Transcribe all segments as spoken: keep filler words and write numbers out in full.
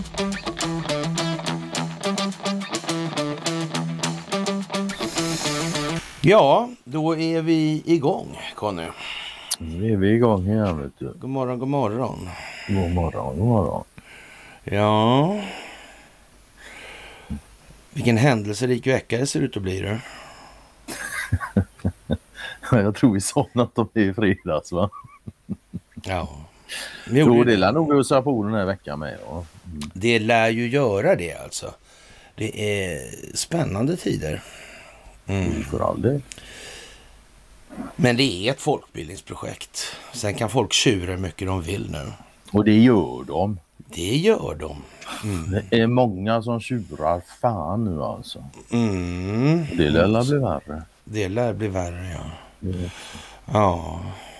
Ja, då är vi igång, Conny. Nu är vi igång igen, vet du. God morgon, god morgon. God morgon, god morgon. Ja. Vilken händelserik vecka det ser ut att bli, det. Jag tror vi sa att de är i fredags, va? Ja. Jo, det lär nog ösa på den här veckan med. Ja. Mm. Det lär ju göra det, alltså. Det är spännande tider. Mm. För all det. Men det är ett folkbildningsprojekt. Sen kan folk tjura hur mycket de vill nu. Och det gör de. Det gör de. Mm. Det är många som tjurar fan nu, alltså. Mm. Det lär bli värre. Det lär bli värre, ja. Mm. Ja.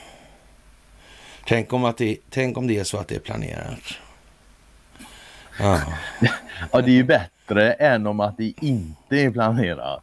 Tänk om, att det, tänk om det är så att det är planerat. Ja. Ja, det är ju bättre än om att det inte är planerat.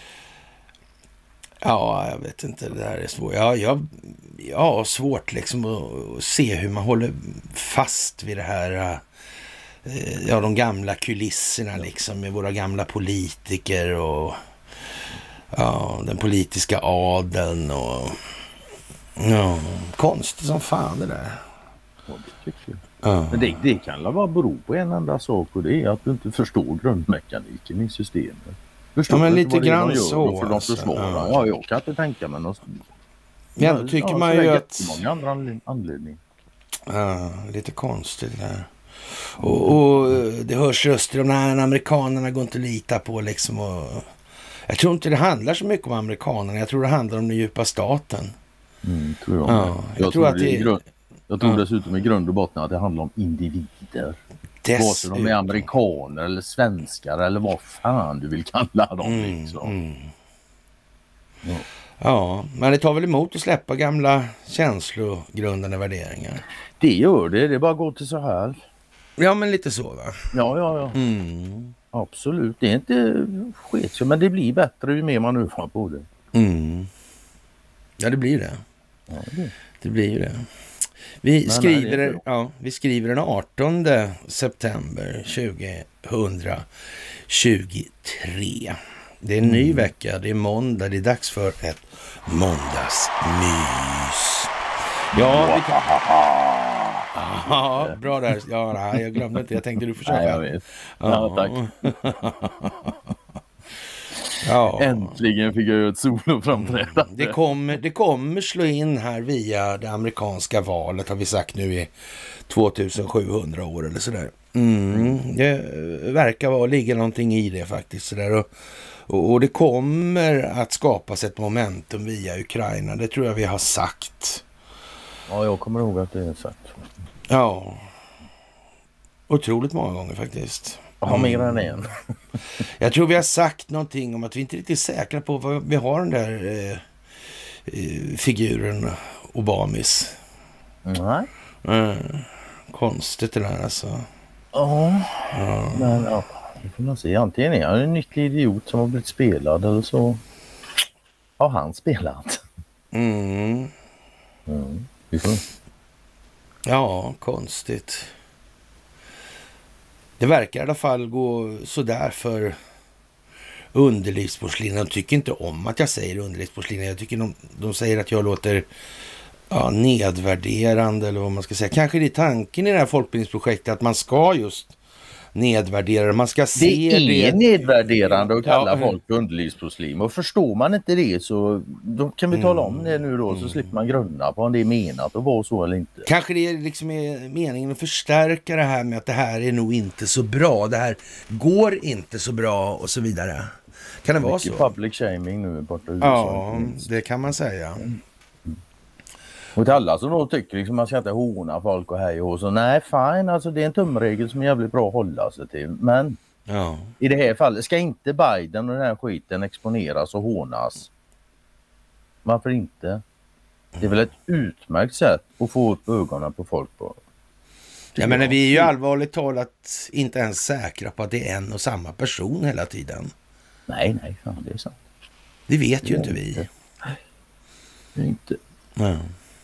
Ja, jag vet inte. Det där är svårt. Ja, jag, jag har svårt liksom att se hur man håller fast vid det här. Ja, de gamla kulisserna liksom med våra gamla politiker och ja, den politiska adeln och ja, konstigt som fan det där. Ja, det tycker jag. Ja. Men det, det kan väl bara bero på en enda sak, och det är att du inte förstår grundmekaniken i systemet. Förstår ja, men du lite grann så. För de försvarar. Ja. ja, jag kan inte tänka mig något. Ja, då tycker ja, man ju att många andra anledningar. Ja, lite konstigt där. Och, och det hörs röster om när amerikanerna går inte att lita på liksom. Och jag tror inte det handlar så mycket om amerikanerna. Jag tror det handlar om den djupa staten. Mm, tror jag. Ja, jag, jag tror, tror att det är grund, Jag tror ja. dessutom i grund och botten att det handlar om individer. Vare sig de är amerikaner eller svenskar eller vad fan du vill kalla dem. Mm, liksom. mm. Ja. Ja, men det tar väl emot att släppa gamla känslogrundande värderingar. Det gör det, det är bara att gå till så här. Ja, men lite så, va? Ja, ja, ja. Mm. Absolut, det är inte skit, men det blir bättre ju mer man övar på det. Mm. Ja, det blir det. Ja, det. det blir ju det. Vi men skriver, nej, det ja, vi skriver den artonde september tjugohundratjugotre. Det är en ny mm. vecka, det är måndag, det är dags för ett måndagsmys. Ja, vi kan... Ja, bra där. Ja, nej, jag glömde inte. Jag tänkte du försöka. Nej, jag vet. Ja, tack. Ja. Äntligen fick jag göra ett soloframträdande. Det kommer, det kommer slå in här via det amerikanska valet, har vi sagt nu i tjugosjuhundra år eller sådär. Mm. Det verkar vara ligga någonting i det faktiskt. Sådär. Och, och, och det kommer att skapas ett momentum via Ukraina. Det tror jag vi har sagt. Ja, jag kommer ihåg att det är sagt. Ja. Otroligt många gånger faktiskt. Ja, mer än en. Jag tror vi har sagt någonting om att vi inte är riktigt säkra på vad vi har den där eh, eh, figuren Obamis. Nej. Mm. Konstigt det där alltså. Ja, ja. Men ja, det får man se. Antingen är han en nyttig idiot som har blivit spelad eller så har han spelat. Mm. Mm. Vi får... Ja, konstigt. Det verkar i alla fall gå så där för underlivsporslin. De tycker inte om att jag säger underlivsporslin. Jag tycker de, de säger att jag låter ja, nedvärderande eller vad man ska säga. Kanske det är tanken i det här folkbildningsprojektet att man ska just nedvärdera. Man ska se det. är det. nedvärderande att kalla ja. folk underlivsporslin. Och förstår man inte det så då kan vi tala om det nu då så mm. slipper man grunna på om det är menat att vara så eller inte. Kanske det är liksom är meningen att förstärka det här med att det här är nog inte så bra. Det här går inte så bra och så vidare. Kan det vara så? Public shaming nu borta i U S A. Ja, det kan man säga. Mm. Och till alla som då tycker liksom man ska inte håna folk och hej och så. Nej, fine, alltså det är en tumregel som är jävligt bra att hålla sig till. Men ja. i det här fallet ska inte Biden och den här skiten exponeras och hånas. Varför inte? Det är väl ett utmärkt sätt att få upp ögonen på folk på. Ja, men vi är ju allvarligt talat inte ens säkra på att det är en och samma person hela tiden. Nej, nej, fan, det är sant. Det vet det ju inte vi. Inte. Det är inte. Ja.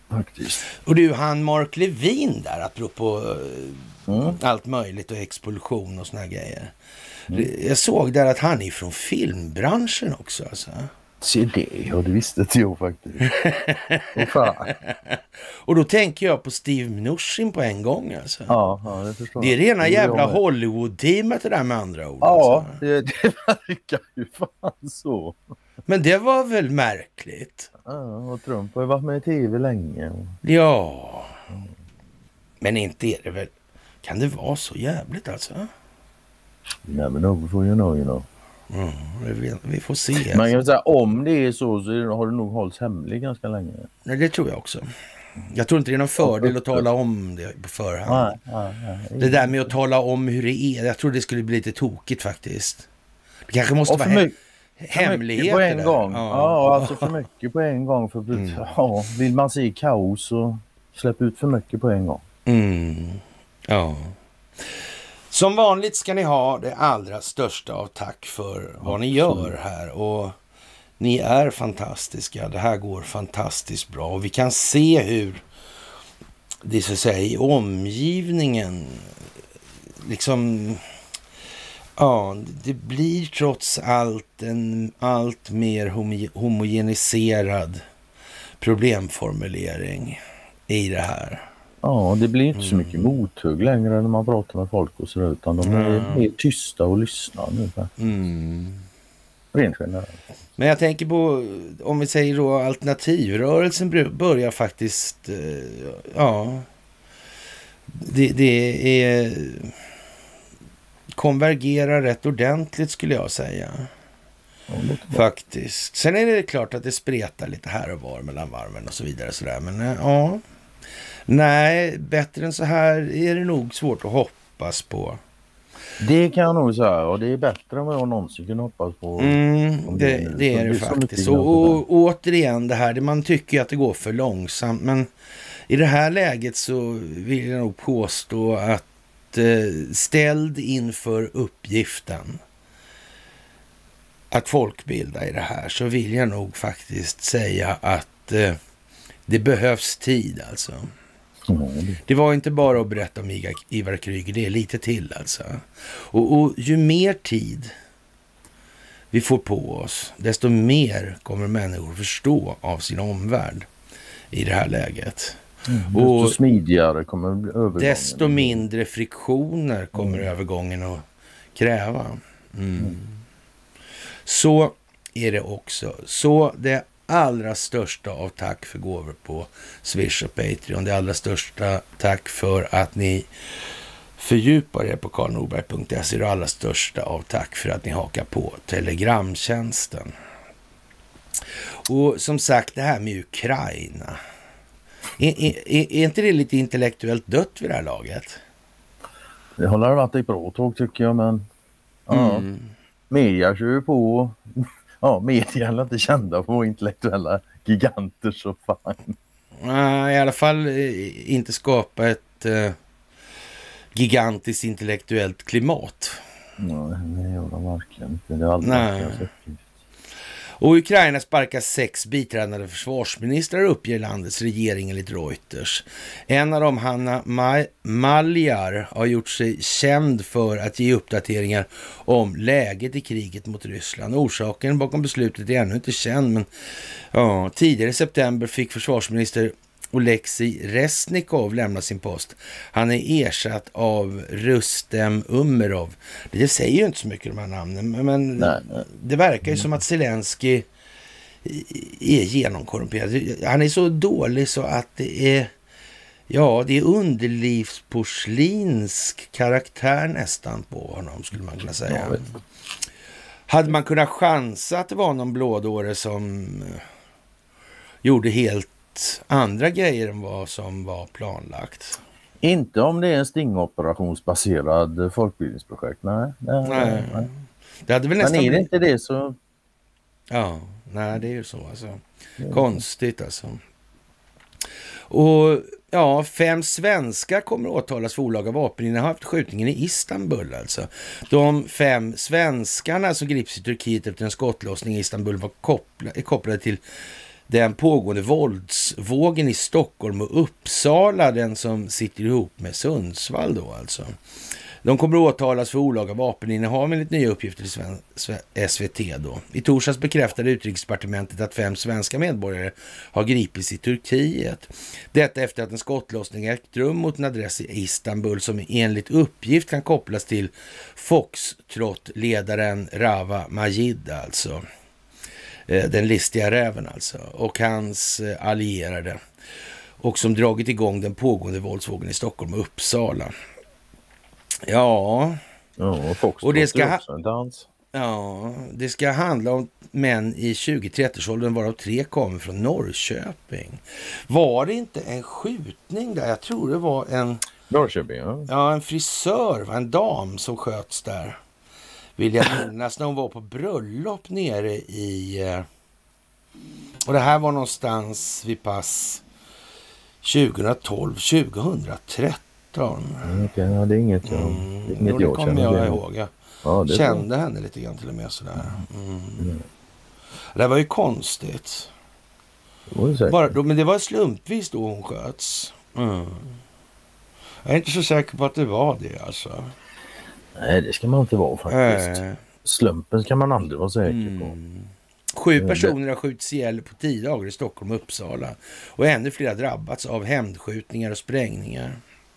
Faktiskt. Och du, han Mark Levin där, apropå Mm. allt möjligt och explosion och såna här grejer. Mm. Jag såg där att han är från filmbranschen också alltså. Se det, ja det visste inte jag faktiskt. Oh, fan. Och då tänker jag på Steve Mnuchin på en gång alltså. Ja, ja det förstår Det är rena det jävla jag Hollywood-teamet det där med andra ord. Ja, alltså. det, det verkar ju fan så. Men det var väl märkligt? Ja, och Trump har ju varit med i tv länge. Ja. Men inte är det väl... Kan det vara så jävligt alltså? Nej men då får ju know, you know. Mm, vi, vi får se. Man Alltså. kan säga om det är så så har det nog hållits hemligt ganska länge. Nej, det tror jag också. Jag tror inte det är någon fördel att tala om det på förhand. Nej, nej, nej. Det där med att tala om hur det är, jag tror det skulle bli lite tokigt faktiskt. Det kanske måste Och för vara he- mycket, hemligheter på en där. gång. Ja. Ja, alltså för mycket på en gång. För, Mm. ja, vill man se kaos så släpp ut för mycket på en gång. Mm. Ja. Som vanligt ska ni ha det allra största av tack för vad ni gör här. Och ni är fantastiska. Det här går fantastiskt bra. Och vi kan se hur det så att säga i omgivningen liksom... Ja, det blir trots allt en allt mer homo- homogeniserad problemformulering i det här. Ja, det blir inte så Mm. mycket mothugg längre när man pratar med folk och så där, utan de är Mm. mer tysta och lyssnar nu. Mm. Rent generellt. Men jag tänker på, om vi säger då alternativrörelsen br- börjar faktiskt, eh, ja, det, det är konvergerar rätt ordentligt skulle jag säga. Ja, det låter bra. Faktiskt. Sen är det klart att det spretar lite här och var mellan varven och så vidare. Sådär. Men eh, ja, nej, bättre än så här är det nog svårt att hoppas på. Det kan jag nog säga, och det är bättre än vad jag någonsin kunde hoppas på. Mm, det, det är det så faktiskt. mycket Och, och, grann. och återigen det här, det man tycker att det går för långsamt. Men i det här läget så vill jag nog påstå att eh, ställd inför uppgiften att folkbilda i det här, så vill jag nog faktiskt säga att eh, det behövs tid alltså. Ja, det- Det var inte bara att berätta om Iga- Ivar Kryger, det är lite till alltså. Och, och ju mer tid vi får på oss, desto mer kommer människor förstå av sin omvärld i det här läget. Mm, Och desto smidigare kommer övergången. desto mindre friktioner kommer mm. övergången att kräva. Mm. Mm. Så är det också. Så det allra största av tack för gåvor på Swish och Patreon. Det allra största tack för att ni fördjupar er på karl norberg punkt se. Det allra största av tack för att ni hakar på telegramtjänsten. Och som sagt, det här med Ukraina. Är, är, är inte det lite intellektuellt dött vid det här laget? Det har varit ett bra tåg tycker jag, men ja, Mm. media kör ju på. Ja, media är inte kända för intellektuella giganter så fan. Nej, i alla fall eh, inte skapa ett eh, gigantiskt intellektuellt klimat. Nej, det gör de verkligen inte. Det är aldrig Nej. deras uppgift. Och Ukraina sparkar sex biträdande försvarsministrar, uppger landets regering enligt Reuters. En av dem, Hanna Ma- Maljar, har gjort sig känd för att ge uppdateringar om läget i kriget mot Ryssland. Orsaken bakom beslutet är ännu inte känd, men ja, tidigare i september fick försvarsminister Oleksij Resnikov lämna sin post. Han är ersatt av Rustem Umerov. Det säger ju inte så mycket de här namnen, men Nej, nej. det verkar ju som att Zelensky är genomkorrumperad. Han är så dålig så att det är, ja, det är underlivsporslinsk karaktär nästan på honom, skulle man kunna säga. Jag vet. Hade man kunnat chansa att det var någon blådåre som eh, gjorde helt andra grejer än vad som var planlagt? Inte om det är en stingoperationsbaserad folkbildningsprojekt. Nej, nej, nej. nej. Det hade väl Men nästan är det blivit- inte det så... Ja, nej det är ju så alltså. Konstigt alltså. Och ja, fem svenskar kommer åtalas för olaga vapeninnehav efter skjutningen i Istanbul alltså. De fem svenskarna som grips i Turkiet efter en skottlossning i Istanbul var koppla, är kopplade till den pågående våldsvågen i Stockholm och Uppsala, den som sitter ihop med Sundsvall då alltså. De kommer att åtalas för olaga vapeninnehav enligt nya uppgifter till S V T då. I torsdags bekräftade utrikesdepartementet att fem svenska medborgare har gripits i Turkiet. Detta efter att en skottlossning ägt rum mot en adress i Istanbul som enligt uppgift kan kopplas till Foxtrot-ledaren Rava Majid alltså. Den listiga räven alltså. Och hans allierade. Och som dragit igång den pågående våldsvågen i Stockholm och Uppsala. Ja, ja och, och det ska, ha- ja, det ska handla om män i tjugo-trettio-årsåldern varav tre kommer från Norrköping. Var det inte en skjutning där? Jag tror det var en, Norrköping, ja. Ja, en frisör, en dam som sköts där. Vill jag minnas när hon var på bröllop nere i... Och det här var någonstans vid pass tjugohundratolv tjugohundratretton. Mm, okay, ja, det är inget jag, mm, det är inget det jag kommer jag igen. ihåg. Jag ja, det kände var... henne lite grann till och med sådär. Mm. Mm. Det var ju konstigt. Det var Bara, då, men det var slumpvis då hon sköts. Mm. Jag är inte så säker på att det var det alltså. Nej, det ska man inte vara faktiskt. Äh. Slumpen ska man aldrig vara säker mm. på. Sju personer har skjutits ihjäl på tio dagar i Stockholm och Uppsala. Och ännu fler har drabbats av hämndskjutningar och sprängningar.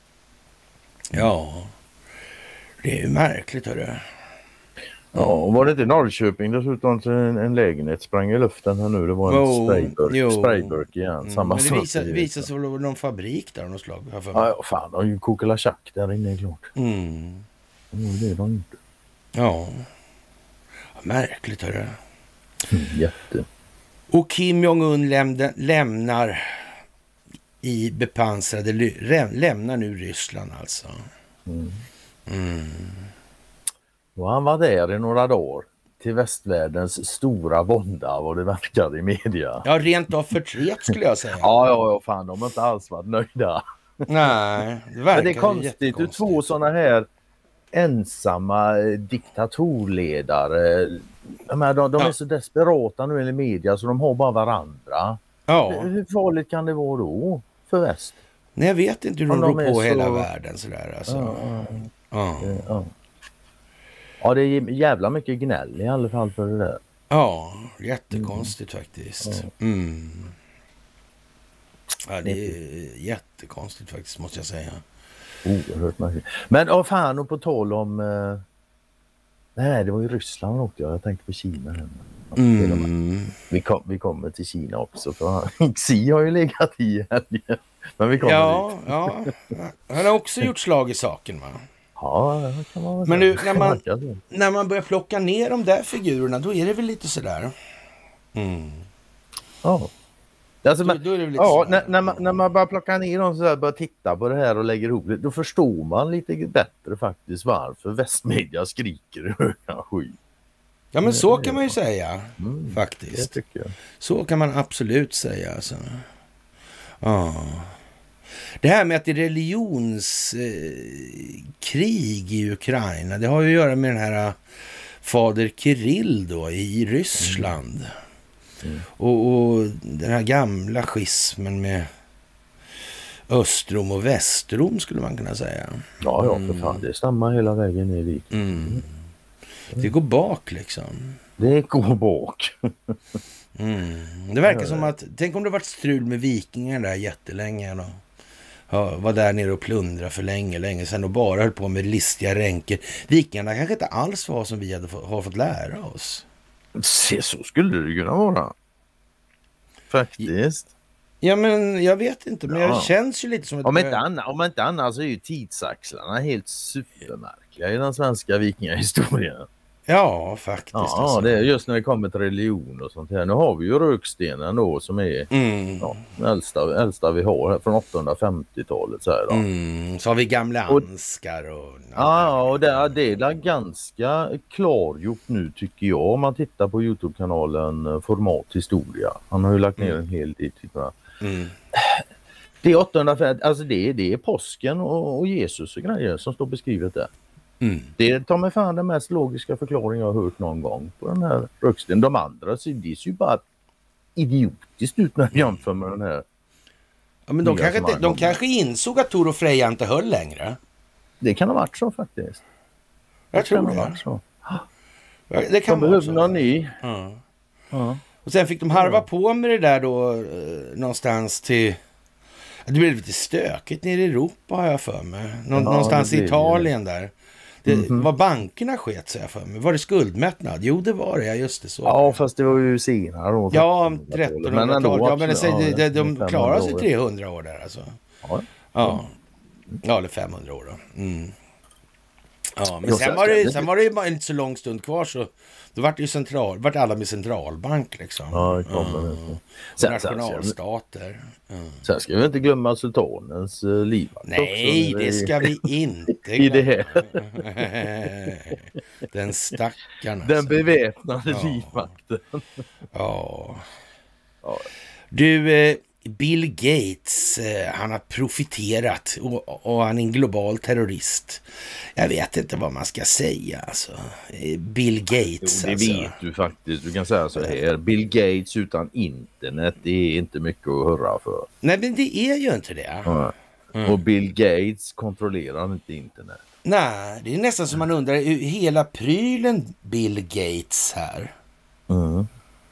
Ja, det är ju märkligt, hörru. Ja, och var det inte i Norrköping dessutom en, en lägenhet sprang i luften här nu? Det var en oh, sprayburk, sprayburk igen. Mm, samma men det visade, visade sig vara någon fabrik där av något slag. Ja, fan, de har ju kokelachack där inne, klart. Mm. Mm, det är de inte. Ja, märkligt, hörru. Mm, jätte. Och Kim Jong-Un lämde, lämnar i bepansrade lämnar nu Ryssland alltså. Mm. Mm. Och han var där i några dagar till västvärldens stora vånda vad det verkar i media. Ja, rent av förtret skulle jag säga. ja, ja, ja, fan, de har inte alls varit nöjda. Nej, det verkar. Men det är konstigt hur två sådana här ensamma diktatorledare, de, här, de, de ja. är så desperata nu i media så de har bara varandra. Ja. Hur farligt kan det vara då för väst? Nej, jag vet inte hur de, de rår på så... hela världen sådär alltså. Ja, ja. Ja. Ja. ja, det är jävla mycket gnäll i alla fall för det där. Ja, jättekonstigt mm. faktiskt. Ja. Mm. Ja, det är jättekonstigt faktiskt, måste jag säga. Oerhört märkligt. Men oh, fan, och på tal om... Eh... Nej, det var ju Ryssland också. Jag tänkte på Kina. Mm. Vi, kom, vi kommer till Kina också. För Xi har ju legat i helgen. Men vi kommer ja, ja, han har också gjort slag i saken, va? Ja, det kan man väl. Men nu, när man, när man börjar plocka ner de där figurerna, då är det väl lite sådär. Mm. Ja. Alltså, men, då, då är det lite ja, när, när, man, när man bara plockar ner dem så där, börjar titta på det här och lägger ihop det, då förstår man lite bättre faktiskt varför västmedia skriker i höga sky. Ja, men så kan man ju säga, mm, faktiskt. Det tycker jag. Så kan man absolut säga. Alltså. Ja. Det här med att det är religionskrig eh, i Ukraina, det har ju att göra med den här uh, fader Kirill då i Ryssland. Mm. Mm. Och, och den här gamla schismen med Östrom och Västrom skulle man kunna säga. Ja, ja, för fan. Det stammar hela vägen ner dit. Mm. Mm. Det går bak liksom. Det går bak. mm. Det verkar som att, tänk om det varit strul med vikingar där jättelänge då. Ja, var där nere och plundra för länge, länge sedan och bara höll på med listiga ränker. Vikingarna kanske inte alls var som vi hade få, har fått lära oss. Se, så skulle det kunna vara. Faktiskt. Ja, men jag vet inte, men ja. Det känns ju lite som ett... Om inte, anna, om inte annars är ju tidsaxlarna helt supermärkliga i den svenska vikingahistorien. Ja, faktiskt. Ja, alltså. Det är just när det kommer till religion och sånt här. Nu har vi ju rökstenen då som är mm. ja, den äldsta, äldsta vi har här från åttahundrafemtiotalet. Så, här då. Mm, så har vi gamla anskar och... Ja, och det, det är ganska klargjort nu tycker jag om man tittar på YouTube-kanalen Format Historia. Han har ju lagt ner en hel del typer. Mm. Det är åttahundrafemtio, alltså det, det är påsken och, och Jesus och grejer som står beskrivet där. Mm. Det tar mig fan den mest logiska förklaringen jag har hört någon gång på den här röksten. De andra så det är ju bara idiotiskt ut när jag jämför med den här. Ja, men de kanske, inte, de kanske insåg att Tor och Freja inte höll längre. Det kan ha varit så faktiskt. Jag det tror kan det. Ha varit så. Det kan de vara så. Någon ny. Ja. Ja. Och sen fick de harva ja. på med det där då eh, någonstans till... Det blev lite stökigt nere i Europa har jag för mig. Nå- ja, någonstans i Italien det. där. Det mm-hmm. var bankerna sket sig för mig. Var det skuldmättnad? Jo, det var det. Ja, just det. Så. Ja, fast det var ju senare då. Ja, trettonhundratalet. Ja, men det, ja, de, de, de klarade sig trehundra år där alltså. Ja. Ja, ja eller femhundra år då. Mm. Ja, men sen var, det, sen var det ju inte så lång stund kvar så då var det ju central, vart alla med centralbank liksom. Ja, det kommer det. Mm. Sen, nationalstater. Mm. Sen ska vi inte glömma sultanens uh, livvakt. Nej, det ska vi inte glömma. I det här. Den stackarna. Den beväpnade ja. livvakten. Ja. ja. Du... Eh, Bill Gates, eh, han har profiterat och, och han är en global terrorist. Jag vet inte vad man ska säga alltså. Bill Gates. Jo, det alltså. vet du faktiskt. Du kan säga så här. Bill Gates utan internet, det är inte mycket att hurra för. Nej, men det är ju inte det. Ja. Mm. Och Bill Gates kontrollerar inte internet. Nej, det är nästan som man undrar hela prylen Bill Gates här. Mm.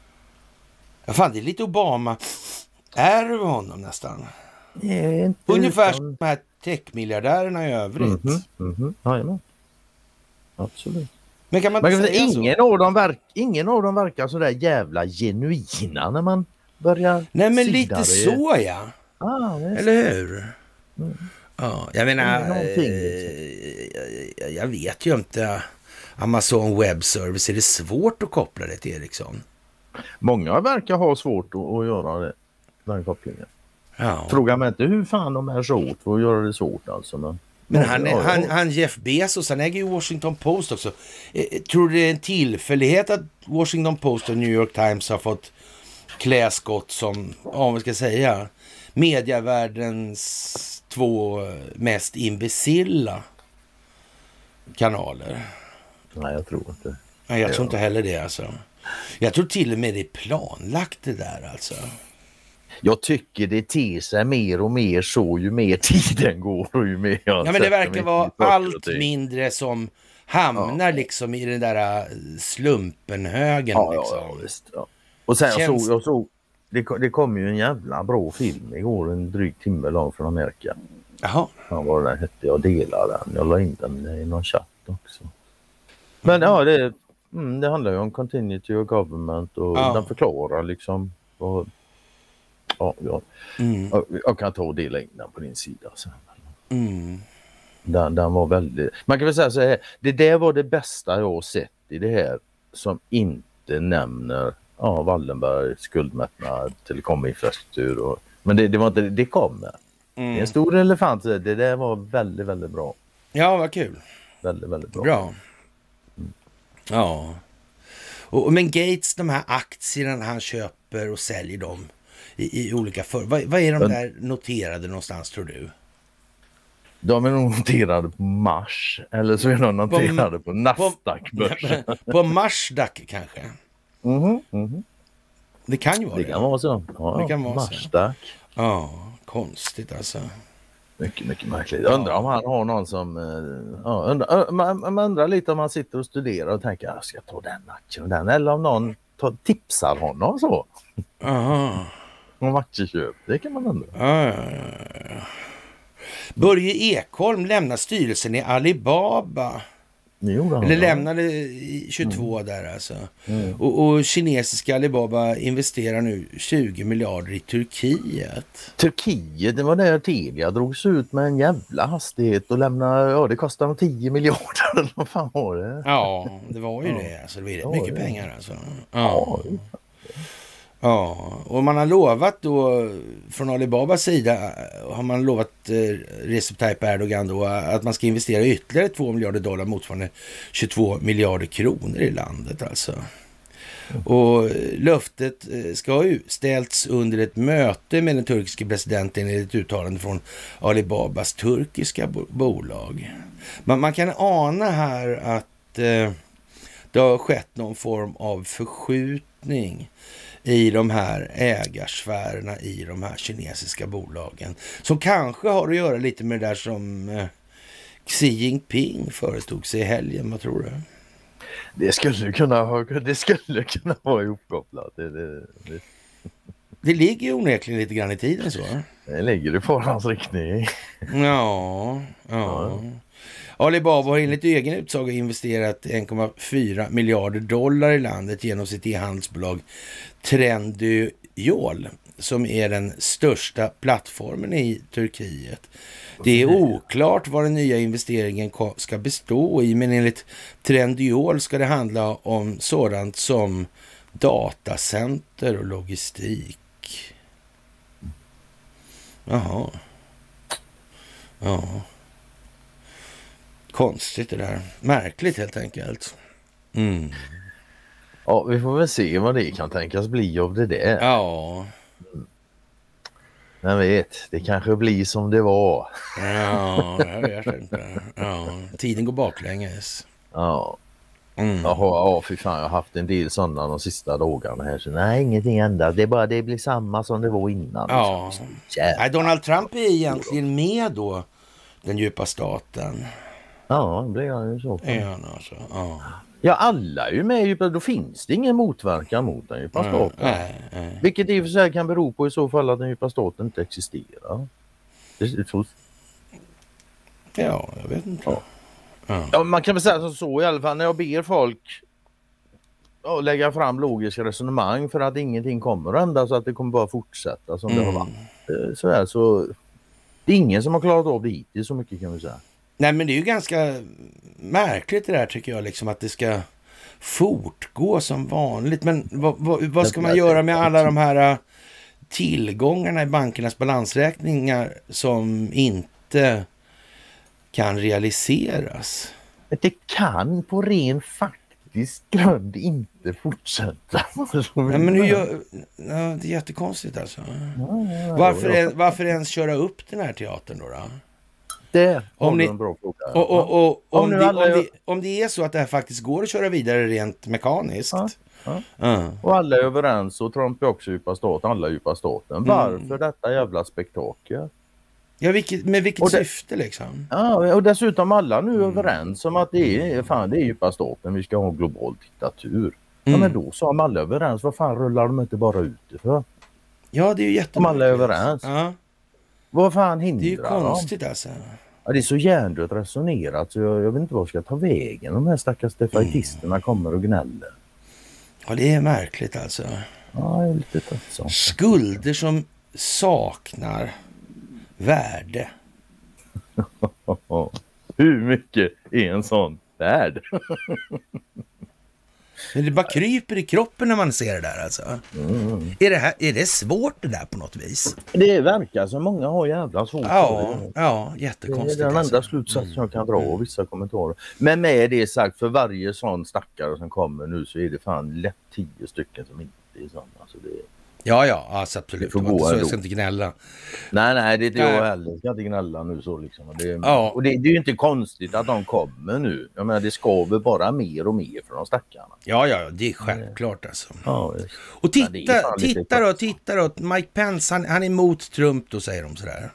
Ja, fan, det är lite Obama. Är över honom nästan. Nej, inte ungefär utan... som de här techmiljardärerna i övrigt. Mm-hmm. Mm-hmm. Jajamän. Absolut. Men kan man inte säga ingen så? Av dem verk, ingen av dem verkar så där jävla genuina när man börjar. Nej, men lite det. Så ja. Ah, eller hur? Mm. Ja, jag menar, eh, jag, jag vet ju inte. Amazon Web Service, är det svårt att koppla det till Ericsson? Många verkar ha svårt att, att göra det. Den kopplingen. Ja. Fråga mig inte hur fan de är så åt för att göra det svårt alltså. Men, men han, ja, han, han Jeff Bezos, han äger ju Washington Post också. Eh, tror du det är en tillfällighet att Washington Post och New York Times har fått kläskott som, ja vad ska jag säga, medievärldens två mest imbecilla kanaler? Nej, jag tror inte. Nej, jag tror inte heller det alltså. Jag tror till och med det är planlagt det där alltså. Jag tycker det ter sig mer och mer så ju mer tiden går och ju mer jag ja, men det verkar vara allt mindre som hamnar ja. liksom i den där slumpenhögen. Ja, liksom. ja, visst. Ja. Och sen Känns... jag såg, jag såg det, det kom ju en jävla bra film igår, en dryg timme lång från Amerika. Jaha. Ja, vad den hette, jag delade den. Jag la in den i någon chatt också. Men ja, det, mm, det handlar ju om continuity of government och ja. den förklarar liksom vad. Ja, ja. Mm. Jag, jag kan ta och dela in den på din sida sen. Mm. Den, den var väldigt... Man kan väl säga så här, det där var det bästa jag har sett i det här som inte nämner ja, Wallenberg, skuldmättnad, telekominfrastruktur. Och, men det, det var inte det kommer. Mm. Det är en stor elefant. Det där var väldigt, väldigt bra. Ja, vad kul. Väldigt, väldigt bra. Bra. Mm. Ja. Och, men Gates, de här aktierna han köper och säljer dem i, i olika för... Vad, vad är de Men, där noterade någonstans tror du? De är nog noterade på Mars. Eller så är de noterade på, på Nasdaq-börsen. På, på Marsdack kanske? Mhm, mhm. Det kan ju vara det. Det kan vara så. Ja, det kan vara Marsdack. Så. Ja, konstigt alltså. Mycket, mycket märkligt. Jag undrar om han har någon som... Ja, undrar, man, man undrar lite om man sitter och studerar och tänker jag ska ta den aktien och den. Eller om någon tar, tipsar honom så. Aha. Om aktieköp. Det kan man undra. Ja, ja, ja. Börje Ekholm lämnar styrelsen i Alibaba. Eller lämnade tjugotvå mm. där alltså. Mm. Och, och kinesiska Alibaba investerar nu tjugo miljarder i Turkiet. Turkiet, det var där Telia drogs ut med en jävla hastighet och lämnade, ja det kostar tio miljarder eller vad fan var det? Ja, det var ju ja. det. Alltså, det var rätt ja, mycket det. pengar alltså. Ja. ja. Ja, och man har lovat då från Alibabas sida har man lovat eh, Recep Tayyip Erdogan då att man ska investera ytterligare två miljarder dollar motsvarande tjugotvå miljarder kronor i landet alltså. Och löftet eh, ska ha ställts under ett möte med den turkiska presidenten i ett uttalande från Alibabas turkiska bo- bolag. Man, man kan ana här att eh, det har skett någon form av förskjutning i de här ägarsfärerna i de här kinesiska bolagen. Som kanske har att göra lite med det där som eh, Xi Jinping företog sig i helgen, vad tror du? Det skulle kunna ha, det skulle kunna vara ihopkopplat. Det, det, det. det ligger ju onekligen lite grann i tiden så. Det ligger i farans riktning. Ja, ja. Alibaba har enligt egen utsaga investerat en komma fyra miljarder dollar i landet genom sitt e-handelsbolag Trendyol, som är den största plattformen i Turkiet. Det är oklart vad den nya investeringen ska bestå i, men enligt Trendyol ska det handla om sådant som datacenter och logistik. Jaha. Ja. Konstigt det där. Märkligt helt enkelt. Mm. Ja, vi får väl se vad det kan tänkas bli av det där. Ja. Jag vet, det kanske blir som det var. Ja, jag vet inte. Ja, tiden går baklänges. Ja. Mm. Jaha, ja, fy fan, jag har haft en del sådana de sista dagarna här. Så nej, ingenting ändras. Det är bara det blir samma som det var innan. Ja. Jävlar. Nej, Donald Trump är egentligen med då, den djupa staten. Ja, det blir han ju så. Ja, alltså. Ja. Ja, alla är ju med i djupa, då finns det ingen motverkan mot den djupa staten. Nej, nej. Vilket i och för sig kan bero på i så fall att den djupa staten inte existerar. Det är så... Ja, jag vet inte. Ja. Ja. Ja, man kan väl säga som så i alla fall när jag ber folk ja, lägga fram logiska resonemang för att ingenting kommer att hända så att det kommer bara fortsätta som mm. det har varit. Så, här, så det är ingen som har klarat av det hittills, så mycket kan vi säga. Nej, men det är ju ganska märkligt det där tycker jag, liksom att det ska fortgå som vanligt. Men vad, vad, vad ska man göra med alla de här tillgångarna i bankernas balansräkningar som inte kan realiseras? Det kan på ren faktisk grund inte fortsätta. Nej, men hur gör... Ja, det är jättekonstigt alltså. Ja, ja, varför, är, varför ens köra upp den här teatern då? då? Det om, ni, en bra fråga. Och, och, och, om, om, det, alla... om, det, om det är så att det här faktiskt går att köra vidare rent mekaniskt. Ja, ja. Mm. Och alla är överens och Trump är också djupa staten, alla är djupa staten. Mm. Varför detta jävla spektakel? Ja, vilket, med vilket och det, syfte liksom? Ja, och dessutom alla nu är mm. överens om att det är, fan, det är djupa staten, vi ska ha en global diktatur. Mm. Ja, men då så om alla är överens, vad fan rullar de inte bara ut det för? Ja, det är ju jättemärkligt. Om alla är överens. Ja. Vad fan hindrar Det är ju konstigt dem? alltså. Ja, det är så hjärndött resonerat så jag, jag vet inte vad ska ta vägen. De här stackars defaitisterna mm. kommer och gnäller. Ja, det är märkligt alltså. Ja, det är lite tröttsamt. Skulder som saknar värde. Hur mycket är en sån värd? Men det bara kryper i kroppen när man ser det där alltså. Mm. Är, det här, är det svårt det där på något vis? Det verkar som många har jävla svårt. Ja, ja, jättekonstigt. Det är den alltså. enda slutsats jag kan dra av vissa kommentarer. Men med det sagt, för varje sån stackare som kommer nu så är det fan lätt tio stycken som inte är sådana. Alltså det är... Ja, ja, alltså absolut. Det så jag ska inte gnälla. Nej, nej, det är inte jag heller. Jag ska inte gnälla nu så liksom. Det, ja. Och det, det är ju inte konstigt att de kommer nu. Jag menar, det skaver bara mer och mer för de stackarna. Ja, ja, det är självklart alltså. Ja, och titta, titta då, titta då. Mike Pence, han, han är emot Trump, då säger de sådär.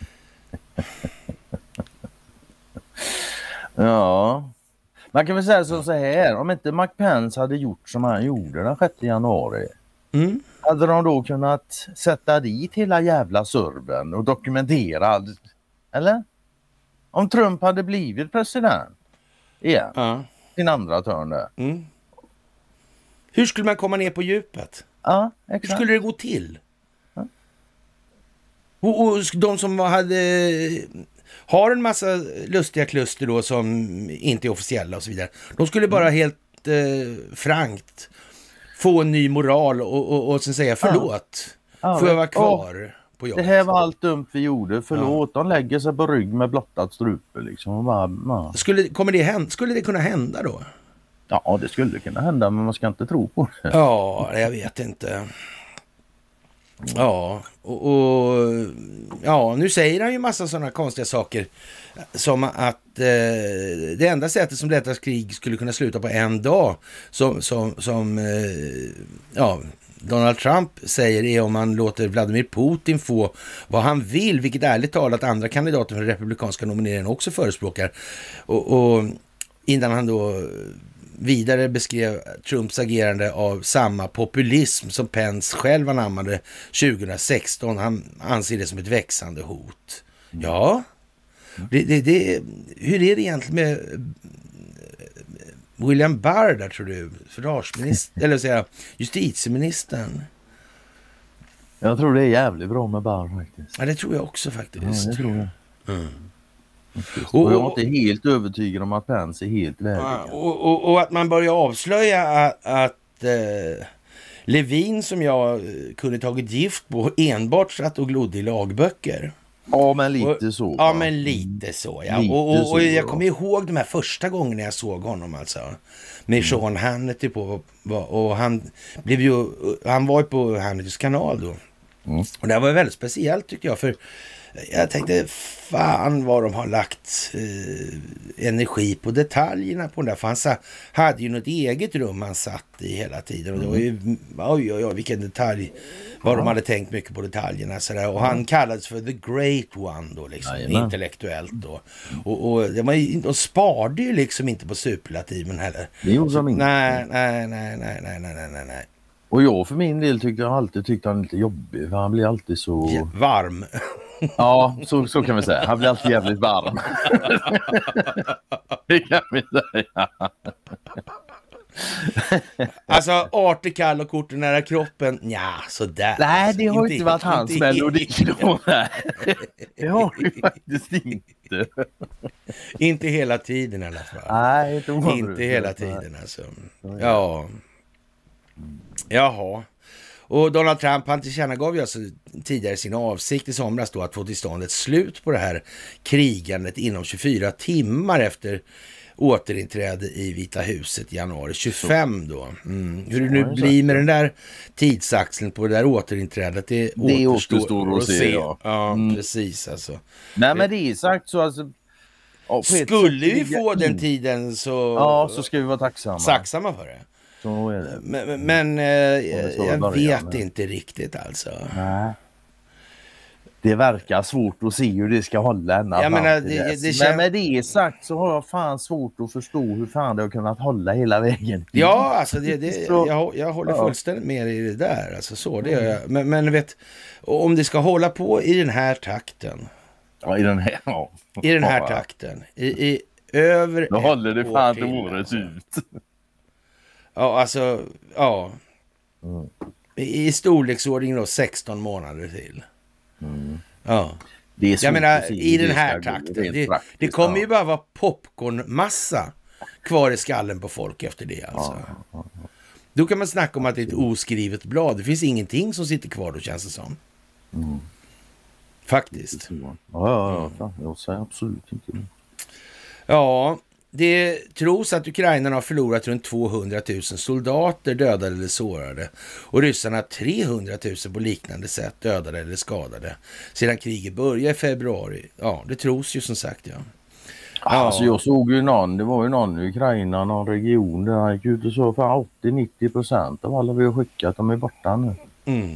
Ja. Man kan väl säga så, så här. Om inte Mike Pence hade gjort som han gjorde den sjätte januari. Mm. Hade de då kunnat sätta dit hela jävla servern och dokumentera, eller? Om Trump hade blivit president igen, ja. Sin andra törn där. Mm. Hur skulle man komma ner på djupet? Ja, exakt. Hur skulle det gå till? Ja. Och, och de som hade, har en massa lustiga kluster då som inte är officiella och så vidare, de skulle bara mm. helt eh, frankt få en ny moral och, och, och sen säga förlåt. Ja. Får jag vara kvar oh, på jobbet? Det här var allt dumt vi gjorde. Förlåt. Ja. De lägger sig på rygg med blottat strupe. Liksom. Bara, ja. skulle, kommer det hända, skulle det kunna hända då? Ja, det skulle kunna hända. Men man ska inte tro på det. Ja, jag vet inte. Ja, och, och ja, nu säger han ju massa sådana konstiga saker som att eh, det enda sättet som detta krig skulle kunna sluta på en dag som, som, som eh, ja, Donald Trump säger är om man låter Vladimir Putin få vad han vill, vilket ärligt talat andra kandidater för republikanska nomineringen också förespråkar. Och, och innan han då vidare beskrev Trumps agerande av samma populism som Pence själv anammade tjugohundrasexton. Han anser det som ett växande hot. Mm. Ja, det, det, det, hur är det egentligen med William Barr där, tror du? Försvarsminister, eller säga justitieministern? Jag tror det är jävligt bra med Barr faktiskt. Ja, det tror jag också faktiskt. Ja, det tror jag. Mm. Och, och jag är inte helt övertygad om att Pence är helt värdig. Ja, och, och, och att man börjar avslöja att, att eh, Levin, som jag kunde tagit gift på, enbart satt och glodde i lagböcker. Ja, men lite och, så. Ja, ja, men lite så. Ja. Lite och, och, och så, jag kommer ihåg de här första gångerna jag såg honom alltså. Med mm. Sean Hannity på. Och han blev ju, han var ju på Hannitys kanal då. Mm. Och det var väldigt speciellt tycker jag, för jag tänkte, fan vad de har lagt eh, energi på detaljerna på den där. För han sa, hade ju något eget rum han satt i hela tiden. Och det var ju, oj oj oj, vilken detalj. Vad ja. de hade tänkt mycket på detaljerna. Sådär. Och han kallades för the great one då, liksom, Jajamän. intellektuellt då. Och, och det var ju, de sparade ju liksom inte på superlativen heller. Det gjorde de inte. Nej, nej, nej, nej, nej, nej, nej, nej. Och jag för min del tyckte jag alltid tyckte han lite jobbig, för han blir alltid så... Ja, varm. Ja, så, så kan vi säga. Han blir alltid jävligt varm. Det kan vi säga. Alltså, artig, kall och kort nära kroppen. Ja, sådär. Nej, det har inte, inte varit hans inte melodi då. Det har ju faktiskt inte. Inte hela tiden i alla fall. Nej, det var inte hela tiden alltså. Ja. Jaha. Och Donald Trump, han tillkännagav ju alltså tidigare sin avsikt i somras då att få till stånd ett slut på det här krigandet inom tjugofyra timmar efter återinträde i Vita huset i januari tjugofem då. Mm. Hur det nu blir med den där tidsaxeln på det där återinträdet, det, det återstår att se. se. Ja, ja mm. precis alltså. Nej, men det är sagt så alltså. Ja, skulle vi få den tiden så... Ja, så ska vi vara tacksamma. Tacksamma för det. Så är det. Men, men eh, jag vet med. inte riktigt alltså. Nej. Det verkar svårt att se hur det ska hålla ända jag menar, det, det, det känns... Men med det sagt så har jag fan svårt att förstå hur fan det har kunnat hålla hela vägen. Ja, alltså det, det, jag, jag håller fullständigt med i det där. Alltså så, det gör jag. Men, men vet, om det ska hålla på i den här takten. Ja, i den här, ja. I den här takten. I, i över då håller det fan till året alltså. ut. Ja, alltså, ja. Mm. I, I storleksordning då sexton månader till. Mm. Ja. Det är jag menar, i den här takten. Det, det kommer ju bara vara popcornmassa kvar i skallen på folk efter det alltså. Ja, ja, ja. Då kan man snacka om att det är ett oskrivet blad. Det finns ingenting som sitter kvar då, känns det som. Mm. Faktiskt. Ja, ja, ja. Jag säger absolut inte det. Ja, det tros att ukrainarna har förlorat runt tvåhundratusen soldater dödade eller sårade och ryssarna trehundratusen på liknande sätt dödade eller skadade sedan kriget började i februari. Ja, det tros ju som sagt, ja. Ja. Alltså jag såg ju någon, det var ju någon i Ukraina, någon region där han gick ut och så för åttio till nittio procent av alla vi har skickat, de är borta nu. Mm.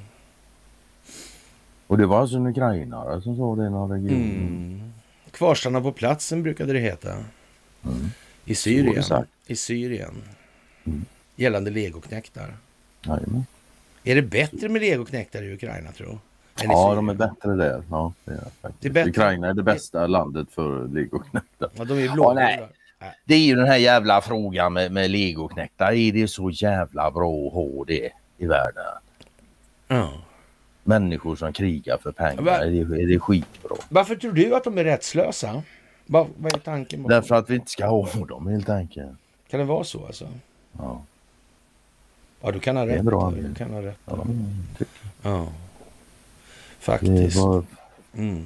Och det var alltså en ukrainare som sa det i någon region. Mm. Kvarstanna på platsen brukade det heta. Mm. I Syrien. I Syrien. Mm. Gällande legoknäktar. Jajamän. Är det bättre med legoknäktar i Ukraina, tror du? Ja, de är bättre där. Ja, det är faktiskt. Det är bättre. Ukraina är det bästa landet för legoknäktar. Ja, de är blå. Ja, nej. Det är ju den här jävla frågan med, med legoknäktar. Är det så jävla bra att ha det i världen? Ja. Människor som krigar för pengar, Va? är, det, är det skitbra. Varför tror du att de är rättslösa? Vad, vad är tanken? Därför att vi inte ska ha dem helt enkelt. Kan det vara så alltså? Ja. Ja, du kan ha rätt. Det är bra. Du kan ha rätt. Ja, ja. Faktiskt. Bara... Mm.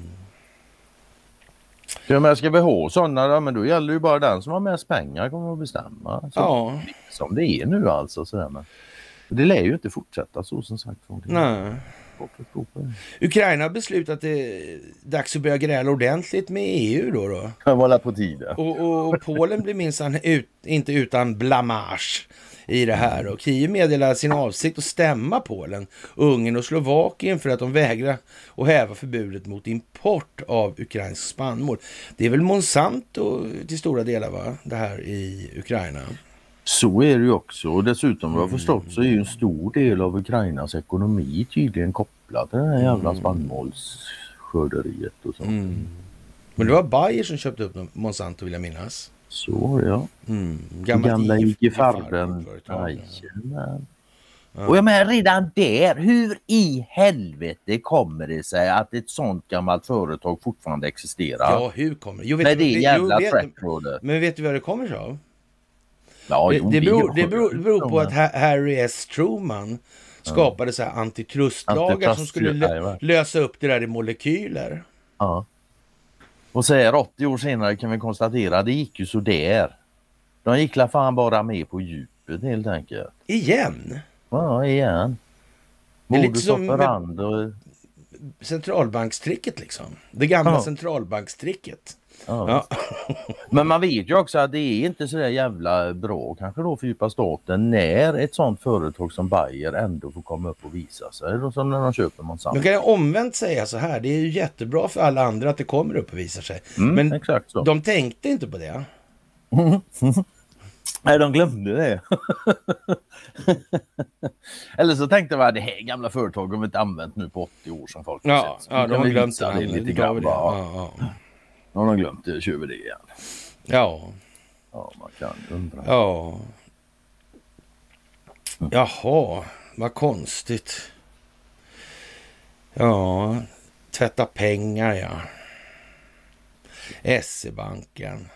Ja, men ska vi ha sådana då? Men då gäller ju bara den som har mest pengar kommer att bestämma. Så, ja. Som det är nu alltså. Sådär, men det lär ju inte fortsätta så som sagt. Nej. svårt att tro på det. Ukraina har beslutat att det är dags att börja gräla ordentligt med E U då. då. Kan vara på tiden. Och, och, och Polen blir minsann ut, inte utan blamage i det här. Och Kiev meddelar sin avsikt att stämma Polen, Ungern och Slovakien för att de vägrar att häva förbudet mot import av ukrainsk spannmål. Det är väl Monsanto till stora delar, va? Det här i Ukraina. Så är det ju också, och dessutom vad jag har förstått så är ju en stor del av Ukrainas ekonomi tydligen kopplad till det här jävla mm. spannmålsskörderiet och sånt. Mm. Men det var Bayer som köpte upp Monsanto, vill jag minnas. Så ja. Mm. Gamla, Gamla I G Farben. Ja. Och jag menar redan där, hur i helvete kommer det sig att ett sånt gammalt företag fortfarande existerar? Ja, hur kommer det? Jo, vet Med det jävla jo, trackrådet. Men vet du vad det kommer sig av? Ja, det, jo, det, beror, det, det beror, beror på att Harry S. Truman skapade så här antitrustlagar Antitrust, som skulle lö, lösa upp det där i molekyler. Ja. Och så här åttio år senare kan vi konstatera att det gick ju så där. De gick la fan bara med på djupet helt enkelt. Igen? Ja, igen. Modus operandi och... centralbankstricket liksom. Det gamla ja. centralbankstricket. Ja. Ja. Men man vet ju också att det är inte så där jävla bra kanske då för djupa staten när ett sånt företag som Bayer ändå får komma upp och visa sig. Då, som när de köper Monsanto. Man kan ju omvänt säga så här. Det är ju jättebra för alla andra att det kommer upp och visar sig. Mm, men exakt så. De tänkte inte på det. Nej, de glömde det. Eller så tänkte man att det här gamla företaget har vi inte använt nu på åttio år som folk har ja, sett. Ja, de har glömt det. det lite grann. Ja, ja. Nu har de glömt det, kör vi det igen. Ja. Ja, man kan undra. Ja. Mm. Jaha, vad konstigt. Ja, tvätta pengar, ja. S E-banken.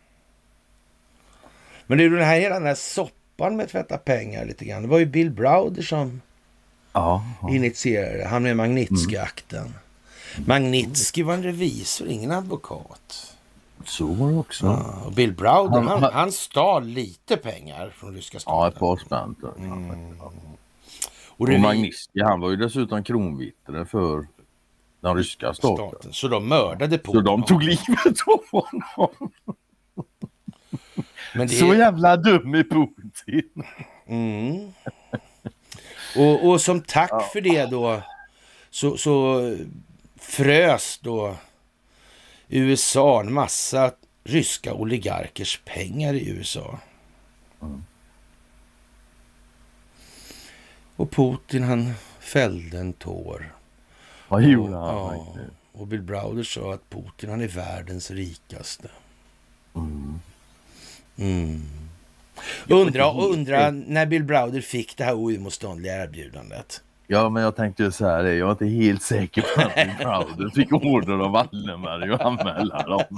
Men det är ju den här hela den här soppan med tvätta pengar lite grann. Det var ju Bill Browder som ja, ja. initierade. Han med Magnitsky-akten. Mm. Magnitsky var en revisor, ingen advokat. Så var det också. Ja, och Bill Browder, han, han, han stal lite pengar från ryska staten. Ja, ett par spänn. Mm. Och, och Magnitsky, han var ju dessutom kronvittne för den ryska staten. staten. Så de mördade Putin. Så de tog livet av honom. Men det... Så jävla dum i Putin. Mm. Och, och som tack ja. för det då så, så frös då U S A en massa ryska oligarkers pengar i U S A. Mm. Och Putin han fällde en tår. Vad gjorde han? Ja, och Bill Browder sa att Putin han är världens rikaste. Mm. Mm. Undra, undra när Bill Browder fick det här oemotståndliga erbjudandet. Ja, men jag tänkte så här, jag är inte helt säker på att Bill Browder fick order av Wallenberg och anmäla dem.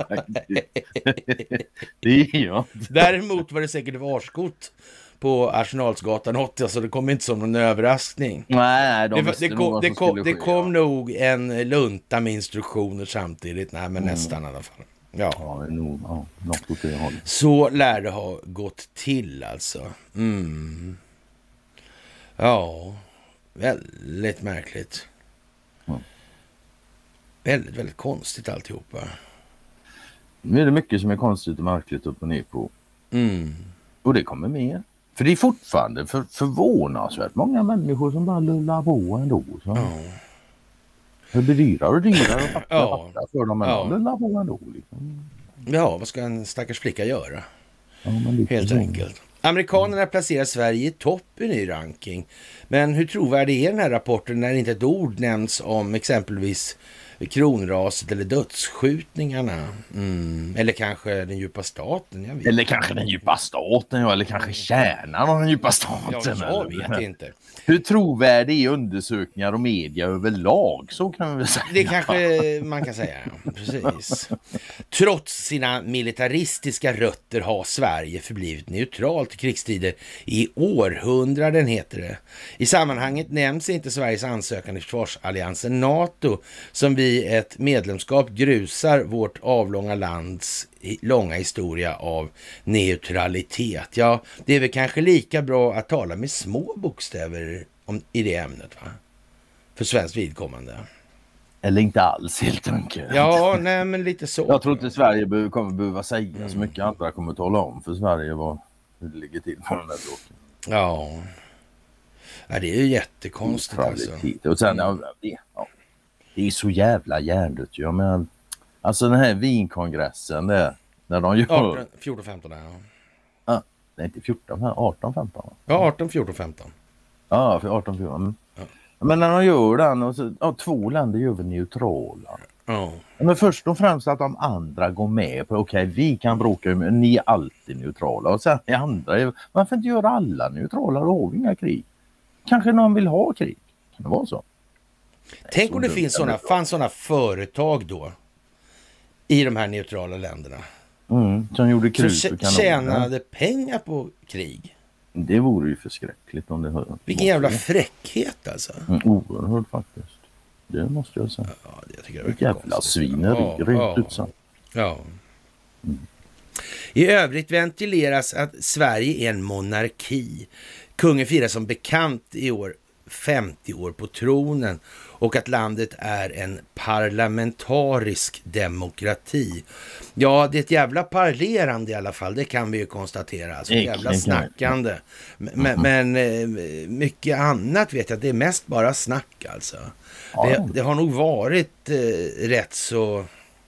Det är jag. Däremot var det säkert varskott på Arsenalsgatan åttio, så det kom inte som någon överraskning. Nej, de det, det, kom, det, kom, det kom nog en lunta med instruktioner samtidigt. Nej, men mm. nästan i alla fall. Ja, ja, nog, ja något åt det hållet. Så lär det ha gått till alltså. Mm. Ja, väldigt märkligt. Mm. Väldigt, väldigt konstigt alltihopa. Nu är det mycket som är konstigt och märkligt upp och ner på. Mm. Och det kommer mer. För det är fortfarande för, förvånansvärt många människor som bara lullar på ändå. Så. Ja. Det blir dyrare och dyrare och fattar, ja. fattar för dem. Men ja. de lullar på ändå. Liksom. Ja, vad ska en stackars flicka göra? Ja, men helt så. enkelt. Amerikanerna placerar Sverige i toppen i ranking. Men hur trovärdig är den här rapporten när inte ett ord nämns om exempelvis kronraset eller dödsskjutningarna? Mm. Eller kanske den djupa staten? Jag vet. Eller kanske den djupa staten, ja. Eller kanske kärnan av den djupa staten. Ja, jag vet inte. Hur trovärdig är undersökningar och media överlag? Så kan man väl säga. Det kanske man kan säga, precis. Trots sina militaristiska rötter har Sverige förblivit neutralt i krigstider i århundraden, heter det. I sammanhanget nämns inte Sveriges ansökan i försvarsalliansen NATO, som vid ett medlemskap grusar vårt avlånga lands långa historia av neutralitet. Ja, det är väl kanske lika bra att tala med små bokstäver om, i det ämnet, va? för svenskt vidkommande. Eller inte alls helt enkelt. Ja, nej men lite så. Jag tror inte Sverige be- kommer behöva säga mm. så mycket. Andra kommer tala om för Sverige vad hur det ligger till på den här bråken. Ja. Ja, det är ju jättekonstigt alltså. Och sen, ja, det, ja, det är så jävla hjärndött. Jag menar, alltså den här Wienkongressen där, när de gör... arton, fjorton, femton, ja. Ah, det är inte fjorton, arton, femton. Ja, arton, fjorton, femton. Ja, för arton, fjorton. Mm. Ja. Men när de gör den, och så, ja, två länder gör vi neutrala. Ja. Men först och främst att de andra går med på, okej, okay, vi kan bråka, men ni är alltid neutrala. Och sen i andra, varför inte göra alla neutrala? Då har vi inga krig. Kanske någon vill ha krig. Kan det vara så? Tänk om det finns sådana, fanns sådana företag då i de här neutrala länderna. Mm, som gjorde krut som och kanoner. Tjänade pengar på krig. Det vore ju förskräckligt om det hör. Vilken jävla fräckhet alltså. Mm, oerhört faktiskt. Det måste jag säga. Ja, det jag tycker det är jävla svineri. Ja, rent ja, utsatt. Ja. Mm. I övrigt ventileras att Sverige är en monarki. Kungen firar som bekant i år femtio år på tronen och att landet är en parlamentarisk demokrati. Ja, det är ett jävla parlerande i alla fall, det kan vi ju konstatera. Alltså, jävla snackande. Men, men mycket annat vet jag, det är mest bara snack alltså. Det, det har nog varit eh, rätt så...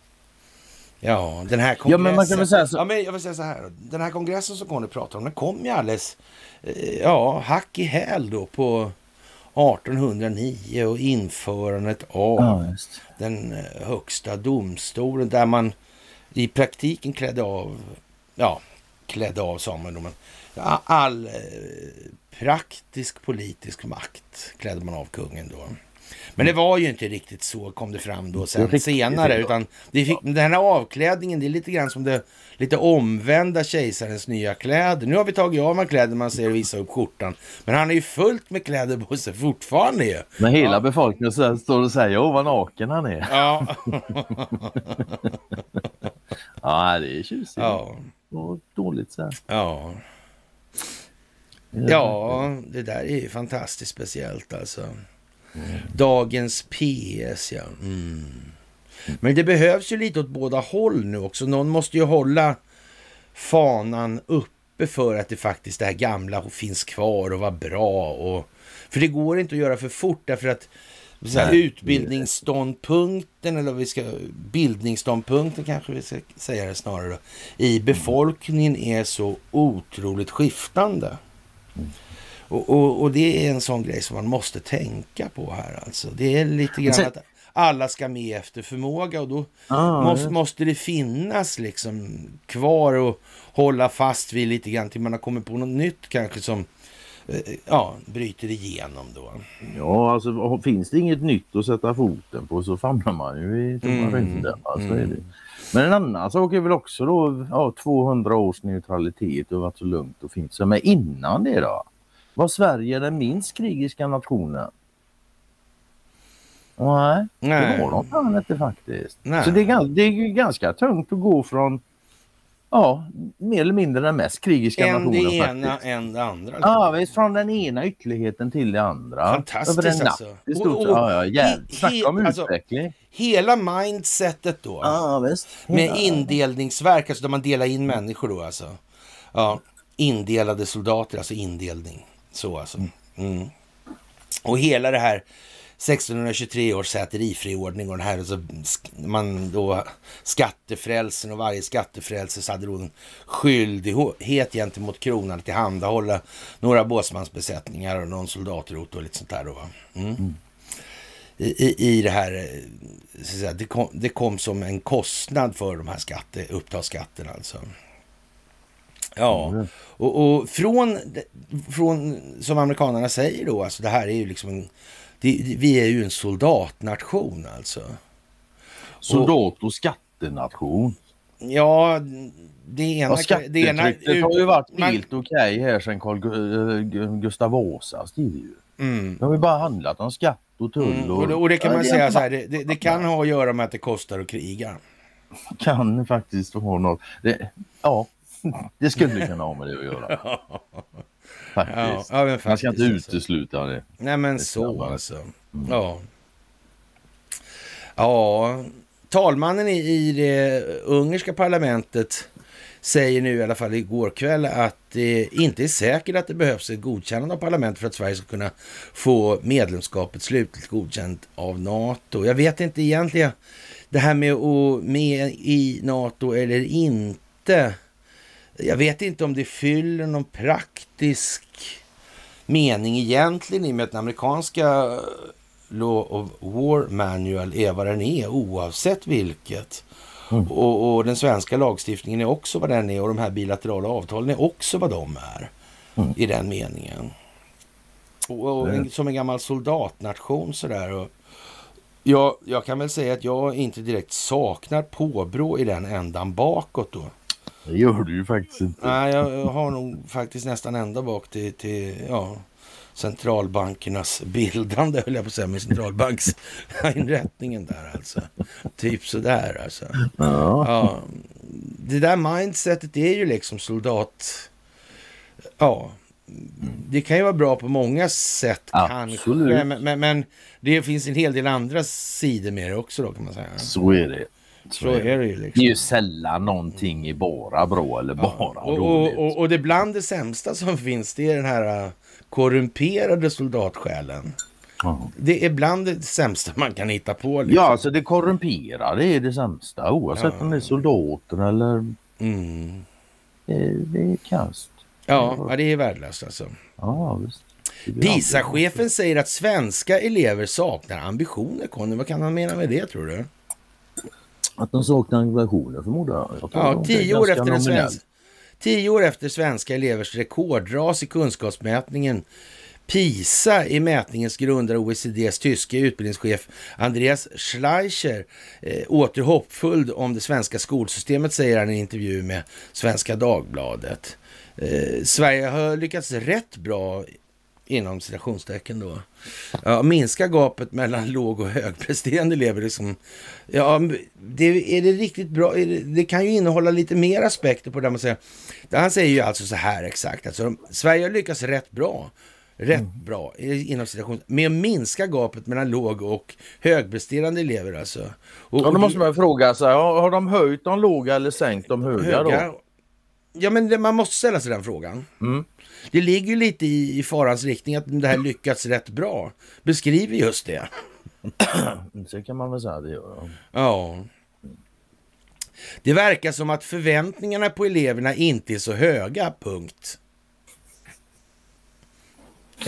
Ja, den här kongressen... Ja, men man kan väl säga så... Ja, men jag vill säga så här. Den här kongressen som Conny pratar om, den kom ju alldeles... Ja, hack i häl då på artonhundranio och införandet av ja, den högsta domstolen där man i praktiken klädde av, ja, klädde av sa man då, men all eh, praktisk politisk makt klädde man av kungen då. Men det var ju inte riktigt så, kom det fram då sen det senare, det utan det fick, den här avklädningen, det är lite grann som det lite omvända kejsarens nya kläder. Nu har vi tagit av med kläder, man ser visa upp skjortan, men han är ju fullt med kläder på sig fortfarande ju. Men hela ja. befolkningen så står och säger, åh vad naken han är. Ja. Ja, det är tjusigt. Ja. Och dåligt så här. Ja. Ja, det där är ju fantastiskt speciellt alltså. Mm. Dagens P S, ja. Mm. Men det behövs ju lite åt båda håll nu också. Någon måste ju hålla fanan uppe för att det faktiskt det här gamla finns kvar och var bra. Och, för det går inte att göra för fort därför att så här, utbildningsståndpunkten eller vi ska, bildningsståndpunkten kanske vi ska säga det snarare då, i befolkningen är så otroligt skiftande. Mm. Och, och, och det är en sån grej som man måste tänka på här alltså. Det är lite grann att alla ska med efter förmåga och då ah, måste, ja. måste det finnas liksom kvar och hålla fast vid lite grann till man har kommit på något nytt kanske som ja, bryter igenom då. Ja, alltså finns det inget nytt att sätta foten på så famlar man ju i tomma mm, rymden. Alltså, mm. är det. Men en annan sak är väl också då ja, tvåhundra års neutralitet och varit så lugnt och fint. Men innan det då? Var Sverige den minst krigiska nationen? Nej, Nej. det var de fan inte faktiskt. Nej. Så det är, det är ju ganska tungt att gå från ja, mer eller mindre den mest krigiska en nationen det ena, faktiskt. En det andra. Liksom. Ja, visst, från den ena ytterligheten till det andra. Fantastiskt alltså. Och, och, ja, ja, yeah. Snacka om alltså, utveckling. Hela mindsetet då. Ja, visst. Hela. Med indelningsverk, alltså där man delar in människor då alltså. Ja, indelade soldater, alltså indelning. Så alltså. Mm. Och hela det här sextonhundratjugotre års säterifriordning och den här, alltså, man då skattefrälsen och varje skattefrälse så hade då en skyldighet gentemot kronan att tillhandahålla några båtsmansbesättningar och någon soldatrot och lite sånt där då va. Mm. Mm. I, i, I det här så att säga, det, kom, det kom som en kostnad för de här skatte, upptagsskatterna alltså. Ja, mm. och, och från, från som amerikanerna säger då, alltså det här är ju liksom en Det, vi är ju en soldatnation alltså. Soldat och, och skattenation. Ja, det ena... Ja, skattetrycket det ena, har ju varit man, helt okej okay här sedan Carl Gustav Vasas tid ju. Mm. Det har ju bara handlat om skatt och tull. Mm, och, och, och det kan man ja, säga så här, det, det, det kan ha att göra med att det kostar att kriga. Kan faktiskt ha något. Det, ja, det skulle kunna ha med det att göra. Faktiskt. Ja, ja, men faktiskt. Man ska inte utesluta det. Nej men så alltså. Mm. Ja. Ja, talmannen i, i det ungerska parlamentet säger nu i alla fall igår kväll att det inte är säkert att det behövs ett godkännande av parlamentet för att Sverige ska kunna få medlemskapet slutligt godkänt av NATO. Jag vet inte egentligen det här med att med i NATO eller inte. Jag vet inte om det fyller någon praktisk mening egentligen i och med att den amerikanska Law of War Manual är vad den är oavsett vilket. Mm. Och, och den svenska lagstiftningen är också vad den är och de här bilaterala avtalen är också vad de är mm. i den meningen. Och, och en, som en gammal soldatnation sådär. Och jag, jag kan väl säga att jag inte direkt saknar påbrå i den ändan bakåt då. Det gör du ju faktiskt inte. Nej, jag har nog faktiskt nästan ända bak till, till ja, centralbankernas bildande, höll jag på att säga, med centralbanksinrättningen där alltså. Typ sådär alltså. Ja. Ja, det där mindsetet är ju liksom soldat. Ja, det kan ju vara bra på många sätt kanske, men, men, men det finns en hel del andra sidor med det också då kan man säga. Så är det. Så, så är det ju liksom. Det är ju sällan någonting i bara bra eller bara ja. och, och, och, och det bland det sämsta som finns, det är den här uh, korrumperade soldatsjälen. Ja. Det är bland det sämsta man kan hitta på. Liksom. Ja, alltså det korrumperade är det sämsta. Oavsett ja. om det är soldater eller... Mm. Det, det är kast. Ja, ja, det är värdelöst alltså. Ja, visst. PISA-chefen säger att svenska elever saknar ambitioner. Conny, vad kan han mena med det, tror du? Att de saknar ambitioner, förmodar jag. jag ja, tio år, efter den svenska, tio år efter svenska elevers rekordras i kunskapsmätningen PISA i mätningens grundare O E C D:s tyske utbildningschef Andreas Schleicher eh, åter hoppfull om det svenska skolsystemet, säger han i en intervju med Svenska Dagbladet. Eh, Sverige har lyckats rätt bra inom citationstecken då. Ja, minska gapet mellan låg- och högpresterande elever. Liksom. Ja, det, är det riktigt bra? Det, det kan ju innehålla lite mer aspekter på det man säger. Han säger ju alltså så här exakt. Alltså, Sverige har lyckats rätt bra. Rätt mm. bra inom citations med att minska gapet mellan låg- och högpresterande elever. Alltså. Och, ja, då måste man fråga sig, har de höjt de låga eller sänkt de höga, höga då? Ja, men det, man måste ställa sig den frågan. Mm. Det ligger ju lite i, i farans riktning att det här lyckats rätt bra. Beskriver just det. Så kan man väl säga det gör. Ja. Det verkar som att förväntningarna på eleverna inte är så höga, punkt. Eh...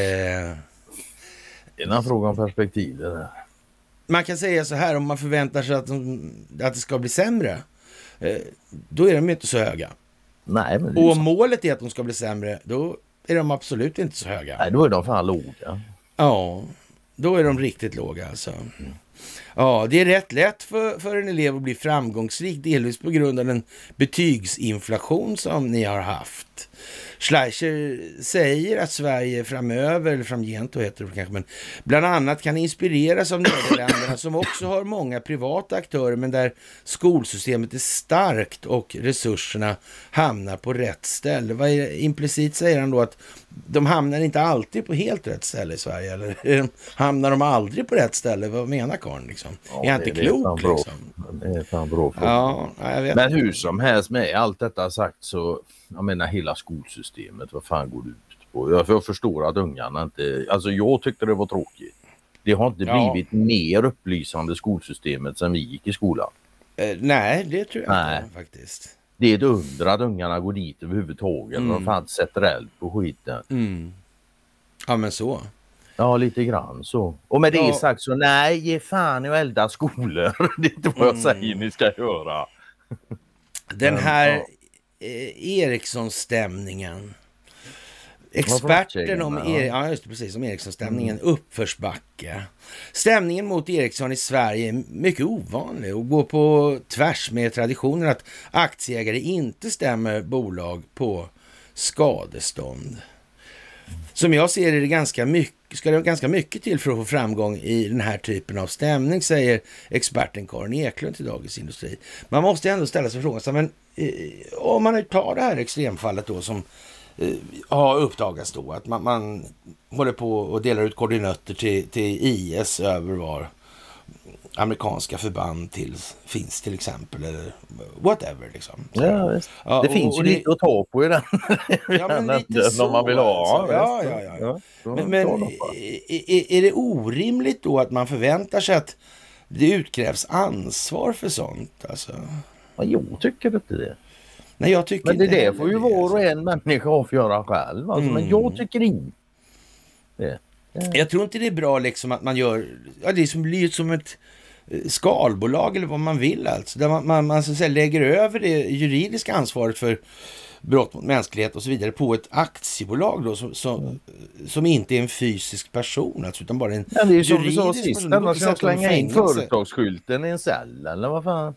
Det är en fråga om perspektiv det där. Man kan säga så här, om man förväntar sig att, de, att det ska bli sämre, eh, då är de inte så höga. Nej, men och om målet är att de ska bli sämre, då är de absolut inte så höga. Nej, då är de fan låga. Ja, då är de riktigt låga alltså. Mm. Ja, det är rätt lätt för, för en elev att bli framgångsrik, delvis på grund av den betygsinflation som ni har haft. Schleicher säger att Sverige framöver, eller framgent då heter det kanske, men bland annat kan inspireras av Nederländerna som också har många privata aktörer, men där skolsystemet är starkt och resurserna hamnar på rätt ställe. Vad är, implicit säger han då att de hamnar inte alltid på helt rätt ställe i Sverige, eller hamnar de aldrig på rätt ställe? Vad menar Karl liksom? Ja, är han inte klok liksom? Det är fan bra. Ja, jag vet. Men hur som helst, med allt detta sagt, så jag menar hela skolsystemet, vad fan går det ut på? Jag, jag förstår att ungarna inte, alltså jag tyckte det var tråkigt. Det har inte ja. blivit mer upplysande skolsystemet sen vi gick i skolan. Eh, nej, det tror jag nej. inte faktiskt. Det är ett under att ungarna går dit överhuvudtaget. Mm. De fan sätter eld på skiten. Mm. Ja, men så. Ja, lite grann så. Och med det ja. sagt så, nej, ge fan i elda skolor. Det är inte vad jag mm. säger ni ska göra. Den här ja. eh, Eriksson-stämningen. Experten om, er, ja, just det, precis, om Eriksson-stämningen, mm. uppförsbacke. Stämningen mot Eriksson i Sverige är mycket ovanlig och går på tvärs med traditionen att aktieägare inte stämmer bolag på skadestånd. Som jag ser är det ganska mycket, ska det ganska mycket till för att få framgång i den här typen av stämning, säger experten Karin Eklund till Dagens Industri. Man måste ändå ställa sig frågan, men eh, om man tar det här extremfallet då som eh, har uppdagats då att man, man håller på och delar ut koordinater till, till I S över var amerikanska förband till, finns till exempel, eller whatever liksom. Ja, visst. Ja, det och, finns och ju det, lite att ta på i den. Ja, men lite så. Man vill ha. Alltså. Ja, ja, ja. ja. ja men men är, är det orimligt då att man förväntar sig att det utkrävs ansvar för sånt? Alltså? Ja, jag tycker inte det. Nej, jag tycker men det inte där får ju var och en människa avgöra själv. Alltså, mm. Men jag tycker inte det. Ja. Jag tror inte det är bra liksom att man gör, ja, det är som, blir som ett skalbolag eller vad man vill alltså. Där man, man, man så att säga, lägger över det juridiska ansvaret för brott mot mänsklighet och så vidare på ett aktiebolag då som, som, mm. som inte är en fysisk person alltså, utan bara en ja, det är juridisk som du sa sist, person. Man ska slänga in företagsskylten i en cell eller vad fan?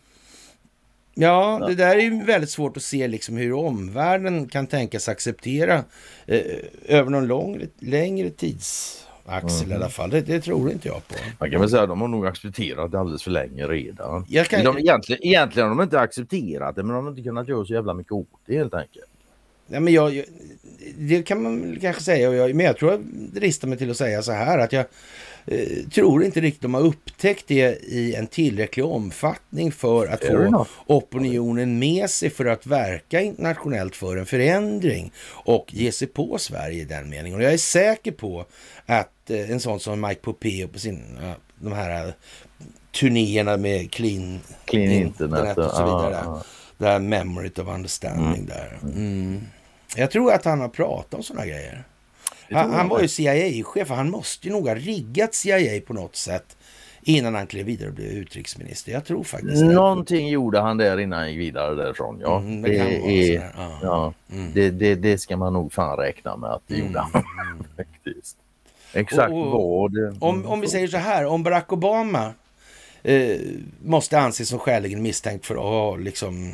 Ja, ja, det där är ju väldigt svårt att se liksom hur omvärlden kan tänkas acceptera eh, över någon lång, längre tidsaxel mm. i alla fall. Det, det tror inte jag på. Man kan väl säga att de har nog accepterat det alldeles för länge redan. Jag kan... de, egentligen, egentligen har de inte accepterat det, men de har inte kunnat göra så jävla mycket åt det helt enkelt. Ja, men jag, jag, det kan man kanske säga, jag, men jag tror jag dristar mig till att säga så här att jag eh, tror inte riktigt de har upptäckt det i en tillräcklig omfattning för att få opinionen med sig för att verka internationellt för en förändring och ge sig på Sverige i den meningen. Och jag är säker på att eh, en sån som Mike Pompeo på sin, ja, de här uh, turnéerna med clean, clean internet, internet och så vidare. Ah, ah. Det här memory of understanding mm. där. Mm. Jag tror att han har pratat om såna grejer. Han, han var ju C I A-chef och han måste ju nog ha riggat C I A på något sätt innan han klev vidare och blev utrikesminister. Jag tror faktiskt någonting det. Gjorde han där innan han gick vidare därifrån. Ja, mm, det, det, är, ja. Ja, mm. det, det, det ska man nog fan räkna med att det mm. gjorde han faktiskt. Exakt och, och, vad det, om, om vi säger så här, om Barack Obama eh, måste anses som skäligen misstänkt för att ha liksom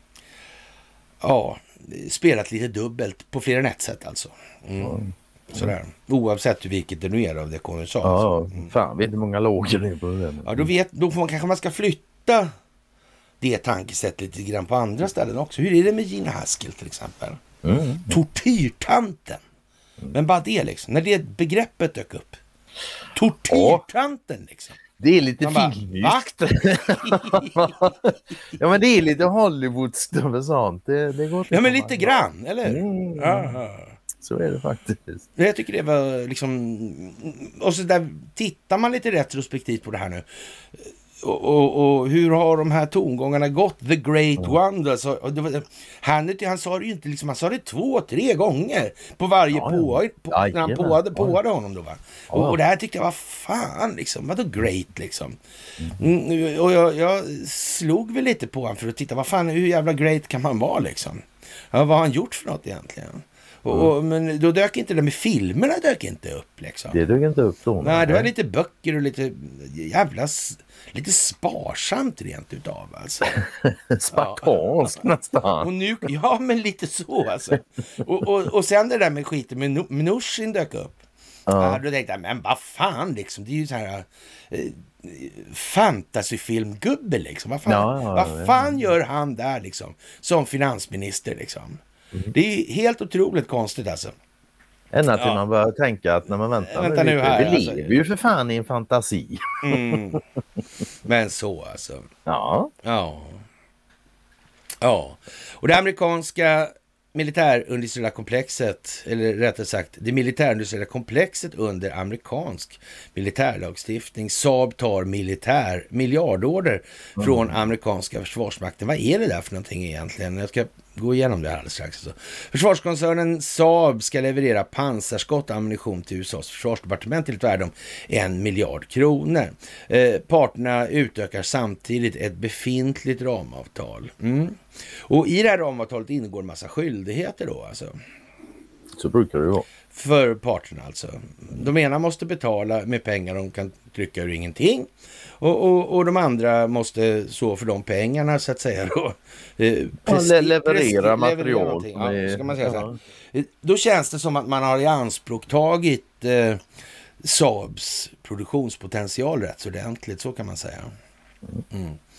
ja, spelat lite dubbelt på fler än ett sätt alltså. Mm. Mm. Sådär. Oavsett vilket det nu är av det Conny sa. Ja, mm. fan, vet du hur många lågor det är på den? Ja, då, vet, då får man, kanske man ska flytta det tankesättet lite grann på andra ställen också. Hur är det med Gina Haskell till exempel? Mm. Mm. Tortyrtanten. Mm. Men bara det liksom, när det begreppet dök upp. Tortyrtanten liksom. Det är lite filmiskt. Ja, men det är lite Hollywoodskt och sånt. Det, det går ja, men lite grann, eller? Mm. Ja. Så är det faktiskt. Jag tycker det var liksom... Och så där tittar man lite retrospektivt på det här nu. Och, och, och hur har de här tongångarna gått? The Great mm. Wonder. Alltså, och det var, han, han sa det ju inte liksom, han sa det två, tre gånger på varje ja, på, ja. på när han påade, påade honom då va. Ja. Och, och det här tyckte jag var fan liksom, vadå great liksom. Mm. Mm, och jag, jag slog väl lite på honom för att titta, vad fan, hur jävla great kan man vara liksom? Ja, vad har han gjort för något egentligen? Och, och, men då dök inte det med filmerna dök inte upp liksom. Det dök inte upp då. Nej, det var lite böcker och lite jävla lite sparsamt rent utav alltså. Spartansk ja. Nästan. Och nu, ja, men lite så alltså. Och, och, och sen det där med skiten med Mnuchin dök upp. Ja. Ja, då tänkte jag, men vad fan liksom, det är ju så här eh, fantasyfilmgubbe liksom. Vad fan, ja, ja, vad fan ja. Gör han där liksom som finansminister liksom? Mm. Det är helt otroligt konstigt alltså. Ända till ja. Man börjar tänka att när man väntar Vänta nu här, vi alltså. lever ju för fan i en fantasi. Mm. Men så alltså. Ja. Ja. Ja. Och det amerikanska militärindustriella komplexet, eller rättare sagt det militärindustriella komplexet under amerikansk militärlagstiftning. Saab tar militär miljardorder mm. från amerikanska försvarsmakten. Vad är det där för någonting egentligen? Jag ska gå igenom det här alldeles strax. Så. Försvarskoncernen Saab ska leverera pansarskott och ammunition till U S A:s försvarsdepartement till ett värde om en miljard kronor. Eh, parterna utökar samtidigt ett befintligt ramavtal. Mm. Och i det här ramavtalet ingår en massa skyldigheter då alltså. Så brukar det vara. För parterna alltså. De ena måste betala med pengar de kan trycka ur ingenting. Och, och, och de andra måste så för de pengarna så att säga då. Eh, presti- ja, leverera presti- material. Leverera ja, ska man säga ja. Så här. Då känns det som att man har i anspråk tagit eh, Saabs produktionspotential rätt så ordentligt, så kan man säga. Mm.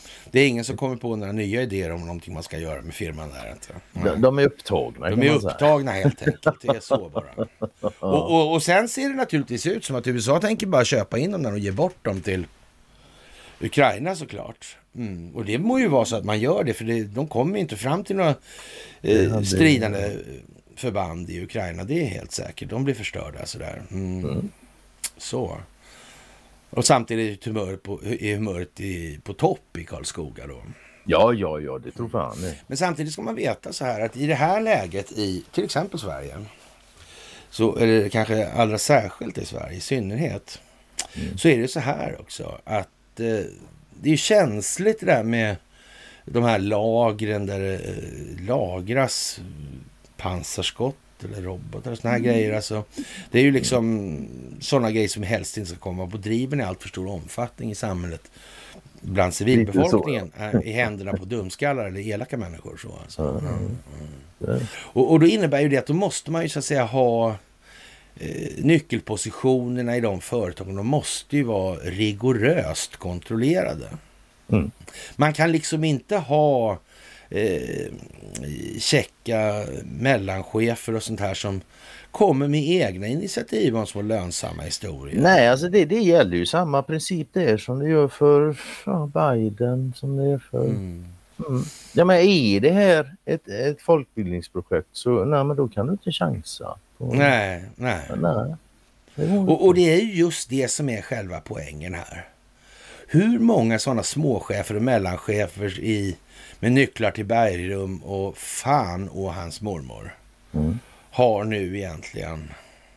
Det är ingen som kommer på några nya idéer om någonting man ska göra med firman där. Inte? De, de är upptagna. De är upptagna helt enkelt. Det är så bara. Och, och, och sen ser det naturligtvis ut som att U S A tänker bara köpa in dem där och ge bort dem till Ukraina såklart. Mm. Och det må ju vara så att man gör det, för det, de kommer inte fram till några eh, stridande förband i Ukraina. Det är helt säkert. De blir förstörda sådär. Mm. Mm. Så. Och samtidigt är humöret på, är humöret i, på topp i Karlskoga då. Ja, ja, ja, det tror fan det. Men samtidigt ska man veta så här att i det här läget i till exempel Sverige, så är det kanske allra särskilt i Sverige i synnerhet, mm. så är det så här också att eh, det är känsligt det där med de här lagren där det eh, lagras pansarskott eller robotar och såna här mm. grejer. Alltså, det är ju liksom sådana grejer som helst inte ska komma på driven i allt för stor omfattning i samhället bland civilbefolkningen så, ja. I händerna på dumskallar eller elaka människor. Så, alltså. mm. Mm. Och, och då innebär ju det att då måste man ju så att säga ha eh, nyckelpositionerna i de företagen. De måste ju vara rigoröst kontrollerade. Mm. Man kan liksom inte ha Eh, checka mellanchefer och sånt här som kommer med egna initiativ om små lönsamma historier. Nej, alltså det, det gäller ju samma princip där som det gör för ja, Biden, som det är för... Mm. Mm. Ja, men är det här ett, ett folkbildningsprojekt så nej, men då kan du inte chansa. På... Nej, nej. nej. Det och, och det är ju just det som är själva poängen här. Hur många sådana småchefer och mellanchefer i med nycklar till bergrum och fan och hans mormor mm. har nu egentligen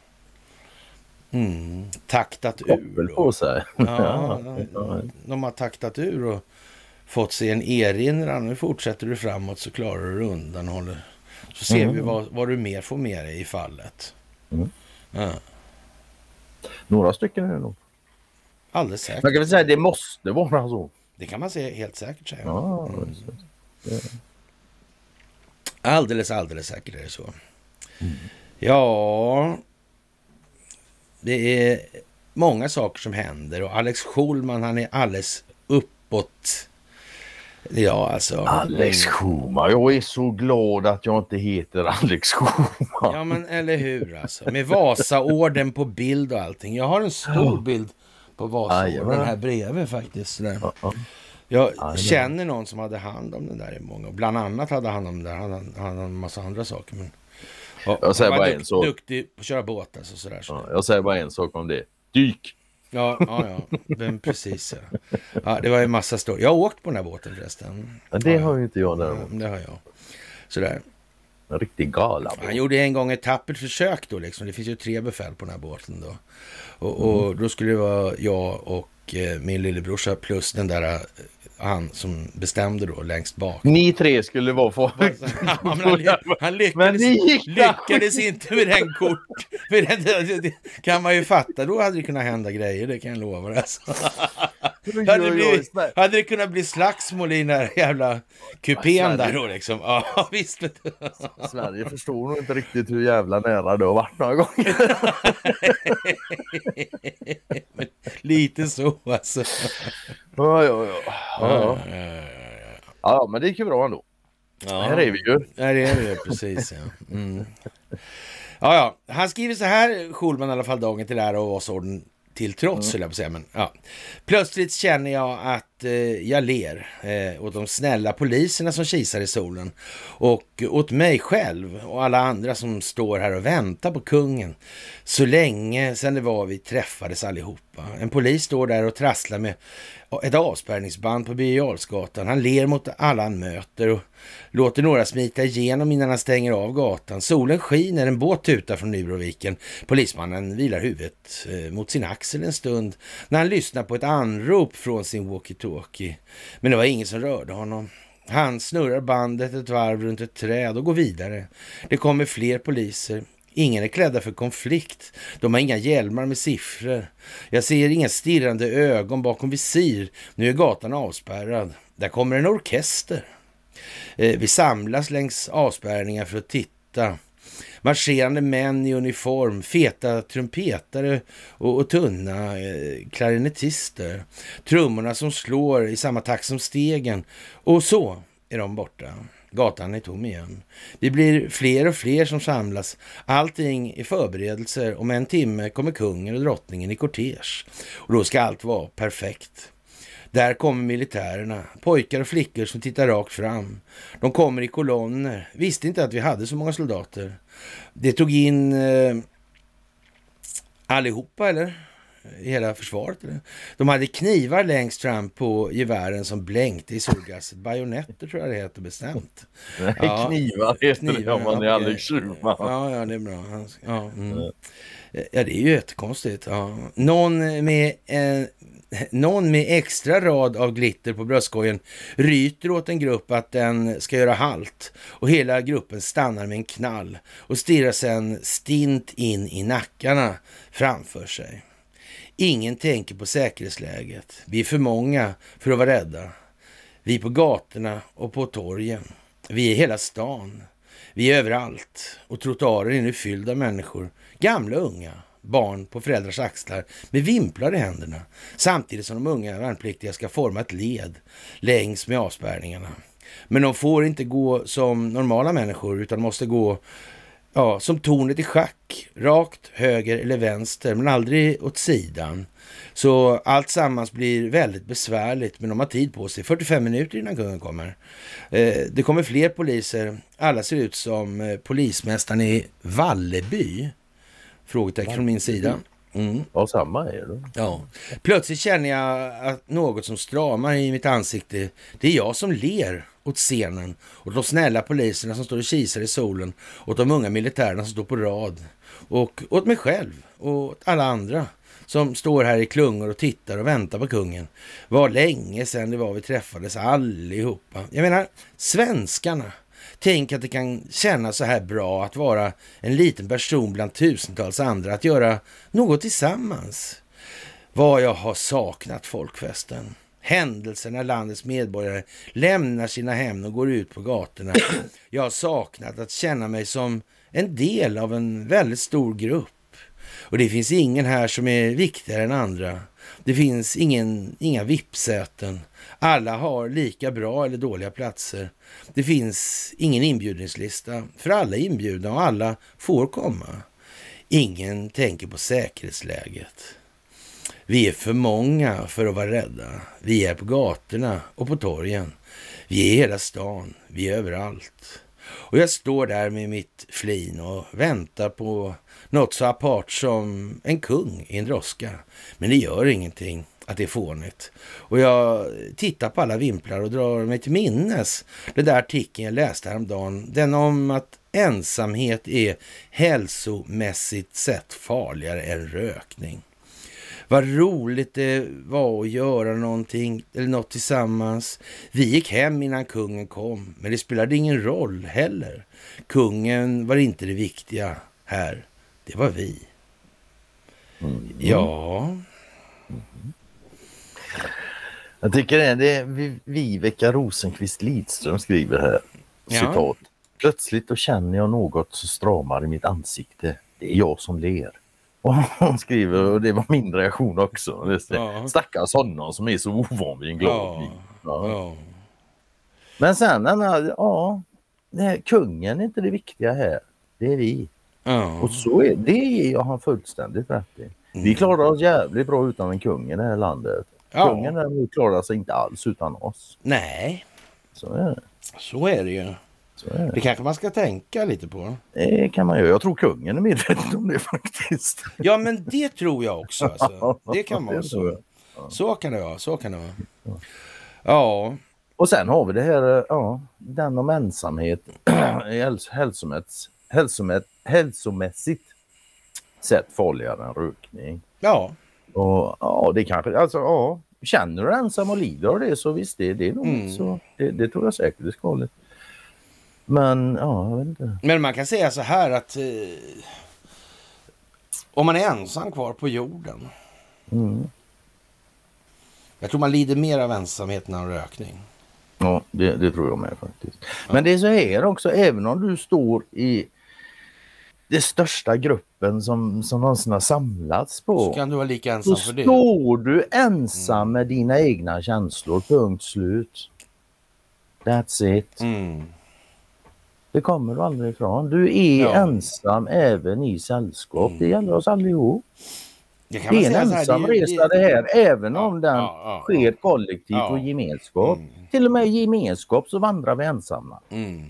mm, taktat ur. På sig. Ja, de, de har taktat ur och fått sig en erinran. Nu fortsätter du framåt så klarar du undan. Håller. Så ser mm. vi vad, vad du mer får med dig i fallet. Mm. Ja. Några stycken är det nog. Alldeles säkert. Man kan väl säga att det måste vara så. Det kan man säga helt säkert säga. Ja, mm. Alldeles, alldeles säkert är det så. Mm. Ja, det är många saker som händer och Alex Schulman, han är alldeles uppåt. Ja, alltså. Alex Schulman, jag är så glad att jag inte heter Alex Schulman. Ja, men eller hur alltså. Med Vasaorden på bild och allting. Jag har en stor bild på Vasaorden här bredvid faktiskt. Uh -uh. Jag Aj, känner någon som hade hand om den där i många. Bland annat hade han om den där. Han hade, han hade en massa andra saker. Men, och, jag säger han bara var en duk, sak. duktig på att köra båt. Alltså, sådär, sådär. Ja, jag säger bara en sak om det. Dyk! Ja, ja, ja. Men precis. Ja. Ja, det var ju en massa stor. Jag har åkt på den här båten förresten. Ja, det ja, har ju inte jag där. Ja, det har jag. Sådär. En riktig gala. Han gjorde en gång ett tappert försök då liksom. Det finns ju tre befäl på den här båten då. Och, och mm. då skulle det vara jag och eh, min lillebrorsa plus den där eh, han som bestämde då längst bak. Ni tre skulle vara för... Ja, han, han lyckades, lyckades inte med den kort. Med den, det, det kan man ju fatta. Då hade det kunnat hända grejer, det kan jag lova. Alltså. hade, det blivit, hade det kunnat bli slagsmål i den här jävla kupén där då liksom. Ja, visst. Vet du. Sverige förstår nog inte riktigt hur jävla nära det har varit några gånger. Men lite så alltså. Ja, ja, ja. Ja, ja, ja. Ja, men det gick ju bra ändå. Ja, här är vi ju. Här är vi ju, precis. Ja. Mm. Ja, ja. Han skriver så här, Schulman i alla fall dagen till ära och Vasaorden till trots, mm. jag på säga. Men, ja. Plötsligt känner jag att eh, jag ler eh, åt de snälla poliserna som kisar i solen och åt mig själv och alla andra som står här och väntar på kungen så länge sedan det var vi träffades allihopa. En polis står där och trasslar med ett avspärrningsband på Birger Jarlsgatan. Han ler mot alla han möter och låter några smita igenom innan han stänger av gatan. Solen skiner, en båt tutar från Nybroviken. Polismannen vilar huvudet eh, mot sin axel en stund när han lyssnar på ett anrop från sin walkie-talkie. Men det var ingen som rörde honom. Han snurrar bandet ett varv runt ett träd och går vidare. Det kommer fler poliser. Ingen är klädda för konflikt. De har inga hjälmar med siffror. Jag ser inga stirrande ögon bakom visir. Nu är gatan avspärrad. Där kommer en orkester. Eh, vi samlas längs avspärrningar för att titta. Marscherande män i uniform, feta trumpetare och, och tunna eh, klarinettister. Trummorna som slår i samma takt som stegen. Och så är de borta. Gatan är tom igen. Vi blir fler och fler som samlas. Allting är förberedelser. Om en timme kommer kungen och drottningen i kortege. Och då ska allt vara perfekt. Där kommer militärerna, pojkar och flickor som tittar rakt fram. De kommer i kolonner. Visste inte att vi hade så många soldater. Det tog in eh, allihopa, eller? I hela försvaret. Eller? De hade knivar längst fram på gevären som blänkte i solgaset. Bajonetter tror jag det heter bestämt. Nej, ja, knivar heter knivar, det om man är Alex Schulman. Ja, ja, det är bra. Ja, mm. Ja, det är ju jättekonstigt. Ja. Någon med en... Någon med extra rad av glitter på bröstkorgen ryter åt en grupp att den ska göra halt och hela gruppen stannar med en knall och stirrar sedan stint in i nackarna framför sig. Ingen tänker på säkerhetsläget. Vi är för många för att vara rädda. Vi är på gatorna och på torgen. Vi är hela stan. Vi är överallt och trottoarer är nu fyllda av människor, gamla och unga. Barn på föräldrars axlar med vimplar i händerna samtidigt som de unga värnpliktiga ska forma ett led längs med avspärrningarna. Men de får inte gå som normala människor utan måste gå ja, som tornet i schack, rakt, höger eller vänster men aldrig åt sidan. Så allt sammans blir väldigt besvärligt men de har tid på sig, fyrtiofem minuter innan kungen kommer. Eh, det kommer fler poliser, alla ser ut som eh, polismästaren i Valleby. Frågetecken från min sida. Mm. Ja, samma är det. Ja. Plötsligt känner jag att något som stramar i mitt ansikte. Det är jag som ler åt scenen. Åt de snälla poliserna som står och kisar i solen. Åt de unga militärerna som står på rad. Och åt mig själv. Och åt alla andra som står här i klungor och tittar och väntar på kungen. Var länge sedan det var vi träffades allihopa. Jag menar, svenskarna. Tänk att det kan kännas så här bra att vara en liten person bland tusentals andra. Att göra något tillsammans. Vad jag har saknat folkfesten. Händelser när landets medborgare lämnar sina hem och går ut på gatorna. Jag har saknat att känna mig som en del av en väldigt stor grupp. Och det finns ingen här som är viktigare än andra. Det finns ingen, inga vippsäten. Alla har lika bra eller dåliga platser. Det finns ingen inbjudningslista. För alla är inbjudna och alla får komma. Ingen tänker på säkerhetsläget. Vi är för många för att vara rädda. Vi är på gatorna och på torgen. Vi är i hela stan. Vi är överallt. Och jag står där med mitt flin och väntar på något så apart som en kung i en droska. Men det gör ingenting att det är fånigt. Och jag tittar på alla vimplar och drar mig till minnes den där artikeln jag läste häromdagen. Den om att ensamhet är hälsomässigt sett farligare än rökning. Vad roligt det var att göra någonting eller något tillsammans. Vi gick hem innan kungen kom, men det spelade ingen roll heller. Kungen var inte det viktiga här. Det var vi. Mm. Ja. Mm. Jag tycker det är, det är Viveka Rosenqvist Lidström skriver här. Ja. Citat. Plötsligt då känner jag något så stramar i mitt ansikte. Det är jag som ler. Och hon skriver, och det var min reaktion också. Det är, ja. Stackars honom som är så ovan vid en glad ja. Ja. Ja. Men sen, ja, det här, kungen är inte det viktiga här. Det är vi. Ja. Och så är det, jag har fullständigt rätt i. Mm. Vi klarar oss jävligt bra utan en kung i det här landet. Ja. Kungen däremot klarar sig inte alls utan oss. Nej. Så är det. Så är det ju. Så är det. Det kanske man ska tänka lite på. Det kan man göra. Jag tror kungen är medveten om det faktiskt. Ja, men det tror jag också. Alltså. Det kan vara så. Ja. Så kan det vara. Så kan det vara. Ja. Ja. Och sen har vi det här, ja, den om ensamhet hälsomässigt, hälsomässigt, hälsomässigt sett farligare än rökning. Ja. Och ja, det kanske, alltså ja, känner du ensam och lider av det så visst det, det är nog mm. så, det, det tror jag säkert det är skadligt. Men ja, jag vet inte. Men man kan säga så här att eh, om man är ensam kvar på jorden. Mm. Jag tror man lider mer av ensamheten än rökning. Ja, det, det tror jag med faktiskt. Ja. Men det är så här också, även om du står i det största gruppen som, som någonsin har samlats på. Så kan du vara lika ensam så för det. står du ensam mm. med dina egna känslor, punkt slut. That's it. Mm. Det kommer du aldrig ifrån. Du är ja. ensam även i sällskap. Mm. Det gäller oss allihop. Det, det är en ensam det, resa det här, även ja, om den ja, ja, sker kollektivt ja. och gemenskap. Mm. Till och med i gemenskap så vandrar vi ensamma. Mm.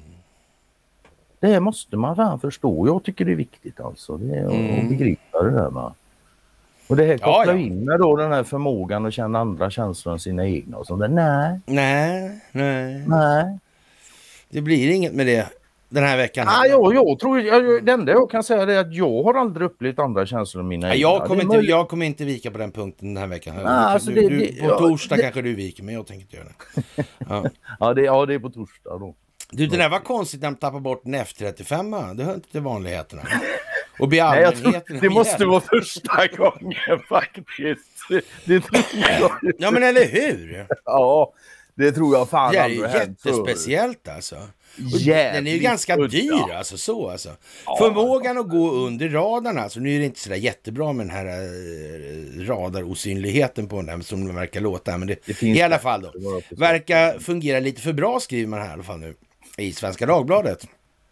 Det här måste man fan förstå. Jag tycker det är viktigt alltså. Det är mm. att begripa det där med. Och det här kopplar ja, ja. in med då den här förmågan att känna andra känslor än sina egna. Och sånt där. Nej. Nej, nej. Nej. Det blir inget med det den här veckan. Ah, jag, jag tror, jag, det enda jag kan säga är att jag har aldrig upplevt andra känslor än mina ja, egna. Jag kommer, inte, möjligt... jag kommer inte vika på den punkten den här veckan. Ah, alltså du, det, du, det, på ja, torsdag det... kanske du viker, men jag tänker inte göra det. Ja, ja, det, ja det är på torsdag då. Du, det där var konstigt när de tappar bort en F trettiofem. Det hör inte till vanligheterna. Och bli Nej, jag tror, det måste vara första gången faktiskt. Det, det tror jag. Ja, men eller hur? Ja, det tror jag fan. Det är ju jättespeciellt alltså. Den är ju ganska udda. dyr alltså så alltså. Ja. Förmågan att gå under radarn alltså. Nu är det inte så där jättebra med den här äh, radarosynligheten på den som den verkar låta. Men det, det i alla fall då. Verkar fungera lite för bra, skriver man här i alla fall nu. I Svenska Dagbladet.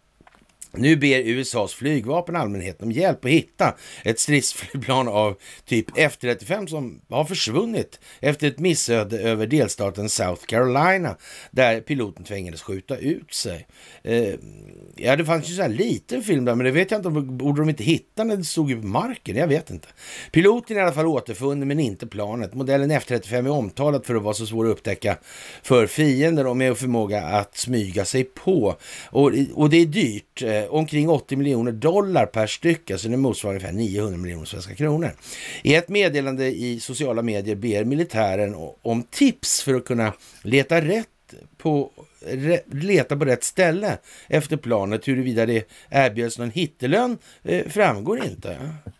Nu ber U S A:s flygvapen allmänheten om hjälp att hitta ett stridsflygplan av typ F trettiofem som har försvunnit efter ett missöde över delstaten South Carolina där piloten tvingades skjuta ut sig. Eh, ja, det fanns ju så här liten film där, men det vet jag inte, borde de inte hitta när det stod på marken? Jag vet inte. Piloten är i alla fall återfunnen, men inte planet. Modellen F trettiofem är omtalad för att vara så svår att upptäcka för fiender och med förmåga att smyga sig på. Och, och det är dyrt. Eh, omkring åttio miljoner dollar per stycke, så det motsvarar ungefär niohundra miljoner svenska kronor. I ett meddelande i sociala medier ber militären om tips för att kunna leta rätt på re, leta på rätt ställe efter planet. Huruvida det erbjöds någon hittelön eh, framgår inte.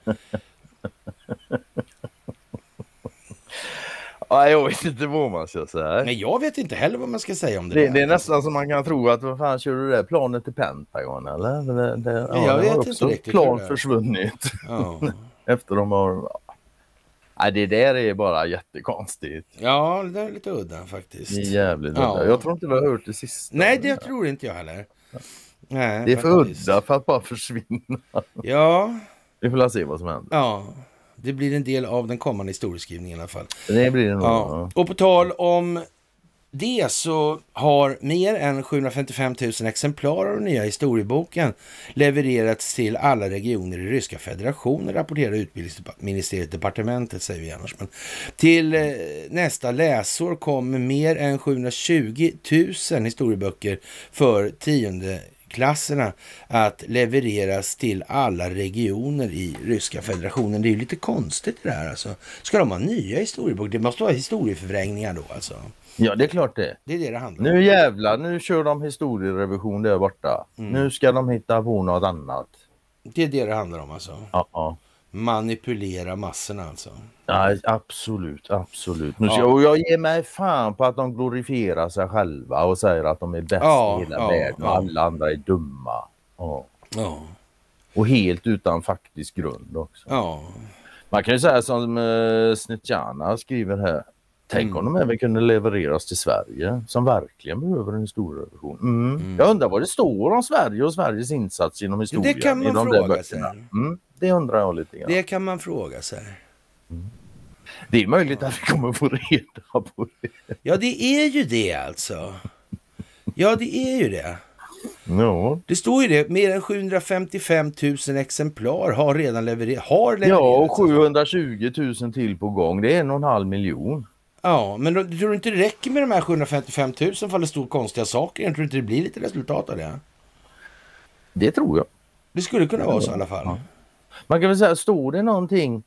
Ja, jag vet inte vad man ska säga. Men jag vet inte heller vad man ska säga om det. Det, där. det är nästan som man kan tro att vad fan kör du det planet till Pentagon eller? Det, det, ja, jag det vet inte riktigt. Plan försvunnit. Ja. Efter de har... Nej, det där är bara jättekonstigt. Ja, det är lite udda faktiskt. Det är jävligt udda. Ja. Jag tror inte vi har hört det sista. Nej, det jag tror inte jag heller. Nej, det är för faktiskt. udda för att bara försvinna. Ja. Vi får se vad som händer. Ja. Det blir en del av den kommande historieskrivningen i alla fall. Det blir det nog. Ja. Och på tal om det så har mer än sjuhundrafemtiofem tusen exemplar av den nya historieboken levererats till alla regioner i Ryska federationen, rapporterar utbildningsministeriet, departementet säger vi annars. Men till eh, nästa läsår kommer mer än sjuhundratjugo tusen historieböcker för tionde klasserna att levereras till alla regioner i Ryska federationen. Det är ju lite konstigt det här alltså. Ska de ha nya historieböcker? Det måste vara historieförvrängningar då alltså. Ja, det är klart det. Det är det det handlar om. Nu jävlar, nu kör de historierevision där borta. Mm. Nu ska de hitta på något annat. Det är det det handlar om alltså. Ja, ja. Manipulera massorna alltså. Ja, absolut, absolut. Nu ska, ja. Och jag ger mig fan på att de glorifierar sig själva och säger att de är bäst ja, i hela ja, världen och ja. alla andra är dumma. Ja. Ja. Och helt utan faktisk grund också. Ja. Man kan ju säga som uh, Snitjana skriver här. Tänk mm. om de även kunde levereras till Sverige som verkligen behöver en historierevision. Mm. Mm. Jag undrar vad det står om Sverige och Sveriges insats inom historien. Det kan man de fråga sig. Mm. Det undrar jag lite grann. Det kan man fråga sig. Mm. Det är möjligt att vi kommer få reda på det. Ja, det är ju det alltså. Ja, det är ju det. No. Det står ju det. Mer än sjuhundrafemtiofem tusen exemplar har redan levererat. Har levererat. Ja, och sjuhundratjugo tusen till på gång. Det är en och en halv miljon. Ja, men då, tror du inte det räcker med de här sjuhundrafemtiofem tusen för det står konstiga saker? Jag tror inte det blir lite resultat av det. Det tror jag. Det skulle kunna vara så i alla fall. Ja. Man kan väl säga, står det någonting,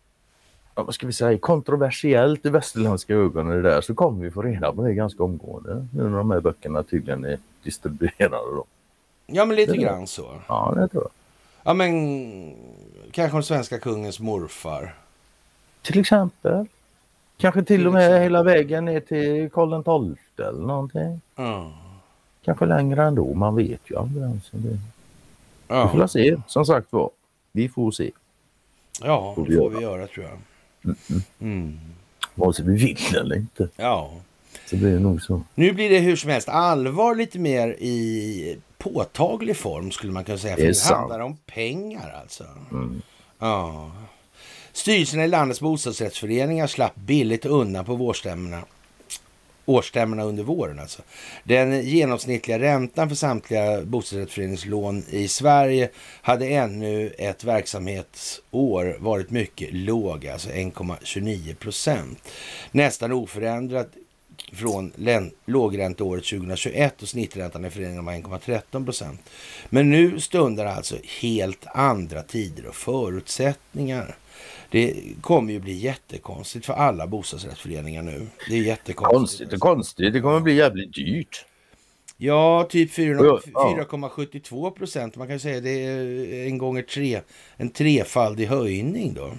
ja, vad ska vi säga, kontroversiellt i västerländska ögon det där, så kommer vi få reda på det ganska omgående. Nu när de här böckerna tydligen är distribuerade då. Ja, men lite det grann så. Ja, det tror jag. Ja, men kanske den svenska kungens morfar. Till exempel. Kanske till och med hela vägen ner till Karl den tolfte eller någonting. Mm. Kanske längre ändå, man vet ju aldrig. Alltså det... Ja. Vi får se, som sagt var. Vi får se. Ja, det får vi göra tror jag. Mm. Mm. Vare sig vi vill eller inte. Ja. Så blir det nog så. Nu blir det hur som helst allvar lite mer i påtaglig form skulle man kunna säga. För det, det handlar om pengar alltså. Mm. Ja. Styrelserna i landets bostadsrättsföreningar slapp billigt undan på vårstämmorna. Årsstämmorna under våren alltså. Den genomsnittliga räntan för samtliga bostadsrättsföreningslån i Sverige hade ännu ett verksamhetsår varit mycket låg, alltså en komma tjugonio procent. Nästan oförändrat från lågränteåret tjugohundratjugoett och snitträntan i föreningen var en komma tretton procent. Men nu stundar alltså helt andra tider och förutsättningar. Det kommer ju bli jättekonstigt för alla bostadsrättsföreningar nu. Det är jättekonstigt. Konstigt och konstigt. Det kommer bli jävligt dyrt. Ja, typ fyra komma sjuttiotvå procent. Man kan säga det är en gånger tre, en trefaldig höjning då.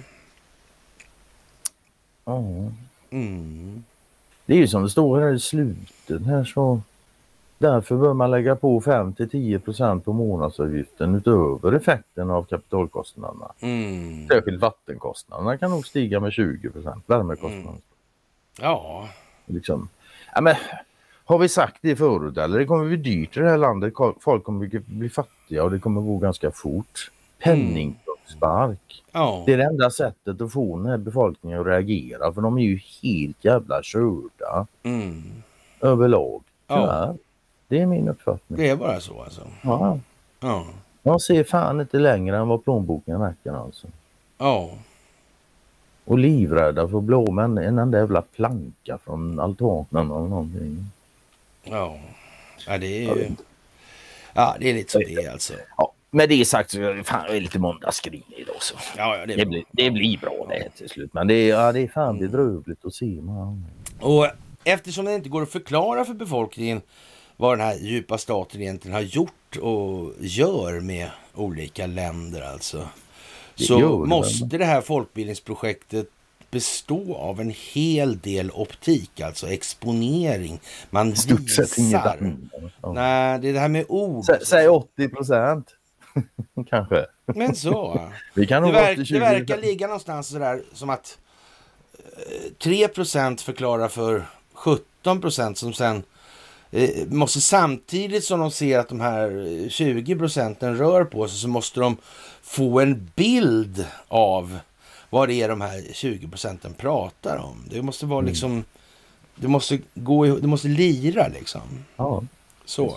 Ja. Mm. Det är ju som det står här i slutet här så. Därför bör man lägga på fem till tio procent på månadsavgiften utöver effekten av kapitalkostnaderna. Mm. Särskilt vattenkostnaderna kan nog stiga med tjugo procent. Värmekostnaderna. Mm. Ja. Liksom. Ja, men har vi sagt det förut eller? Det kommer bli dyrt i det här landet. Folk kommer bli fattiga och det kommer gå ganska fort. Penningtångsspark. Mm. Ja. Det är det enda sättet att få den här befolkningen att reagera. För de är ju helt jävla körda. Mm. Överlag. Ja. Det är min uppfattning. Det är bara så alltså. Ja. Ja. Man ser fan inte längre än vad plånboken räcker alltså. Ja. Och livrädda för blåmän en enda jävla planka från altanen eller någonting. Ja. Ja, det är ju... Ja, det är lite så det är alltså. Ja, med det sagt så är det fan lite måndagsskrin idag så. Ja, ja, det, det, blir, det blir bra det till slut. Men det är, ja, det är fan bedrövligt att se. Man. Och eftersom det inte går att förklara för befolkningen vad den här djupa staten egentligen har gjort och gör med olika länder alltså. Så det måste det här folkbildningsprojektet bestå av en hel del optik, alltså exponering. Man stort sett visar. Ja. Nej, det är det här med ord. Sä, säg åttio procent. Kanske. Men så. Vi kan det, verk, det verkar ligga någonstans sådär som att eh, tre procent förklarar för sjutton procent som sen eh, måste samtidigt som de ser att de här tjugo procenten rör på sig så måste de få en bild av vad det är de här tjugo procenten pratar om. Det måste vara liksom mm. det måste gå det måste lira liksom. Ja. Så.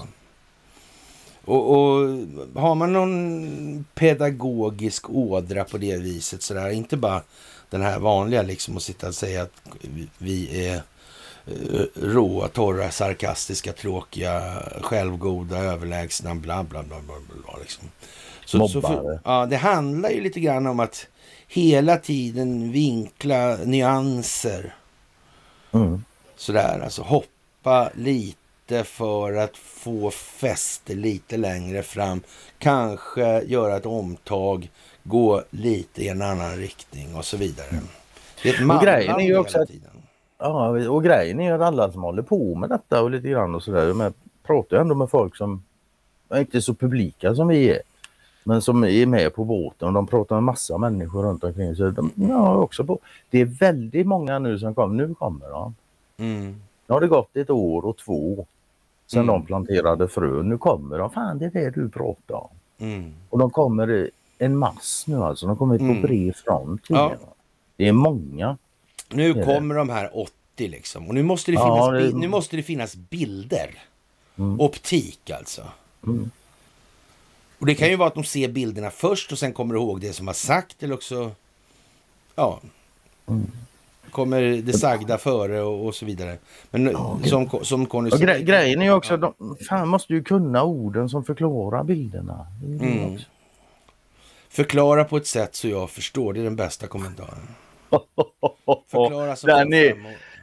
Och, och har man någon pedagogisk ådra på det viset sådär, inte bara den här vanliga liksom att sitta och säga att vi, vi är råa, torra, sarkastiska, tråkiga, självgoda, överlägsna, bla bla bla bla, bla liksom. Så, så för, ja, det handlar ju lite grann om att hela tiden vinkla nyanser. Mm. Sådär, alltså hoppa lite för att få fäste lite längre fram. Kanske göra ett omtag, gå lite i en annan riktning och så vidare. Det är ett och grejen är ju också att, tiden. Ja, och grejen är ju att alla som håller på med detta och lite grann och sådär, men pratar ändå med folk som inte är så publika som vi är. Men som är med på båten och de pratar med massa människor runt omkring. Så de, ja, också på. Det är väldigt många nu som kommer. Nu kommer de. Mm. Nu har det gått ett år och två sedan mm. de planterade frö. Nu kommer de. Fan, det är det du pratar om. Mm. Och de kommer en mass nu alltså. De kommer mm. på bred front. Ja. Det är många. Nu det kommer det. De här åttio liksom. Och nu måste det finnas, ja, det... Bi- nu måste det finnas bilder. Mm. Optik alltså. Mm. Och det kan ju vara att de ser bilderna först och sen kommer ihåg det som har sagt. Eller också, ja, mm. kommer det sagda före och, och så vidare. Men ja, som, som Conny och gre- grejen är ju också, de, fan måste ju kunna orden som förklarar bilderna. Mm. Förklara på ett sätt så jag förstår, det är den bästa kommentaren. Förklara som den är,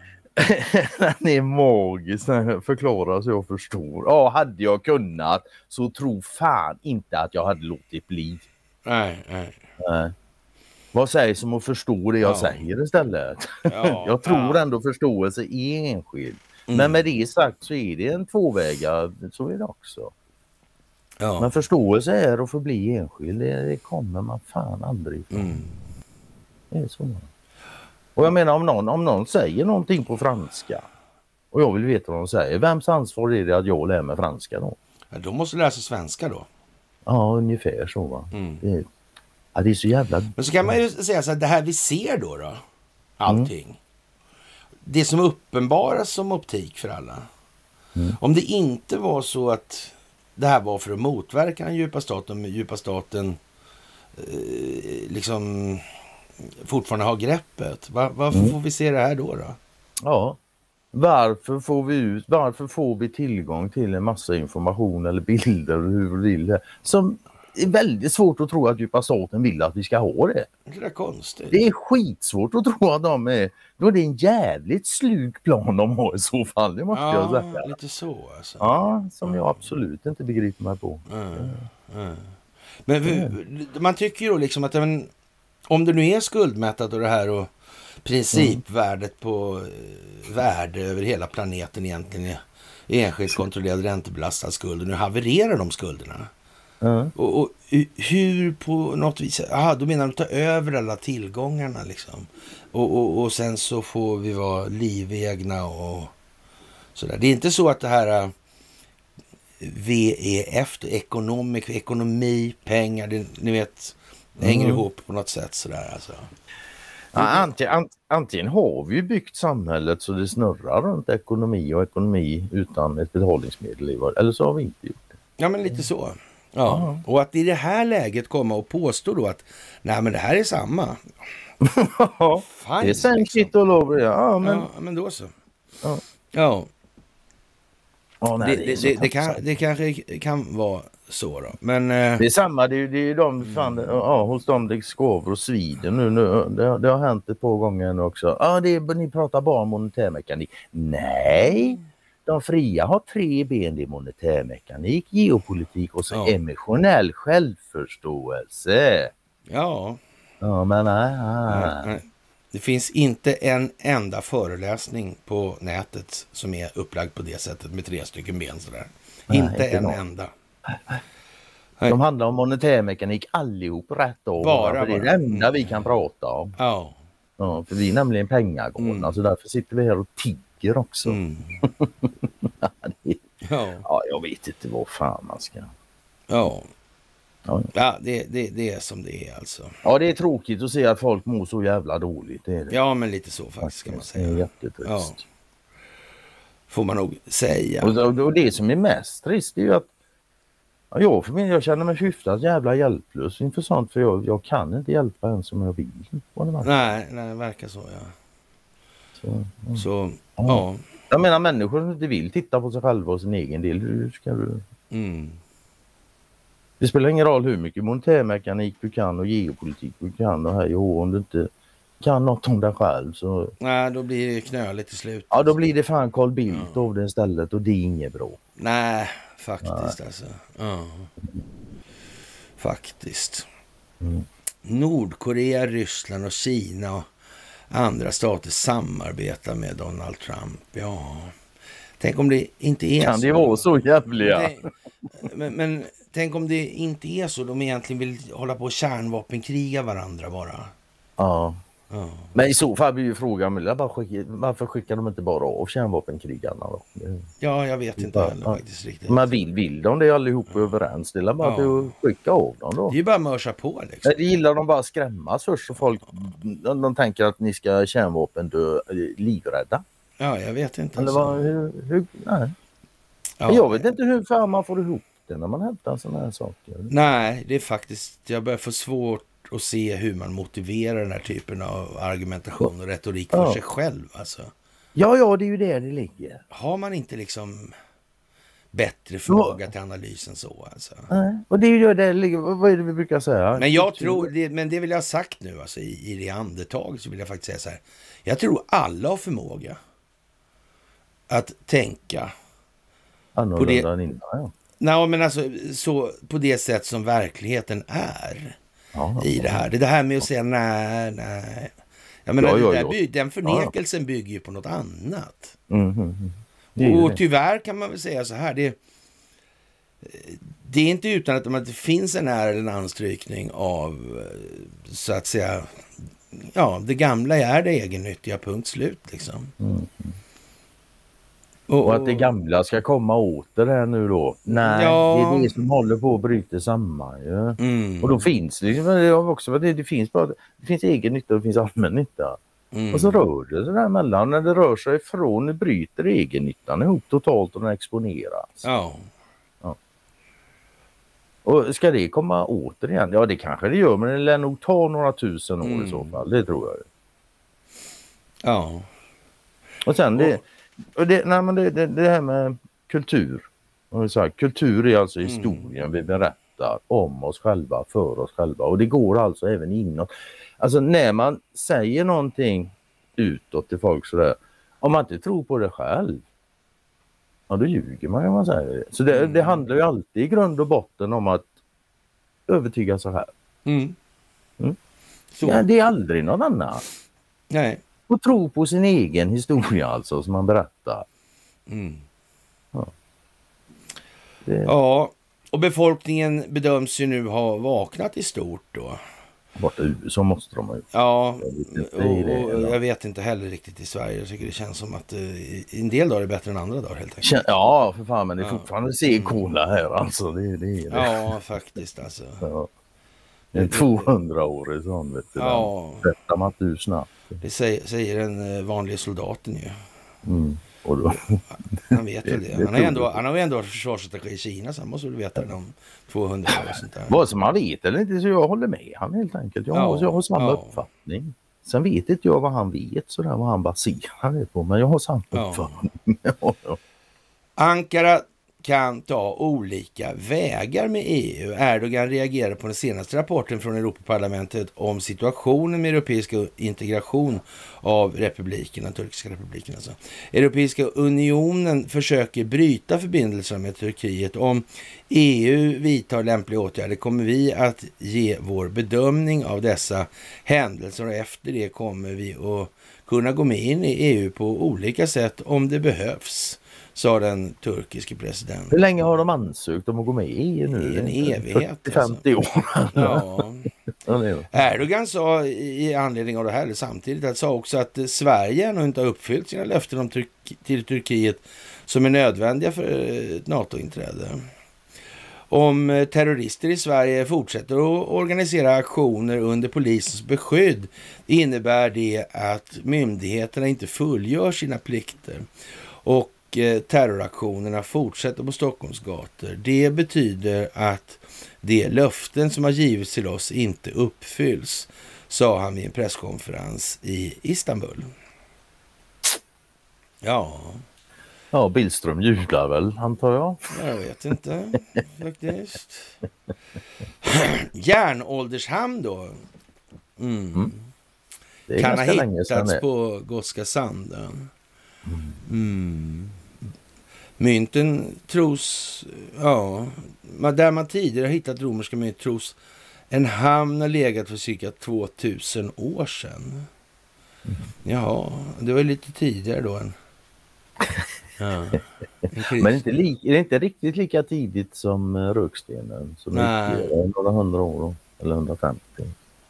den är magisk, förklara så jag förstår. Ja, hade jag kunnat så tro fan inte att jag hade låtit bli. Nej, nej. nej. Vad sägs om att förstå det jag ja. säger istället? Ja, jag tror ja. ändå förståelse är enskild. Mm. Men med det sagt så är det en tvåväga, så är det också. Ja. Men förståelse är att få bli enskild. Det, det kommer man fan aldrig ifrån. Mm. Det är så. Och jag menar om någon, om någon säger någonting på franska och jag vill veta vad de säger. Vems ansvar är det att jag lär mig franska då? Ja, då måste du lära sig svenska då. Ja, ungefär så va. Mm. Det, ja, det är så jävla... Men så kan man ju säga så här, det här vi ser då då. Allting. Mm. Det som uppenbaras som optik för alla. Mm. Om det inte var så att det här var för att motverka den djupa staten, med djupa staten eh, liksom fortfarande har greppet. Var, varför mm. får vi se det här då då? Ja, varför får vi ut, varför får vi tillgång till en massa information eller bilder hur vi vill det, som är väldigt svårt att tro att djupa staten vill att vi ska ha det. Det är konstigt. Det är skitsvårt att tro att de är, då är det en jävligt slug plan de har i så fall, det måste ja, jag säga. Lite så alltså. Ja, som jag absolut inte begriper mig på. Mm. Mm. Men mm. man tycker ju då liksom att men, om det nu är skuldmättat och det här och principvärdet mm. på eh, värde över hela planeten egentligen är enskilt kontrollerad räntebelastad skuld och nu havererar de skulderna. Mm. Och, och hur på något vis, aha, då menar de ta över alla tillgångarna liksom. Och, och, och sen så får vi vara livegna och sådär. Det är inte så att det här V E F, ekonomi, ekonomi pengar, det, ni vet, hänger mm. ihop på något sätt sådär alltså. Ja, antingen, ant, antingen har vi ju byggt samhället så det snurrar runt ekonomi och ekonomi utan ett betalningsmedel i var, eller så har vi inte gjort det. Ja, men lite så. Ja, mm. Och att i det här läget komma och påstå då att nej men det här är samma. Ja, det är sen shit all over. Ja, men... ja, men då så. Ja. Ja. Oh, nej, det, det, det, det, kan, det kanske kan vara så då. Men, eh... det är samma, det är, det är de fan, mm. ja, hos dem det skaver och svider nu. nu det, det har hänt ett par gånger nu också. Ja, det är, ni pratar bara om monetärmekanik. Nej, de fria har tre ben. Det är monetärmekanik, geopolitik och så ja. emotionell självförståelse. Ja. Ja, men nej, nej. nej. Det finns inte en enda föreläsning på nätet som är upplagd på det sättet med tre stycken ben sådär. Nej, inte, inte en någon. enda. Nej. De handlar om monetärmekanik allihop rätt av. Bara, det är det enda mm. vi kan prata om. Ja. Ja, för vi är nämligen pengagårdarna mm. så därför sitter vi här och tigger också. Mm. det, ja. ja, jag vet inte vad fan man ska. Ja. Ja, ja det, det, det är som det är alltså. Ja, det är tråkigt att se att folk mår så jävla dåligt. Det är det. Ja, men lite så faktiskt kan man säga. Det är jättetrist. Ja. Får man nog säga. Och, och, och det som är mest trist är ju att ja, jag, för mig, jag känner mig hyfsat jävla hjälplös inför sånt. För jag, jag kan inte hjälpa en som jag vill. Nej, nej, det verkar så, ja. Så, mm. så ja. ja. Jag menar, människor som inte vill titta på sig själva och sin egen del. Hur ska du... Mm. Det spelar ingen roll hur mycket monetärmekanik du kan och geopolitik du kan och hej och om du inte kan något om dig själv så... Nej, då blir det knöligt till slut. Ja, då blir det fan Carl Bildt ja. av det istället och det är inget bra. Nej, faktiskt Nej. alltså. Ja. Faktiskt. Mm. Nordkorea, Ryssland och Kina och andra stater samarbetar med Donald Trump. Ja, tänk om det inte är kan så. Kan det vara så jävliga? Men, men tänk om det inte är så. De egentligen vill hålla på och kärnvapenkriga varandra bara. Ja. ja. Men i så fall blir ju frågan, varför skickar de inte bara av kärnvapenkrigarna då? Ja, jag vet inte heller ja. faktiskt riktigt. Men vill, vill de det allihop ja. överens? Det är bara ja. att skicka av dem då. Det är ju bara att mörsa på liksom. Det gillar de bara att skrämmas först så folk de, de tänker att ni ska kärnvapen dö livrädda. Ja, jag vet inte. Eller vad, hur, hur, nej. Ja. Jag vet inte hur fan man får ihop det när man hämtar sådana här saker. Nej, det är faktiskt, jag börjar få svårt att se hur man motiverar den här typen av argumentation och retorik för ja. sig själv. Alltså. Ja, ja, det är ju där det ligger. Har man inte liksom bättre förmåga ja. till analysen så alltså? Nej, och det är ju det ligger, vad är det vi brukar säga? Men jag tror, det, men det vill jag ha sagt nu alltså, i, i det andetag så vill jag faktiskt säga så här. Jag tror alla har förmåga att tänka på det, innan, ja. nej, men alltså, så, på det sätt som verkligheten är ja, i det här. Det, det här med att säga nej, nej. Jag menar, ja, ja, ja. Den förnekelsen ja. bygger ju på något annat. Mm, mm, mm. Och tyvärr kan man väl säga så här. Det, det är inte utan att, att det finns en är eller en anstrykning av, så att säga, ja, det gamla är det egennyttiga, punkt slut liksom. Mm. Och, och att det gamla ska komma åter här nu då. Nej, ja. Det är det som håller på att bryta samman. Ja. Mm. Och då finns det liksom, det, också, det, det finns bara, det finns egen nytta och det finns allmän nytta. Mm. Och så rör det sig däremellan. När det rör sig ifrån, det bryter egennyttan ihop totalt och den exponeras. Ja. Ja. Och ska det komma åter igen? Ja, det kanske det gör, men det lär nog ta några tusen år mm. i så fall. Det tror jag. Ja. Och sen det... Och, Och det, nej, men det, det, det här med kultur. Säga, kultur är alltså historien mm. vi berättar om oss själva, för oss själva. Och det går alltså även inåt. Alltså när man säger någonting utåt till folk sådär, om man inte tror på det själv, ja då ljuger man kan man säga. Så det, mm. det handlar ju alltid i grund och botten om att övertyga sig här. Mm. Mm. Så. Ja, det är aldrig någon annan. Nej. Och tro på sin egen historia alltså som man berättar. Mm. Ja. Det... ja, och befolkningen bedöms ju nu ha vaknat i stort då. Borta i U S A måste de ha gjort. Ja, och, och jag vet inte heller riktigt i Sverige. Jag tycker det känns som att uh, en del dagar är bättre än andra dagar helt enkelt. Ja, för fan, men det är fortfarande C-cola här alltså. Det, det är det. Ja, faktiskt alltså. Ja. Det är tvåhundra år i sån, vet du. Ja. Rättar man inte ur snabbt. Det säger, säger den vanliga soldaten ju. Mm. Och då... Han vet ju det. det. Han, är ändå, han har ju ändå varit försvarsstrategi i Kina, så han måste väl veta det om tvåhundra år och sånt där. Vad som han vet eller inte, så jag håller med han helt enkelt. Jag, ja, har, jag har samma ja. uppfattning. Sen vet inte jag vad han vet, sådär vad han baserar det på, men jag har samma ja. uppfattning. ja, ja. Ankara kan ta olika vägar med E U. Erdogan reagerar på den senaste rapporten från Europaparlamentet om situationen med europeiska integration av republiken, den turkiska republiken. Alltså. Europeiska unionen försöker bryta förbindelserna med Turkiet. Om E U vidtar lämpliga åtgärder kommer vi att ge vår bedömning av dessa händelser och efter det kommer vi att kunna gå med in i E U på olika sätt om det behövs, sa den turkiske presidenten. Hur länge har de ansökt om att gå med i E U nu? I en evighet. fyrtio femtio år. Ja. Erdogan sa i anledning av det här samtidigt att sa också att Sverige ännu inte har uppfyllt sina löften om Turk- till Turkiet som är nödvändiga för ett NATO-inträde. Om terrorister i Sverige fortsätter att organisera aktioner under polisens beskydd innebär det att myndigheterna inte fullgör sina plikter. Och terroraktionerna fortsätter på Stockholms gator. Det betyder att de löften som har givits till oss inte uppfylls, sa han vid en presskonferens i Istanbul. Ja. Ja, Billström jublar väl, antar jag. Jag vet inte, faktiskt. Järnåldershamn då. Mm. Mm. Kan ha hittats på Gotska Sanden. Mm. Mm. Mynten tros, ja, där man tidigare har hittat romerska mynt tros en hamn har legat för cirka tvåtusen år sedan. Mm. Ja, det var lite tidigare då än... Ja. Men inte li- är det inte riktigt lika tidigt som uh, rökstenen som är några hundra år eller hundrafemtio.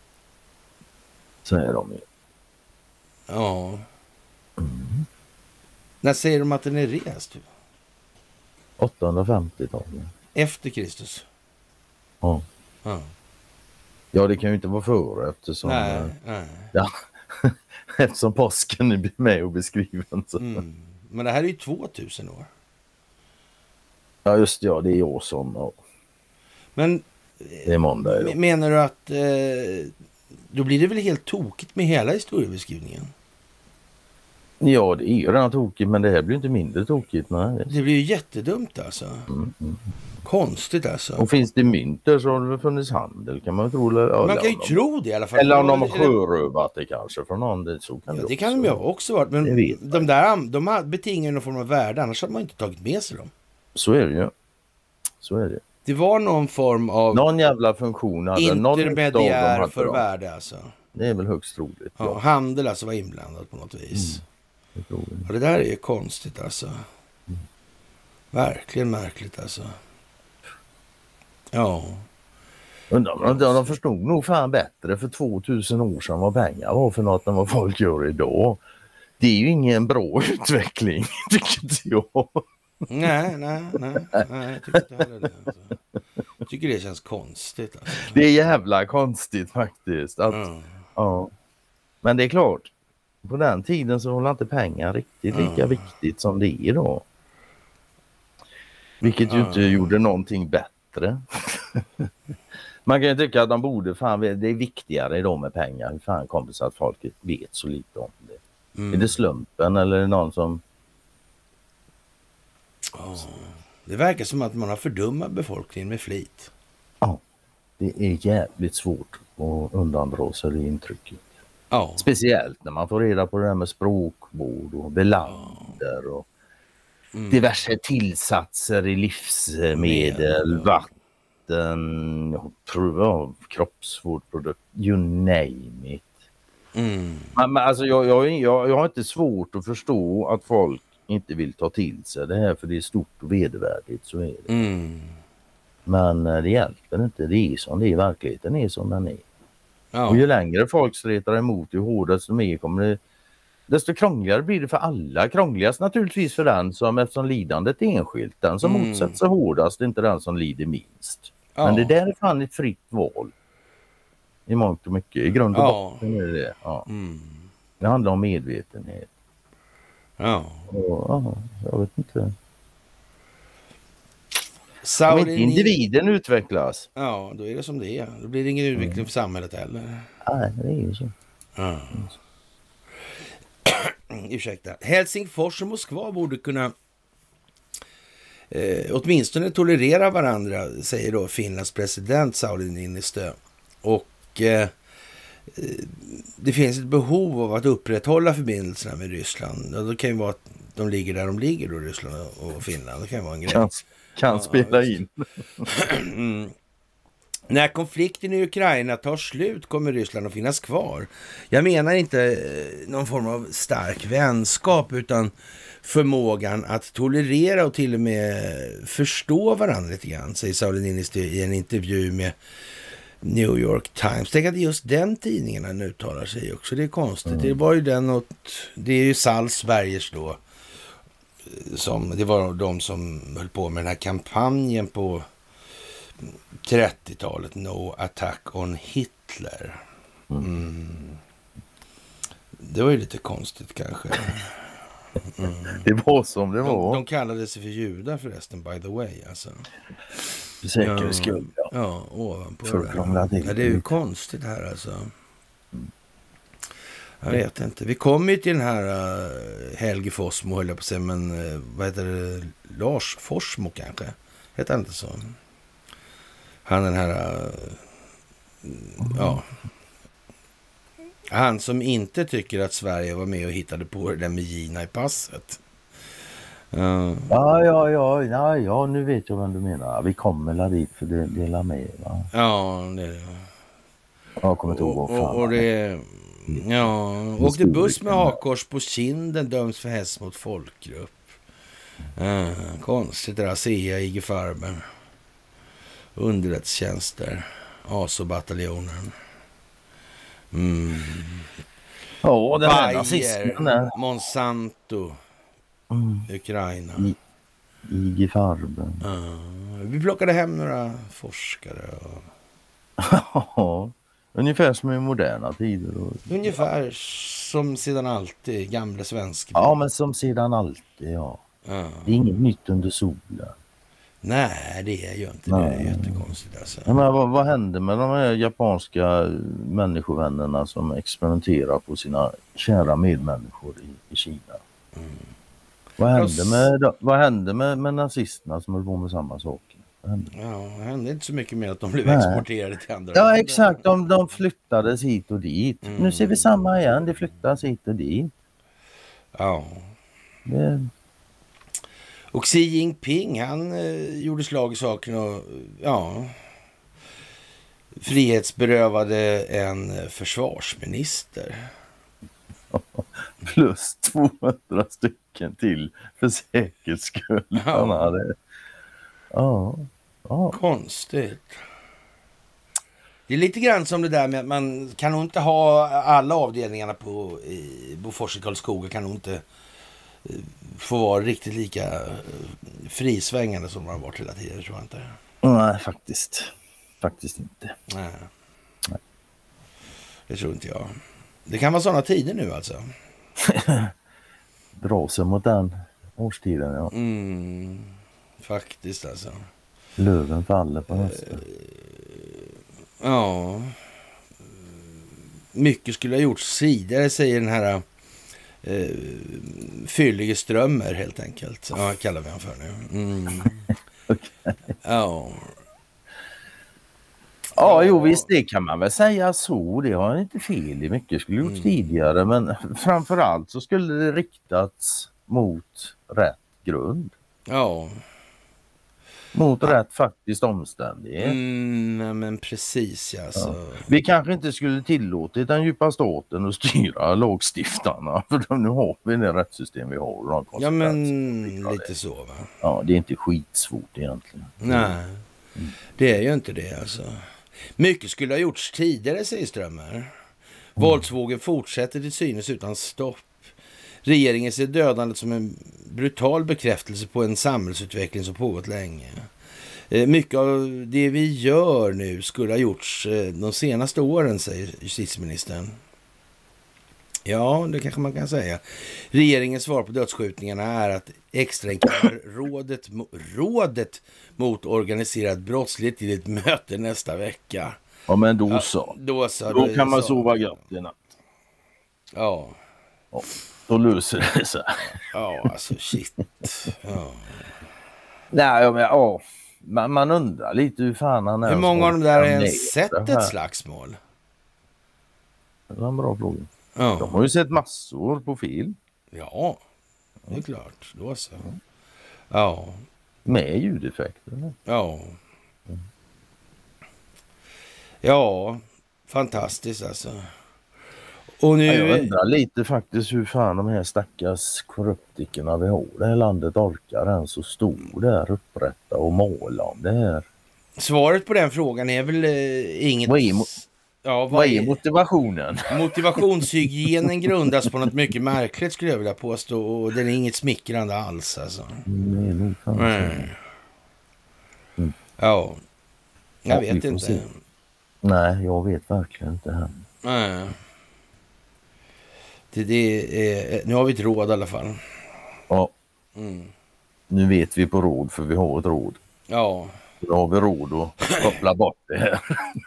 Så är de ju. Ja. Mm. När säger de att den är rest? åttahundrafemtiotalet. Efter Kristus? Ja. Ja. Ja, det kan ju inte vara före eftersom... Nej, äh, nej. Ja, eftersom påsken är med och beskriven. Så. Mm. Men det här är ju tvåtusen år. Ja, just ja, det är år som... Ja. Men... Det är måndag. Ja. Menar du att... Eh, då blir det väl helt tokigt med hela historiebeskrivningen? Ja, det är ju redan tokigt, men det här blir inte mindre tokigt. Nej. Det blir ju jättedumt alltså. Mm, mm. Konstigt alltså. Och finns det mynter så har det funnits handel, kan man tro. Eller, man kan ju tro det i alla fall. Eller om de har sjörövat det kanske från någon. Det, så kan ja, det, det kan de ju också vara. Men de där de har betingar någon form av värde, annars hade man inte tagit med sig dem. Så är det ju. Så är det. Det var någon form av... Någon jävla funktion. Hade intermediär någon för värde alltså. Det är väl högst troligt. Ja, ja. Handel alltså var inblandad på något vis. Mm. Det, ja, det där är konstigt alltså. Mm. Verkligen märkligt alltså. Ja. Undrar, de, de förstod nog fan bättre för tvåtusen år sedan vad pengar var för något än vad folk gör idag. Det är ju ingen bra utveckling, tycker inte jag. Nej, nej, nej, nej, jag tycker inte heller det. Alltså. Jag tycker det känns konstigt. Alltså. Det är jävla konstigt faktiskt. Att, mm. ja. Men det är klart, på den tiden så var inte pengar riktigt lika mm. viktigt som det är idag. Vilket ju mm. inte gjorde någonting bättre. Man kan ju tycka att de borde, fan, det är viktigare idag med pengar. Hur fan kommer det så att folk vet så lite om det? Mm. Är det slumpen eller är det någon som... Oh. Det verkar som att man har fördummat befolkningen med flit. Ja, det är jävligt svårt att undandra sig det intrycket. Oh. Speciellt när man får reda på det här med språkvård och belander och mm. diverse tillsatser i livsmedel, mm. vatten, ja, kroppsvårdsprodukter, you name it. Mm. Men, men alltså jag, jag, jag, jag har inte svårt att förstå att folk inte vill ta till sig det här för det är stort och vedervärdigt, så är det. Mm. Men det hjälper inte, det är som det är, verkligheten är som den är. Ja. Och ju längre folk stretar emot, ju hårdare som är kommer det, desto krångligare blir det för alla. Krångligast naturligtvis för den som, eftersom lidandet är enskilt, den som mm. motsätter sig hårdast är inte den som lider minst. Ja. Men det där är fan ett fritt val. I mångt och mycket, i grund och ja. botten är det. Ja. Mm. Det handlar om medvetenhet. Ja. Och, ja, jag vet inte. Saudi Om inte individen ni... utvecklas. Ja, då är det som det är. Då blir det ingen utveckling mm. för samhället heller. Nej, det är ju så. Ja. Ursäkta. Helsingfors och Moskva borde kunna eh, åtminstone tolerera varandra, säger då Finlands president Sauli Niinistö. Och eh, det finns ett behov av att upprätthålla förbindelserna med Ryssland. Och det kan ju vara att de ligger där de ligger då, Ryssland och Finland. Det kan vara en grej. Kan, kan ja, spela in. mm. När konflikten i Ukraina tar slut kommer Ryssland att finnas kvar. Jag menar inte någon form av stark vänskap utan förmågan att tolerera och till och med förstå varandra lite grann, säger Sauli Niinistö i en intervju med New York Times. Tänk att just den tidningen han uttalar sig också. Det är konstigt. Mm. Det var ju den och det är ju Salzbergers då som, det var de som höll på med den här kampanjen på trettiotalet, No Attack on Hitler. Mm. Det var ju lite konstigt kanske. Mm. Det var som det var. De, de kallade sig för judar förresten, by the way. Alltså. För säkerhets skull. Ja, ja ovanpå det. Ja, det är ju konstigt här alltså. Jag vet inte. Vi kommer ju till den här uh, Helge Fossmo, höll jag på att säga, men uh, vad heter det? Lars Forsmo kanske? Heter han inte så? Han den här, uh, ja, han som inte tycker att Sverige var med och hittade på det där med Gina i passet. Uh. Ja, ja, ja, ja, ja, nu vet jag vad du menar. Vi kommer la dit för det delar med, va? Ja, det jag kommer inte ihåg vad fan. Och, och det, ja, åkte buss med hakkors på kinden, döms för hets mot folkgrupp. Uh, konstigt det där, Asea, I G Farben. Underrättstjänster, A S O-bataljonen. Mm. Ja, den här Bayer, Monsanto, mm. Ukraina. I, I G Farben. Uh, vi plockade hem några forskare. Och... Ja, ungefär som i moderna tider. Och... Ungefär som sedan alltid, gamla svenska. Ja, men som sedan alltid, ja. Uh. Det är inget nytt under solen. Nej, det är ju inte. Nej. Det är jättekonstigt alltså. Ja, men vad, vad händer med de här japanska människovännerna som experimenterar på sina kära medmänniskor i, i Kina? Mm. Vad hände, med, vad hände med, med nazisterna som höll på med samma saker? Ja, det hände inte så mycket mer att de blev Nej. exporterade till andra. Ja, länder. Exakt. De, de flyttades hit och dit. Mm. Nu ser vi samma igen. Det flyttas hit och dit. Ja. Det... Och Xi Jinping, han eh, gjorde slag i saken och ja, frihetsberövade en försvarsminister. Plus tvåhundra stycken till för säkerhets skull. Ja. Han hade... Ja. Ja. Konstigt. Det är lite grann som det där med att man kan nog inte ha alla avdelningarna på i Bofors i Karlskoga kan nog inte eh, få vara riktigt lika eh, frisvängande som de har varit hela tiden, tror jag inte. Nej, faktiskt. Faktiskt inte. Nej. Nej. Det tror inte jag. Det kan vara sådana tider nu alltså. Dra sig mot den årstiden, ja. Mm, faktiskt alltså. Löven faller på hösten. Uh, ja. Mycket skulle ha gjorts tidigare, säger den här uh, fyllige Strömmer helt enkelt. Ja, kallar vi han för nu. Mm. Okay. Ja. Ja, jo visst, det kan man väl säga så. Det har inte fel i. Mycket skulle gjorts mm. tidigare, men framförallt så skulle det riktats mot rätt grund. Ja. Mot ja. rätt faktiskt omständighet. Mm, men precis, ja. Så. Ja. Vi kanske inte skulle tillåtit den djupa staten att styra lagstiftarna. För nu har vi det rättssystem vi har. Ja, men lite så, va? Ja, det är inte skitsvårt egentligen. Nej, mm. det är ju inte det alltså. Mycket skulle ha gjorts tidigare, säger Strömmer. Mm. Våldsvågen fortsätter till synes utan stopp. Regeringen ser dödandet som en brutal bekräftelse på en samhällsutveckling som pågått länge. Mycket av det vi gör nu skulle ha gjorts de senaste åren, säger justitieministern. Ja, det kanske man kan säga. Regeringens svar på dödsskjutningarna är att extrainkallar rådet, rådet mot organiserad brottslighet till ett möte nästa vecka. Ja, men då så. Ja, då, så, då då kan man så. sova gott i natt. Ja. Ja. Då löser det sig. Ja, alltså shit. Ja. Nej, men ja. Man, man undrar lite hur fan han är. Hur många av dem där har ens sett ett slagsmål? Det var en bra fråga. Ja. De har ju sett massor på film. Ja, det är klart. Då så. Ja. Med ljudeffekter. Ja. Ja, fantastiskt alltså. Och nu... Ja, jag undrar lite faktiskt hur fan de här stackars korruptikerna vi har det här landet orkar en så stor där upprätta och måla om det här. Svaret på den frågan är väl eh, inget... Vad är, mo- ja, vad vad är motivationen? Motivationshygienen grundas på något mycket märkligt, skulle jag vilja påstå, och den är inget smickrande alls alltså. Mm, mm. Mm. Ja, jag ja, vet inte. Se. Nej, jag vet verkligen inte här. Nej. Det, det är, nu har vi ett råd i alla fall. Ja. Mm. Nu vet vi på råd, för vi har ett råd. Ja. Då har vi råd att koppla bort det här.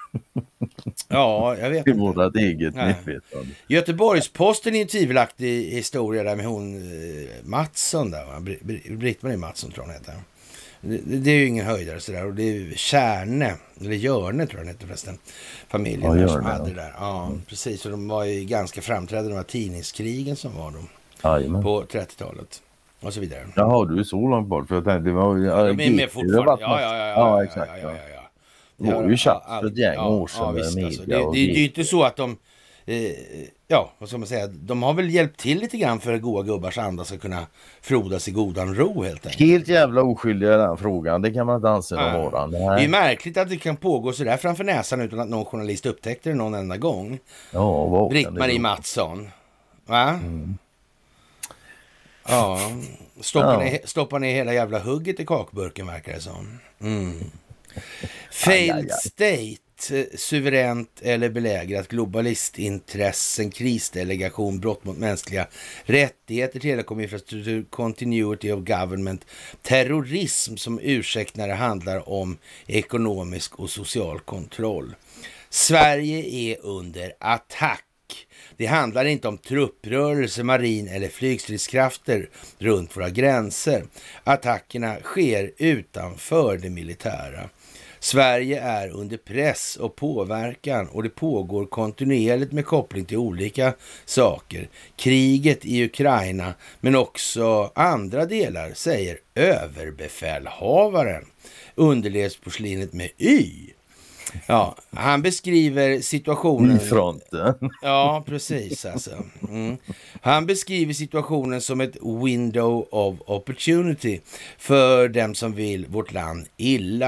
Ja, jag vet inte. Det är vårt eget medvetande. Göteborgs-Posten är en tvivelaktig historia där med hon Mattsson där, va? Britt-Marie Mattsson tror hon heter. Det, det är ju ingen höjdare sådär, och det är Kärne, eller Görne tror jag den heter förresten, familjen ja, som hade det där. Ja, mm. precis, och de var ju ganska framträdande, de här tidningskrigen som var de Jajamän. på trettiotalet och så vidare. Jaha, du är så långt bort, för jag tänkte, det var ju... Ja, men med fortfarande, ja, ja, ja, ja, ja, exakt, ja, ja, ja, ja. Det var ju chatt för ett gäng år sedan. Ja, visst, med alltså. det, det, det är ju inte så att de, eh, ja, vad ska man säga, de har väl hjälpt till lite grann för att goa gubbars anda ska kunna frodas i godan ro helt enkelt. Helt jävla oskyldiga den frågan, det kan man inte anse någon vara. Det är märkligt att det kan pågå så där framför näsan utan att någon journalist upptäckte det någon enda gång. Ja, vad Britt-Marie Mattsson. Va? Mm. Ja, stoppar, ja. Ner, stoppar ner hela jävla hugget i kakburken verkar det som. Mm. Failed aj, aj, aj. State, suveränt eller belägrat, globalistintressen, krisdelegation, brott mot mänskliga rättigheter, telekominfrastruktur, continuity of government, terrorism som ursäkt när det handlar om ekonomisk och social kontroll. Sverige är under attack. Det handlar inte om trupprörelse, marin eller flygstridskrafter runt våra gränser. Attackerna sker utanför det militära. Sverige är under press och påverkan och det pågår kontinuerligt med koppling till olika saker. Kriget i Ukraina men också andra delar, säger överbefälhavaren. Underlevsporslinet med Y. Ja, han beskriver situationen... fronten. Ja, precis alltså. Mm. Han beskriver situationen som ett window of opportunity för dem som vill vårt land illa.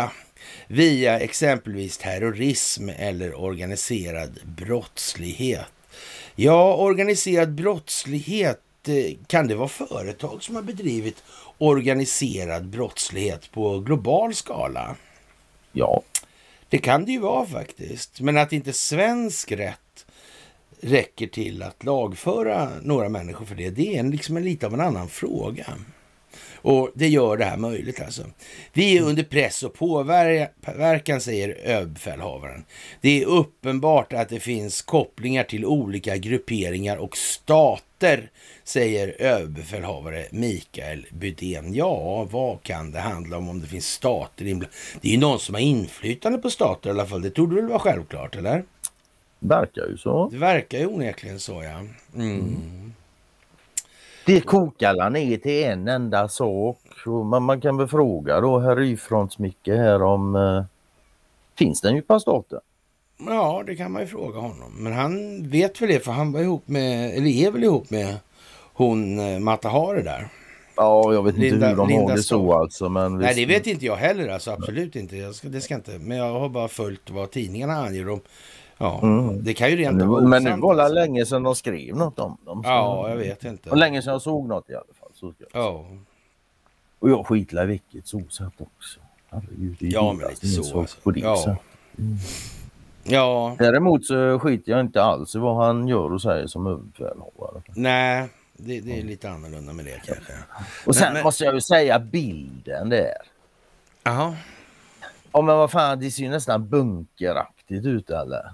via exempelvis terrorism eller organiserad brottslighet. Ja, organiserad brottslighet, kan det vara företag som har bedrivit organiserad brottslighet på global skala? Ja. Det kan det ju vara faktiskt. Men att inte svensk rätt räcker till att lagföra några människor för det, det är en, liksom en lite av en annan fråga. Och det gör det här möjligt alltså. Vi är under press och påverkan, säger överbefälhavaren. Det är uppenbart att det finns kopplingar till olika grupperingar och stater, säger överbefälhavare Mikael Bydén. Ja, vad kan det handla om om det finns stater inblandade? Det är ju någon som har inflytande på stater i alla fall. Det trodde väl vara självklart, eller? Verkar ju så. Det verkar ju onekligen så, ja. Mm. Mm. Det kokar ner till en enda sak. Man, man kan väl fråga då herr Ryfronts-Micke här om eh, finns det en djupa stater? Ja, det kan man ju fråga honom. Men han vet väl det, för han var ihop med, eller är väl ihop med hon eh, Mata Hari där. Ja, jag vet Linda, inte hur de Linda har det så alltså. Men nej, det vet inte jag heller, alltså absolut inte. Jag ska, det ska inte. Men jag har bara följt vad tidningarna anger om. Ja, mm. Det kan ju rent men, vara men det var alltså. länge sedan de skrev något om dem. Så. Ja, jag vet inte. Och länge sedan jag såg något i alla fall. Så ja. Och jag skitlar i vilket så satt också. Herregud, det är ja, men lite så. så alltså. På det, ja. Så. Mm. ja. Däremot så skiter jag inte alls i vad han gör och säger som överbefälhavare. Nej, det, det är lite annorlunda med det kanske. Och sen men, måste jag ju säga bilden där. Jaha. Ja, men vad fan, det ser ju nästan bunkeraktigt ut eller?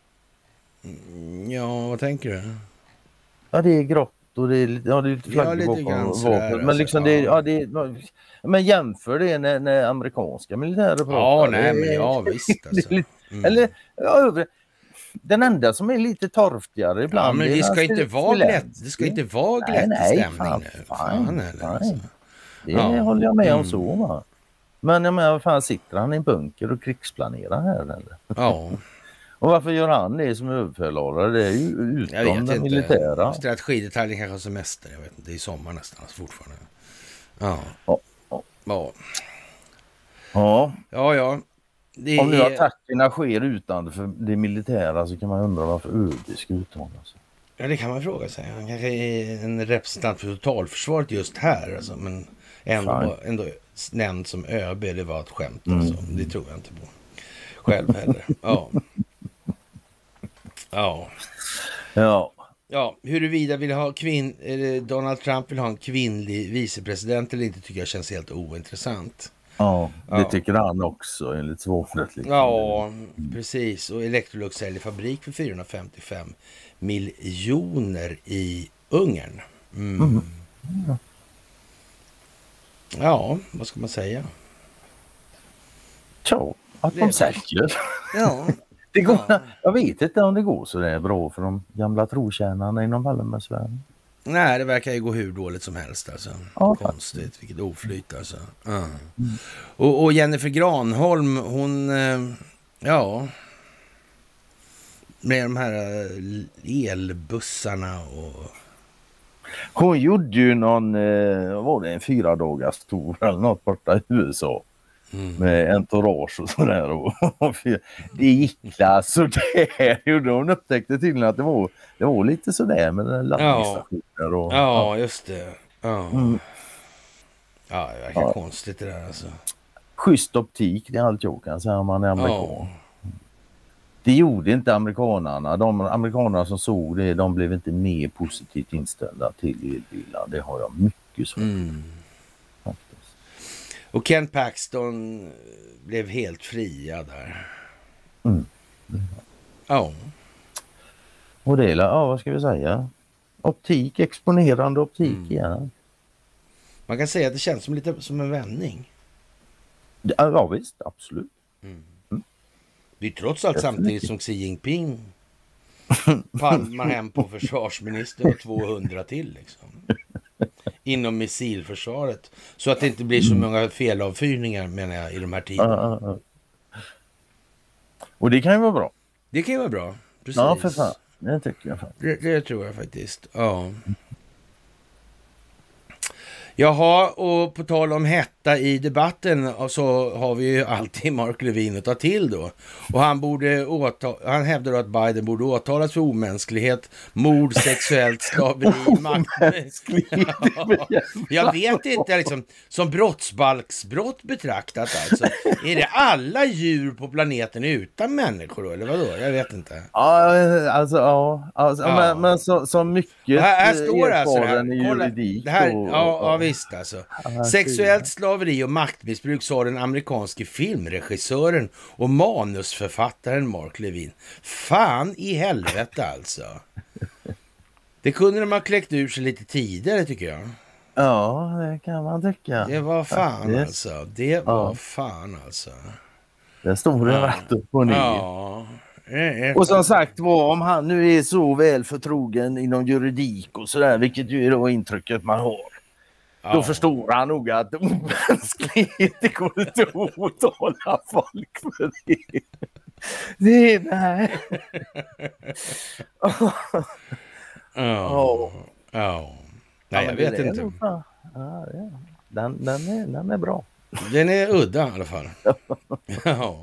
Mm, ja, vad tänker du? Ja, det är grått och det är lite, ja, det är lite flaggor ja, lite bakom vapen. Men liksom alltså, det, ja. Ja, det, men jämför det när, när amerikanska militärer pratar. Ja, nej, men ja, visst. Alltså. Mm. Eller, ja, den enda som är lite torftigare ibland. Ja, men det ska inte vara glätt. Det ska inte vara glätt nej, nej, stämning fan, nu. Fan, fan eller, alltså. Det ja. håller jag med om mm. så, va? Men jag menar, vad fan, sitter han i en bunker och krigsplanerar här eller? Ja. Och varför gör han det som överbefälhavare? Det är ju utom den militära. Strategidetaljen kanske har semester, jag vet inte. Det är sommar nästan alltså, fortfarande. Ja. Ja. Ja. Ja. Ja. Ja, ja. Det om nu är... attackerna sker utanför det militära så kan man undra varför ÖB ska uttala sig. Ja, det kan man fråga sig. Han kanske är en representant för totalförsvaret just här. Alltså, men ändå, ändå nämnd som ÖB, det var ett skämt. Alltså. Mm. Det tror jag inte på. Själv heller. Ja. Ja. Ja. Ja, huruvida vill ha kvinn, eller Donald Trump vill ha en kvinnlig vicepresident eller inte tycker jag känns helt ointressant. Ja, det ja. tycker han också enligt svåret. Liksom. Ja, precis. Och Electrolux säljer fabrik för fyrahundrafemtiofem miljoner i Ungern. Mm. Mm. Ja. ja, vad ska man säga? Ja, att de säljer. Ja. Det går, ja. Jag vet inte om det går så det är bra för de gamla trotjänarna inom Wallenbergsvärlden. Nej, det verkar ju gå hur dåligt som helst alltså. Ja, konstigt, vilket oflyt alltså. Uh. Mm. Och, och Jennifer Granholm, hon, ja, med de här elbussarna och... Hon gjorde ju någon, vad var det, en fyra dagars tour eller något borta i U S A. Mm. Med entourage och sådär. Och det gick alltså där. De upptäckte tydligen att det var, det var lite sådär med den laddningsstationer. Och, ja. ja, just det. Ja, mm. ja det verkar ja. konstigt det där alltså. Schysst optik, det är allt jag kan säga om man är amerikan. Ja. Det gjorde inte amerikanerna. De amerikanerna som såg det, de blev inte mer positivt inställda till elbilar. Det har jag mycket svårt. Mm. Och Ken Paxton blev helt fria där. Mm. Mm. Ja. Och det är, ja, vad ska vi säga? Optik, exponerande optik mm. igen. Man kan säga att det känns som lite som en vändning. Ja, ja visst, absolut. Mm. Mm. Det är trots allt definitivt. Samtidigt som Xi Jinping palmar hem på försvarsministern och tvåhundra till liksom. Inom missilförsvaret. Så att det inte blir så många felavfyrningar menar jag i de här tiderna. Uh, uh, uh. Och det kan ju vara bra. Det kan ju vara bra. Precis. Ja, för fan. Det tycker jag faktiskt. Det, det tror jag faktiskt. Ja. Jaha, och på tal om hetta i debatten så har vi ju alltid Mark Levin att ta till då. Och han, borde åta- han hävdar då att Biden borde åtalas för omänsklighet, mord, sexuellt slaveri, makt. Ja, jag vet inte, liksom, som brottsbalksbrott betraktat alltså. Är det alla djur på planeten utan människor då, eller vadå? Jag vet inte. Ja, alltså ja. Alltså, Ja. Men, men så, så mycket här, här står det alltså det här. i Kolla, juridik. det här, och, ja, och, ja, visst alltså. ja, Sexuellt slaveri och maktmissbruk, sa den amerikanske filmregissören och manusförfattaren Mark Levin. Fan i helvete alltså. Det kunde de ha kläckt ur sig lite tidigare tycker jag. Ja, det kan man tycka. Det var fan det, alltså. Det var ja. fan alltså. Det stod det rätt upp och ner. Ja. Och som sagt var, om han nu är så väl förtrogen inom juridik och sådär, vilket ju är då intrycket man har, ja. Då förstår han nog att omänsklighet, det går inte att åtala folk för det. Det är nej. Ja. Ja. Ja. Nej, jag vet inte. Ja, ja. Den, den, är, den är bra. Den är udda i alla fall. Ja.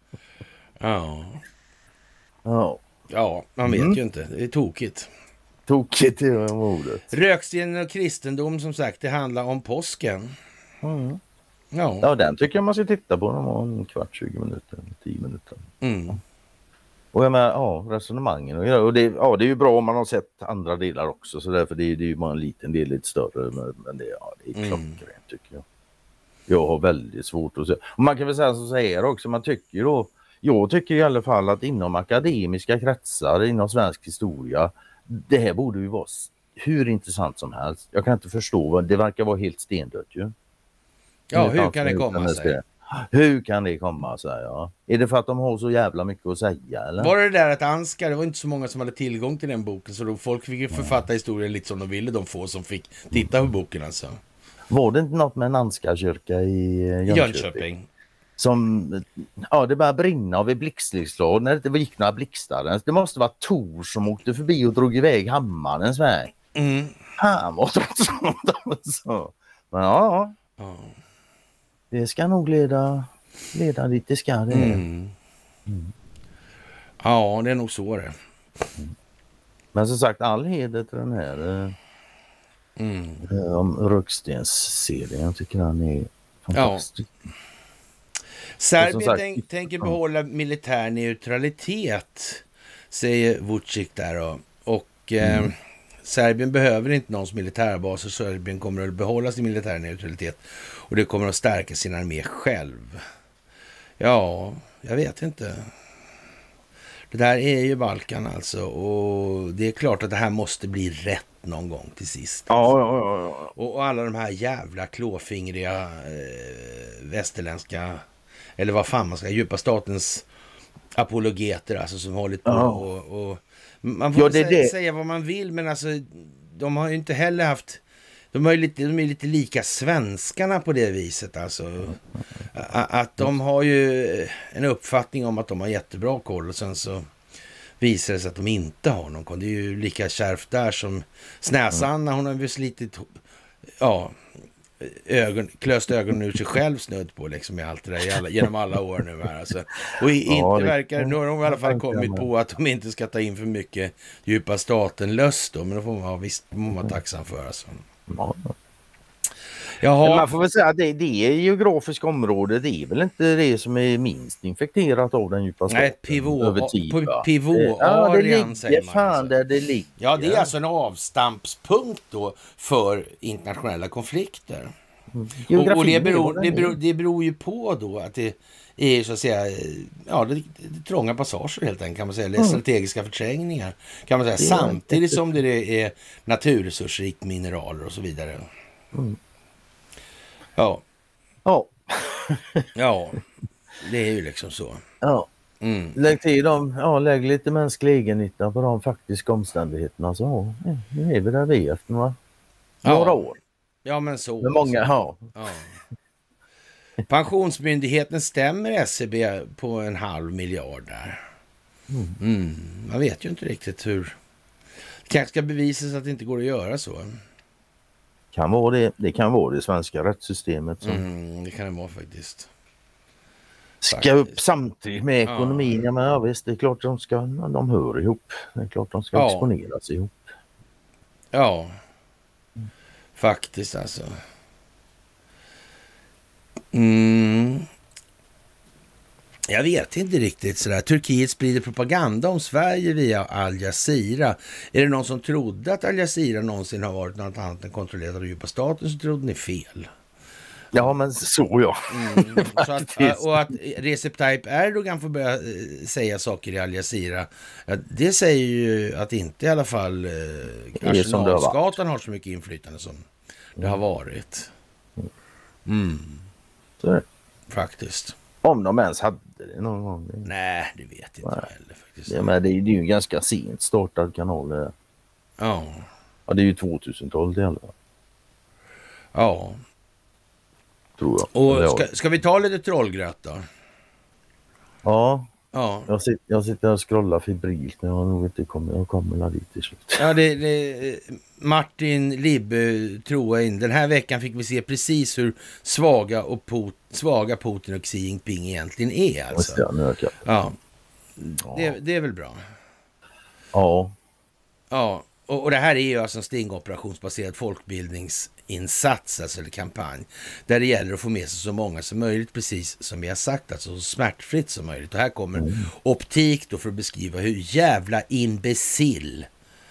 Ja. Ja. Ja, man vet mm. ju inte. Det är tokigt. Tokigt är ordet. Röksten och kristendom, som sagt, det handlar om påsken. Mm. Ja. Ja, den tycker jag man ska titta på om en kvart, tjugo minuter, tio minuter. Mm. Och jag menar, ja, resonemangen och, och det, ja, det är ju bra om man har sett andra delar också, så därför det, det är ju bara en liten del, lite större, men, men det, ja, det är klockrent mm. tycker jag. Jag har väldigt svårt att se. Och man kan väl säga så här också, man tycker då, jag tycker i alla fall att inom akademiska kretsar, inom svensk historia, det här borde ju vara hur intressant som helst. Jag kan inte förstå, det verkar vara helt stendött ju. Ja, hur kan det komma sig? Hur kan det komma sig, ja? Är det för att de har så jävla mycket att säga, eller? Var det där att Ansgar, det var inte så många som hade tillgång till den boken, så då folk fick författa historien lite som de ville, de få som fick titta på boken alltså. Var det inte något med en Ansgar-kyrka i Jönköping? Jönköping. Som, ja, det började brinna av ett blixtslag när det gick några blixtar. Det måste vara Tor som åkte förbi och drog iväg hammarens väg. Mm. Han var så. Men ja, ja, det ska nog leda, leda dit det ska det. Mm. Mm. Ja, det är nog så det. Men som sagt, all heder till den här mm. om Rökstens-serien. Jag tycker den är fantastisk. Ja. Serbien sagt, tänk, tänker behålla militär neutralitet, säger Vučić där då. Och mm. eh, Serbien behöver inte någons militärbaser. Serbien kommer att behålla sin militär neutralitet och det kommer att stärka sin armé själv. Ja, jag vet inte. Det där är ju Balkan alltså, och det är klart att det här måste bli rätt någon gång till sist. Alltså. Ja, ja, ja, ja. Och, och alla de här jävla klåfingriga eh, västerländska, eller vad fan man ska, djupa statens apologeter alltså, som hållit på ja. och, och man får ja, det, säga, det. säga vad man vill, men alltså de har ju inte heller haft, de, har ju lite, de är lite lika svenskarna på det viset alltså. Att de har ju en uppfattning om att de har jättebra koll och sen så visar det sig att de inte har någon koll. Det är ju lika kärvt där som Snäsanna, hon har ju slitit ja, ögon, klöst ögonen ur sig själv snudd på liksom i allt det där alla, genom alla år nu här alltså. Och i, ja, inte verkar, nu har de i alla fall kommit på att de inte ska ta in för mycket djupa staten löst då, men då får man vara, visst, må vara tacksam för alltså. Ja. Jaha. Man får väl säga att det, det geografiska området, det är väl inte det som är minst infekterat av den djupa staten. Nej, pivå, över tid, pivå ja, det ligger fan alltså. Där det ligger. Ja, det är alltså en avstampspunkt då för internationella konflikter. Mm. Och, och det, beror, det, beror, det beror ju på då att det är så att säga, ja, det, det trånga passager helt enkelt kan man säga, eller mm. strategiska förträngningar kan man säga, det samtidigt det. Som det är naturresursrikt mineraler och så vidare. Mm. Ja. Ja. Ja, det är ju liksom så. Ja. Mm. Lägg till dem, ja, lägg lite mänsklig egennytta på de faktiska omständigheterna, så ja, nu är vi där vi efter några, ja. några år. Ja, men så. Men många, ja. ja. Pensionsmyndigheten stämmer S C B på en halv miljard där. Mm. Mm. Man vet ju inte riktigt hur. Det kanske ska bevisas att det inte går att göra så. Kan vara det, det kan vara det svenska rättssystemet som Mm, det kan det vara faktiskt. ska faktiskt. upp samtidigt med ekonomin. Ja. Ja, men ja, visst, det är klart de ska, de hör ihop. Det är klart de ska Ja. exponeras ihop. Ja, faktiskt alltså. Mm. Jag vet inte riktigt sådär. Turkiet sprider propaganda om Sverige via Al Jazeera. Är det någon som trodde att Al Jazeera någonsin har varit något annat än kontrollerat av djupa staten, så trodde ni fel. Ja, men så ja. Mm, så att, och att Recep Tayyip Erdogan får börja säga saker i Al Jazeera, det säger ju att inte i alla fall eh, Arsenalsgatan har så mycket inflytande som det har varit. Mm. Så. Faktiskt. Om de ens hade det någon gång. Nej, det vet inte jag heller faktiskt. Ja, men det, är, det är ju en ganska sent startad kanal. Det. Ja. Ja, det är ju tvåtusentalet i alla fall. Ja. Tror jag. Och ska, ska vi ta lite trollgröt då? Ja. Ja. Jag sitter, jag sitter och scrollar febrilt, men jag har nog inte kommit, jag kommer dit till slut. Ja, det, det, Martin Libbe tror jag in. Den här veckan fick vi se precis hur svaga, och Put, svaga Putin och Xi Jinping egentligen är. Alltså. Ja, ja. Det, det är väl bra. Ja. Ja, och, och det här är ju alltså en stingoperationsbaserad folkbildningsinsats, alltså eller kampanj, där det gäller att få med sig så många som möjligt, precis som vi har sagt, alltså så smärtfritt som möjligt. Och här kommer mm. optik då för att beskriva hur jävla imbecill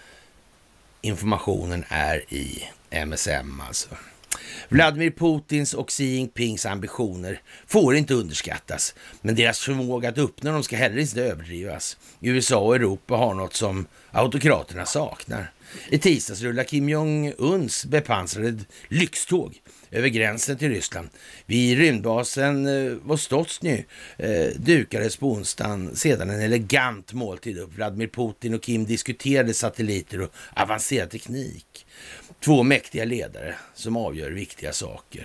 informationen är i M S M alltså. Vladimir Putins och Xi Jinpings ambitioner får inte underskattas, men deras förmåga att uppnå dem ska heller inte överdrivas. U S A och Europa har något som autokraterna saknar. I tisdags rullar Kim Jong-Uns bepansrade lyxtåg över gränsen till Ryssland. Vid rymdbasen eh, Vostocny eh, dukades på onsdagen sedan en elegant måltid upp. Vladimir Putin och Kim diskuterade satelliter och avancerad teknik. Två mäktiga ledare som avgör viktiga saker.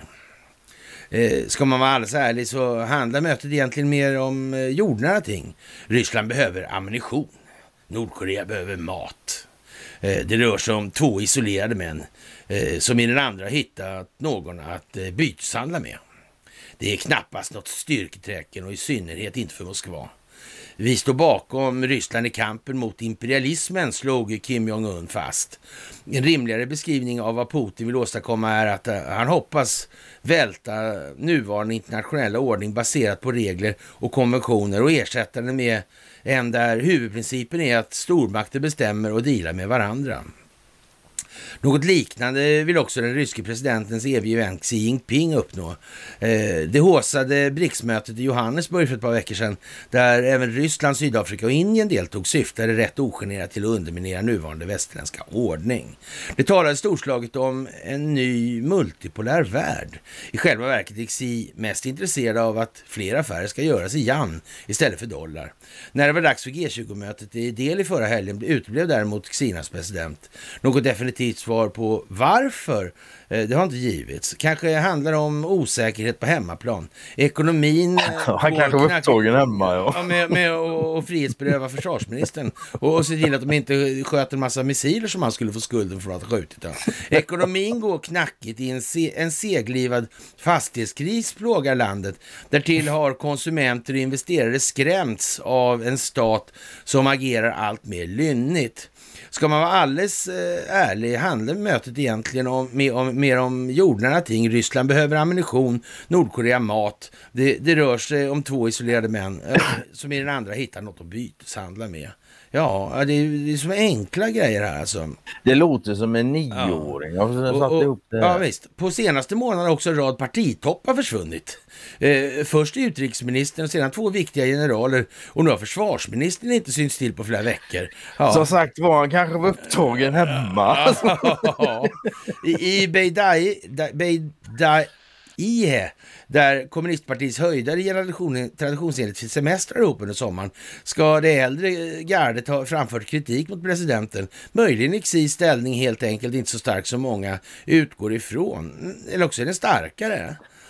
Eh, ska man vara alldeles ärlig så handlar mötet egentligen mer om eh, jordnära ting. Ryssland behöver ammunition. Nordkorea behöver mat. Eh, det rör sig om två isolerade män eh, som i den andra har hittat någon att eh, byteshandla med. Det är knappast något styrketräcken och i synnerhet inte för Moskva. Vi står bakom Ryssland i kampen mot imperialismen, slog Kim Jong-Un fast. En rimligare beskrivning av vad Putin vill åstadkomma är att han hoppas välta nuvarande internationella ordning baserat på regler och konventioner och ersätta den med en där huvudprincipen är att stormakter bestämmer och dealar med varandra. Något liknande vill också den ryske presidentens evige vän Xi Jinping uppnå. Eh, det håsade BRICS-mötet i Johannesburg för ett par veckor sedan, där även Ryssland, Sydafrika och Indien deltog, syftade rätt ogenerat till att underminera nuvarande västerländska ordning. Det talade storslaget om en ny multipolär värld. I själva verket är Xi mest intresserad av att fler affärer ska göras i yuan istället för dollar. När det var dags för G tjugo-mötet i Delhi förra helgen uteblev däremot Kinas president. Något definitivt svar på varför det har inte givits. Kanske handlar det om osäkerhet på hemmaplan. Ekonomin... Han kanske var upptagen hemma, ja. ja med, med att frihetsberöva försvarsministern. Och, och se till att de inte sköter en massa missiler som han skulle få skulden för att ha skjutit. Ja. Ekonomin går knackigt i en, se, en seglivad fastighetskris plågar landet. Därtill har konsumenter och investerare skrämts av en stat som agerar allt mer lynnigt. Ska man vara alldeles eh, ärlig handlar mötet egentligen om, mer, om, mer om jordnära ting. Ryssland behöver ammunition, Nordkorea mat. Det, det rör sig om två isolerade män eh, som i den andra hittar något att byteshandla med. Ja, det är, det är så enkla grejer här alltså. Det låter som en nioåring. Ja. Jag satte och, ihop det. Ja visst. På senaste månaden har också en rad partitoppar försvunnit. Eh, först utrikesministern och sedan två viktiga generaler. Och nu har försvarsministern inte synts till på flera veckor. Ja. Som sagt var han kanske var upptagen hemma. Ja. I, i Beidai, Beidai Ihe, där kommunistpartiets höjdare generation traditionsenligt semestrar ihop under sommaren, ska det äldre gardet ha framfört kritik mot presidenten. Möjligen är Xis ställning helt enkelt inte så stark som många utgår ifrån. Eller också är den starkare.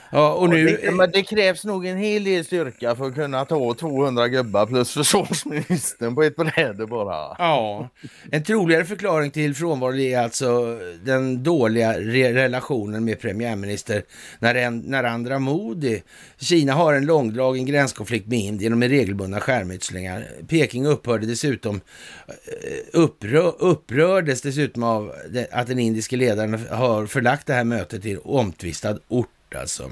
Ja, och nu... det, men det krävs nog en hel del styrka för att kunna ta tvåhundra gubbar plus försvarsministern på ett bräde bara. Ja, en troligare förklaring till frånvaro är alltså den dåliga re relationen med premiärminister Narendra Modi. Kina har en långdragen gränskonflikt med Indien med regelbundna skärmytslingar. Peking upphörde dessutom, upprör, upprördes dessutom av att den indiske ledaren har förlagt det här mötet till omtvistad ort alltså.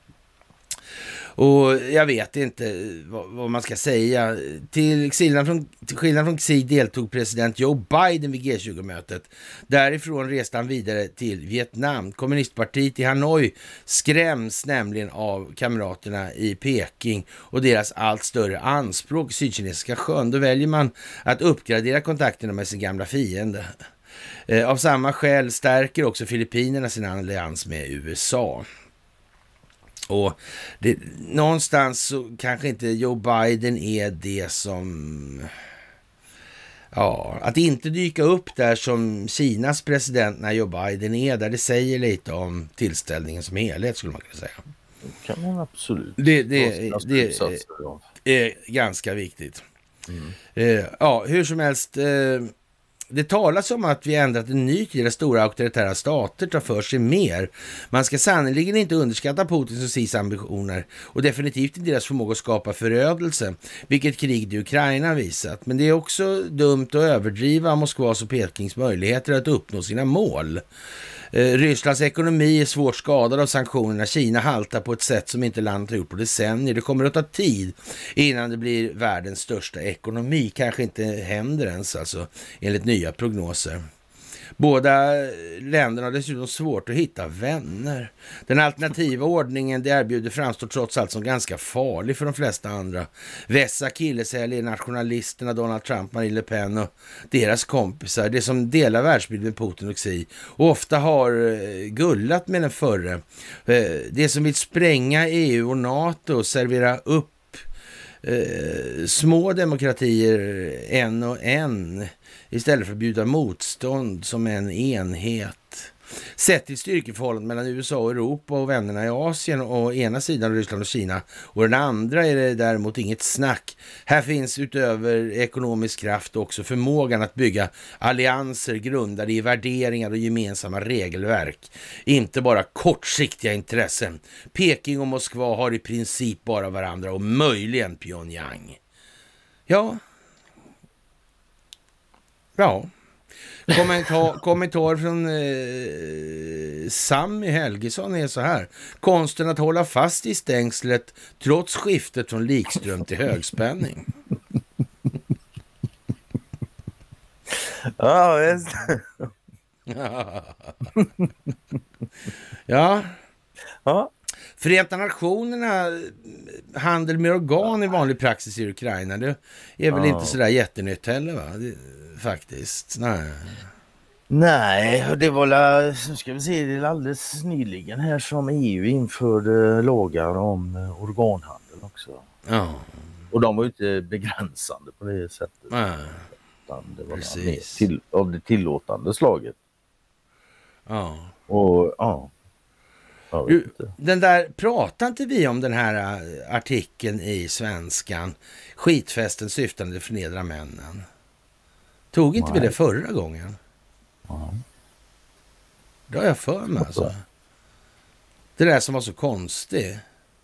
Och jag vet inte vad, vad man ska säga. Till skillnad från, till skillnad från Xi deltog president Joe Biden vid G tjugo-mötet. Därifrån reste han vidare till Vietnam. Kommunistpartiet i Hanoi skräms nämligen av kamraterna i Peking och deras allt större anspråk i Sydkinesiska sjön. Då väljer man att uppgradera kontakterna med sin gamla fiende. Eh, av samma skäl stärker också Filippinerna sin allians med U S A. Och det, någonstans så kanske inte Joe Biden är det som... Ja, att inte dyka upp där som Kinas president när Joe Biden är där, det säger lite om tillställningen som helhet skulle man kunna säga. Det kan man absolut. Det, det, det, det är ganska viktigt. Mm. Eh, ja, hur som helst... Eh, Det talas om att vi ändrat en ny tid där stora auktoritära stater tar för sig mer. Man ska sannolikt inte underskatta Putins och Xis ambitioner och definitivt inte deras förmåga att skapa förödelse, vilket krig i Ukraina visat. Men det är också dumt att överdriva Moskvas och Pekings möjligheter att uppnå sina mål. Eh, Rysslands ekonomi är svårt skadad av sanktionerna. Kina haltar på ett sätt som inte landet har gjort på decennier. Det kommer att ta tid innan det blir världens största ekonomi. Kanske inte händer ens alltså, enligt nya prognoser. Båda länderna har dessutom svårt att hitta vänner. Den alternativa ordningen det erbjuder framstår trots allt som ganska farlig för de flesta andra. Vässa killeshäl är nationalisterna Donald Trump, Marine Le Pen och deras kompisar. Det som delar världsbilden med Putin och Xi och ofta har gullat med den förre. Det som vill spränga E U och NATO och servera upp eh, små demokratier en och en istället för att bjuda motstånd som en enhet. Sett till styrkeförhållandet mellan U S A och Europa och vännerna i Asien och ena sidan Ryssland och Kina och den andra är det däremot inget snack. Här finns utöver ekonomisk kraft också förmågan att bygga allianser grundade i värderingar och gemensamma regelverk. Inte bara kortsiktiga intressen. Peking och Moskva har i princip bara varandra och möjligen Pyongyang. Ja. Ja. Kommentar, kommentar från eh, Sammy Helgesson är så här. Konsten att hålla fast i stängslet trots skiftet från likström till högspänning. Ja, visst. Ja. Ja. Förenta Nationerna, handel med organ i vanlig praxis i Ukraina, det är väl ja. inte sådär jättenytt heller va? Det, faktiskt, nej. Nej, det var, ska vi se, det är alldeles nyligen här som E U införde lagar om organhandel också. Ja. Och de var ju inte begränsande på det sättet. Nej. Utan det var mer till, av det tillåtande slaget. Ja. Och ja. Du, den där, pratar inte vi om den här artikeln i Svenskan? Skitfesten syftande till förnedra männen. Tog inte Nej. vi det förra gången? Ja. Det har jag för mig alltså. Det där som var så konstigt.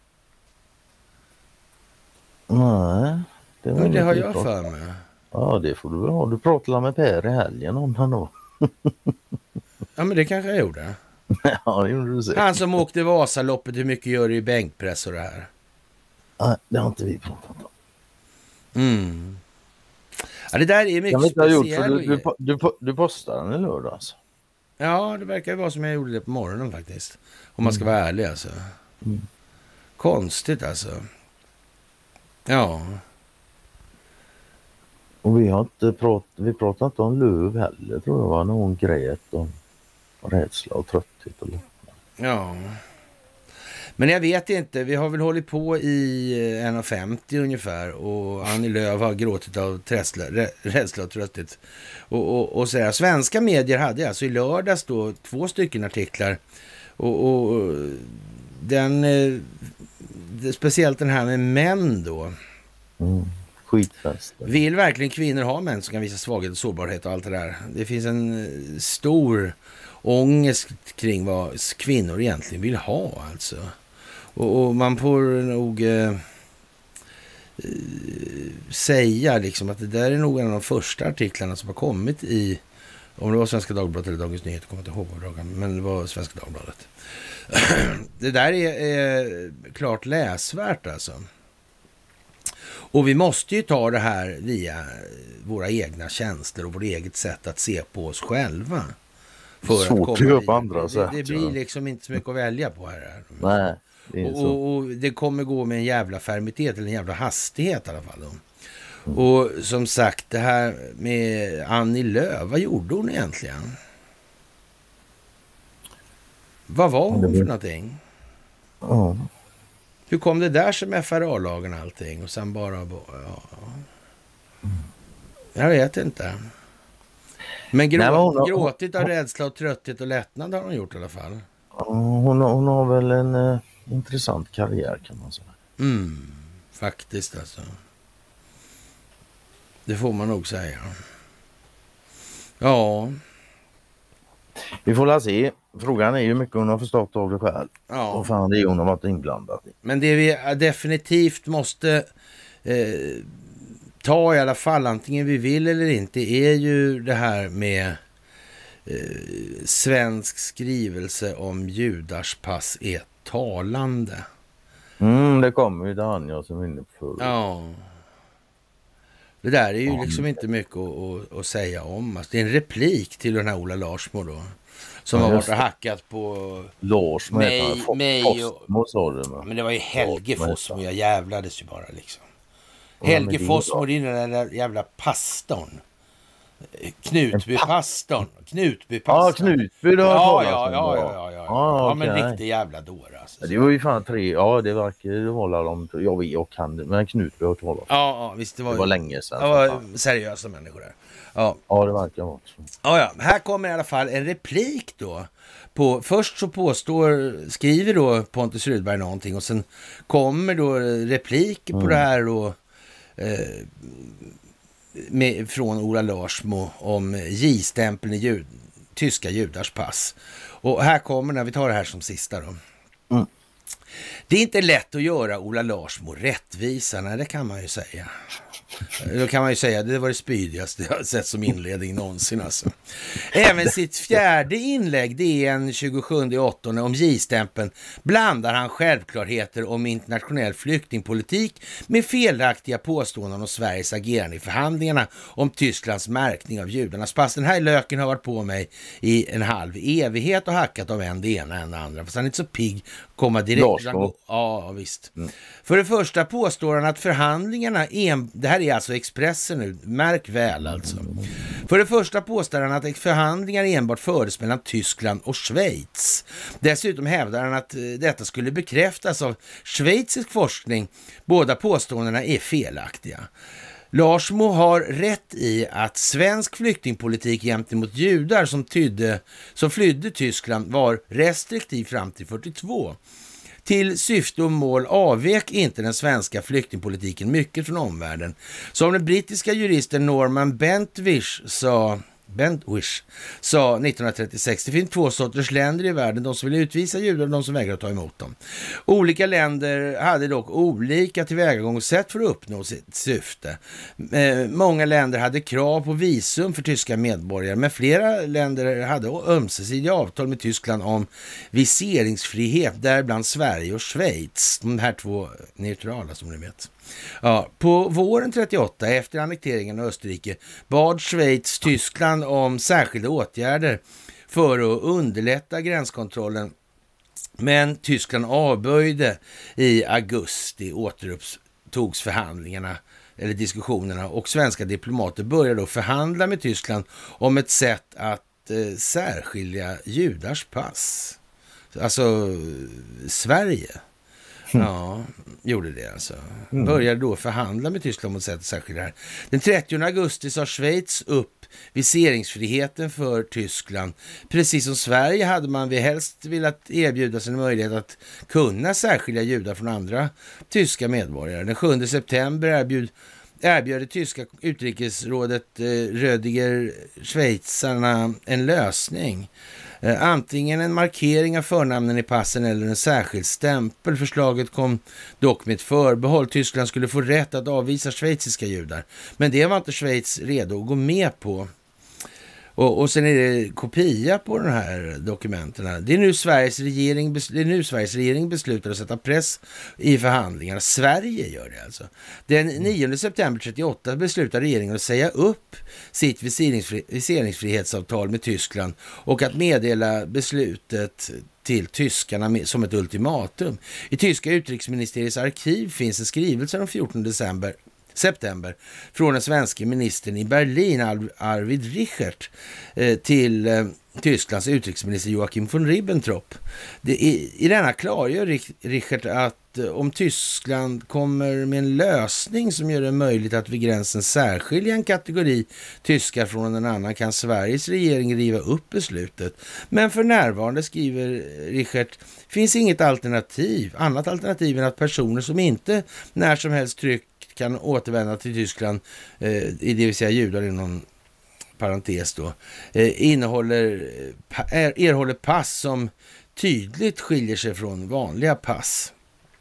Nej. Det, Men det har jag för mig. Ja, det får du väl ha. Du pratade med Per i helgen om han då. Ja, men det kanske jag gjorde. Ja, det gjorde du säkert. Han som åkte Vasaloppet, hur mycket gör det i bänkpress och det här? Nej, det har inte vi pratat om. Mm. Ja, det där är mycket speciellt. Du, du, du, du, du postade den i lördag alltså. Ja, det verkar ju vara som jag gjorde det på morgonen faktiskt. Om man ska mm. vara ärlig alltså. Mm. Konstigt alltså. Ja. Och vi har inte pratat, vi pratat inte om Löv heller, tror jag var någon grät om rädsla och trötthet. Eller? Ja. Men jag vet inte, vi har väl hållit på i en komma femtio ungefär och Annie Lööf har gråtit av trädsla, rädsla och trötthet. Och, och, och så här, svenska medier hade alltså i lördags då två stycken artiklar och, och den, eh, det, speciellt den här med män då. Mm. Skitfest. Vill verkligen kvinnor ha män som kan visa svaghet och sårbarhet och allt det där? Det finns en eh, stor ångest kring vad kvinnor egentligen vill ha alltså. Och, och man får nog eh, säga liksom att det där är nog en av de första artiklarna som har kommit i, om det var Svenska Dagbladet eller Dagens Nyheter, kommer inte ihåg vad, men det var Svenska Dagbladet. Det där är, är klart läsvärt alltså. Och vi måste ju ta det här via våra egna tjänster och vårt eget sätt att se på oss själva. För svårt att att göra på komma andra det, sätt. det, det blir liksom inte så mycket att välja på här. Nej, det är och, så. och, och det kommer gå med en jävla fermitet eller en jävla hastighet i alla fall. Då. Mm. Och som sagt, det här med Annie Lööf, vad gjorde hon egentligen? Vad var hon för någonting? Ja. Hur kom det där som F R A-lagen och allting? Och sen bara... Ja. Jag vet inte. Men grå, Nej, men har, gråtit av rädsla och trötthet och lättnad har hon gjort i alla fall. Hon, hon har väl en uh, intressant karriär kan man säga. Mm, faktiskt alltså. Det får man nog säga. Ja. Vi får la se. Frågan är ju mycket hon har förstått av det själv. Ja. Och fan det är hon har varit inblandad i. Men det vi definitivt måste eh, ta i alla fall, antingen vi vill eller inte, är ju det här med eh, svensk skrivelse om judars pass är talande. Mm, det kommer ju Daniel som är inne på. Ja. Det där är ju mm. liksom inte mycket att, att, att säga om. Alltså, det är en replik till den här Ola Larsmo då. Som ja, har varit och hackat på Larsmo mig, mig och... Fossmo, det, men det var ju Helge Fossmo, jag jävlades ju bara liksom. Ja, Helge Fossmo, det är den där jävla pastorn. Knutby-pastorn. Knutby-pastorn. Ja, Knutby då. Ja, ja, ja, ja, ja, ja. Ah, ja, okay. Men riktigt jävla dåre alltså. Det var ju fan tre, ja det verkar hålla dem, jag vet, jag kan det, men Knutby har talat. Ja, ja, visst det var, det var länge sedan. Det var seriösa människor där. Ja, ja det verkar vara så. Ja, ja, här kommer i alla fall en replik då. På, först så påstår, skriver då Pontus Rudberg någonting och sen kommer då repliker mm. på det här och eh, med, från Ola Larsmo om J-stämpeln i jud, tyska judars pass. Och här kommer, när vi tar det här som sista då. Mm. Det är inte lätt att göra Ola Larsmo rättvisa, nej det kan man ju säga. Då kan man ju säga att det var det spydigaste jag har sett som inledning någonsin alltså. Även sitt fjärde inlägg, det är en tjugosjunde åttonde om J-stämpeln, blandar han självklarheter om internationell flyktingpolitik med felaktiga påståenden om Sveriges agerande i förhandlingarna om Tysklands märkning av judarnas pass. Den här löken har varit på mig i en halv evighet och hackat av en det ena än det andra. Fast han är inte så pigg komma direkt. Han, ja, visst. Mm. För det första påstår han att förhandlingarna, en, det här är alltså Expressen nu, märk väl alltså. För det första påstår han att förhandlingar enbart fördes mellan Tyskland och Schweiz. Dessutom hävdar han att detta skulle bekräftas av schweizisk forskning. Båda påståendena är felaktiga. Larsmo har rätt i att svensk flyktingpolitik gentemot judar som, tydde, som flydde Tyskland var restriktiv fram till fyrtiotvå. Till syfte och mål avvek inte den svenska flyktingpolitiken mycket från omvärlden. Som den brittiska juristen Norman Bentwish sa, Bentwish sa nittonhundratrettiosex, det finns två sorters länder i världen, de som vill utvisa judar och de som vägrar att ta emot dem. Olika länder hade dock olika tillvägagångssätt för att uppnå sitt syfte. Eh, många länder hade krav på visum för tyska medborgare, men flera länder hade ömsesidiga avtal med Tyskland om viseringsfrihet, däribland Sverige och Schweiz, de här två neutrala som ni vet. Ja, på våren trettioåtta, efter annekteringen av Österrike, bad Schweiz Tyskland om särskilda åtgärder för att underlätta gränskontrollen. Men Tyskland avböjde i augusti, återupptogs förhandlingarna eller diskussionerna och svenska diplomater började då förhandla med Tyskland om ett sätt att eh, särskilja judars pass. Alltså Sverige. Ja, gjorde det alltså. Mm. Började då förhandla med Tyskland mot sätt särskilda här. Den trettionde augusti sa Schweiz upp viseringsfriheten för Tyskland. Precis som Sverige hade man vi helst velat erbjuda sig en möjlighet att kunna särskilja judar från andra tyska medborgare. Den sjunde september erbjud erbjöd det tyska utrikesrådet eh, Rödiger schweizarna en lösning. Eh, antingen en markering av förnamnen i passen eller en särskild stämpel. Förslaget kom dock med ett förbehåll. Tyskland skulle få rätt att avvisa schweiziska judar. Men det var inte Schweiz redo att gå med på. Och, och sen är det kopia på de här dokumenten. Det är nu Sveriges regering, det är nu Sveriges regering beslutar att sätta press i förhandlingarna. Sverige gör det alltså. Den nionde september trettioåtta beslutar regeringen att säga upp sitt viseringsfri, viseringsfrihetsavtal med Tyskland och att meddela beslutet till tyskarna som ett ultimatum. I tyska utrikesministeriets arkiv finns en skrivelse den fjortonde december september från den svenska ministern i Berlin, Arvid Richert, till Tysklands utrikesminister Joachim von Ribbentrop. Det, i, I denna klargör Richert att om Tyskland kommer med en lösning som gör det möjligt att vid gränsen särskilja en kategori tyskar från en annan kan Sveriges regering riva upp beslutet. Men för närvarande, skriver Richert, finns inget alternativ, annat alternativ än att personer som inte när som helst tryggt kan återvända till Tyskland, eh, det vill säga judar i någon parentes då, eh, innehåller, er, erhåller pass som tydligt skiljer sig från vanliga pass.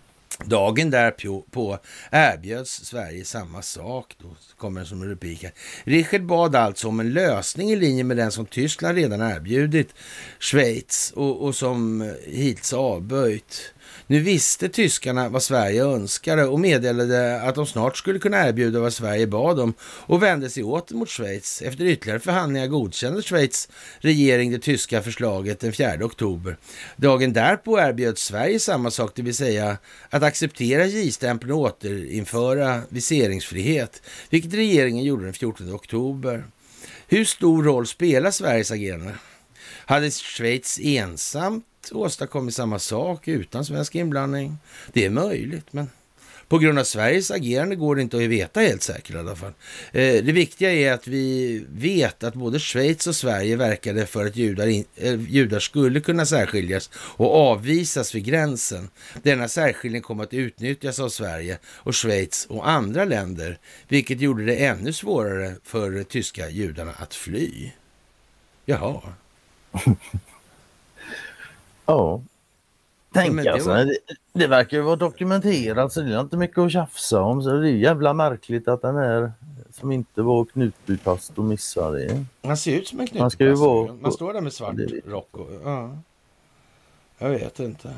Dagen därpå på erbjöds Sverige samma sak. Då kommer det som en rubrik här. Richard bad alltså om en lösning i linje med den som Tyskland redan erbjudit Schweiz och, och som hittills avböjt. Nu visste tyskarna vad Sverige önskade och meddelade att de snart skulle kunna erbjuda vad Sverige bad om och vände sig åter mot Schweiz. Efter ytterligare förhandlingar godkände Schweiz regering det tyska förslaget den fjärde oktober. Dagen därpå erbjöd Sverige samma sak, det vill säga att acceptera J-stämpeln och återinföra viseringsfrihet, vilket regeringen gjorde den fjortonde oktober. Hur stor roll spelar Sveriges agerande? Hade Schweiz ensamt åstadkommit samma sak utan svensk inblandning? Det är möjligt, men på grund av Sveriges agerande går det inte att veta helt säkert i alla fall. Eh, det viktiga är att vi vet att både Schweiz och Sverige verkade för att judar, in, eh, judar skulle kunna särskiljas och avvisas vid gränsen. Denna särskiljning kom att utnyttjas av Sverige och Schweiz och andra länder, vilket gjorde det ännu svårare för tyska judarna att fly. Jaha. Ja, tänk ja, alltså, det, var... det, det verkar ju vara dokumenterat så det är inte mycket att tjafsa om, så det är jävla märkligt att den här som inte var Knutbypastor missar det. Han ser ut som en Knutbypastor. Man ska ju vara... Man står där med svart det... rock och... Ja. Jag vet inte.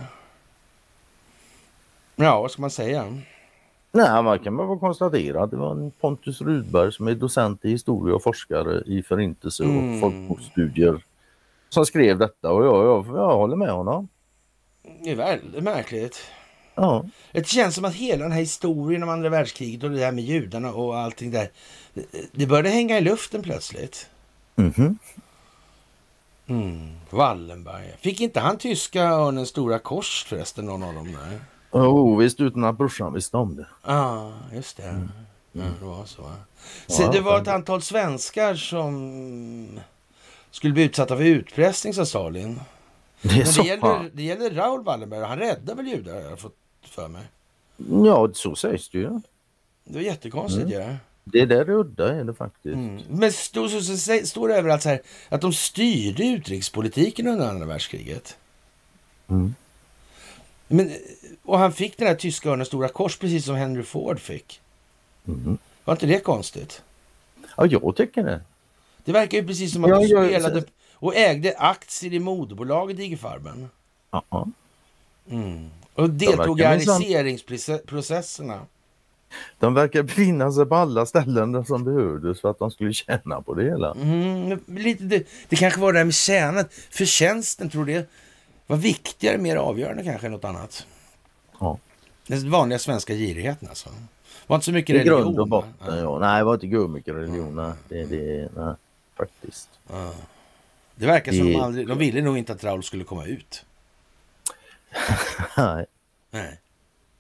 Ja, vad ska man säga? Nej, man kan bara konstatera att det var en Pontus Rudberg som är docent i historia och forskare i förintelse och mm. folkmordsstudier som skrev detta, och jag, jag, jag håller med honom. Det är väldigt märkligt. Ja. Det känns som att hela den här historien om andra världskriget och det där med judarna och allting där, det började hänga i luften plötsligt. Mhm. Mm. Wallenberg. Fick inte han tyska örnen Stora Kors förresten, någon av dem där? Jo, oh, visst, utan att brorsan visste om det. Ja, ah, just det. Mm. Ja, det var så. Så ja, det var ett antal svenskar som skulle bli utsatta för utpressning, sa Stalin. Det, är Men så det, gäller, det gäller Raoul Wallenberg. Han räddade väl judar, jag har fått för mig. Ja, så sägs det ju. Det var jättekonstigt, mm. ja. Det där är udda är det faktiskt. Mm. Men står så, så, så, står det överallt så här att de styrde utrikespolitiken under andra världskriget. Mm. Men, och han fick den här tyska örnen Stora Kors precis som Henry Ford fick. Mm. Var inte det konstigt? Ja, jag tycker det. Det verkar ju precis som att ja, de jag, spelade jag, och ägde aktier i moderbolaget Digerfarben. Ja. Mm. Och deltog i ariseringsprocesserna. De verkar befinna sig på alla ställen där som behövdes för att de skulle tjäna på det hela. Mm, lite, det, det kanske var det här med tjänat. Förtjänsten, tror det var viktigare, mer avgörande kanske än något annat. Ja. Den vanliga svenska girigheten alltså. Var inte så mycket religion. I grund och botten, ja. ja. Nej, det var inte så mycket religion. Nej, det, det, nej, faktiskt. Ja. Det verkar som det... de aldrig, de ville nog inte att Raoul skulle komma ut. Nej. Nej.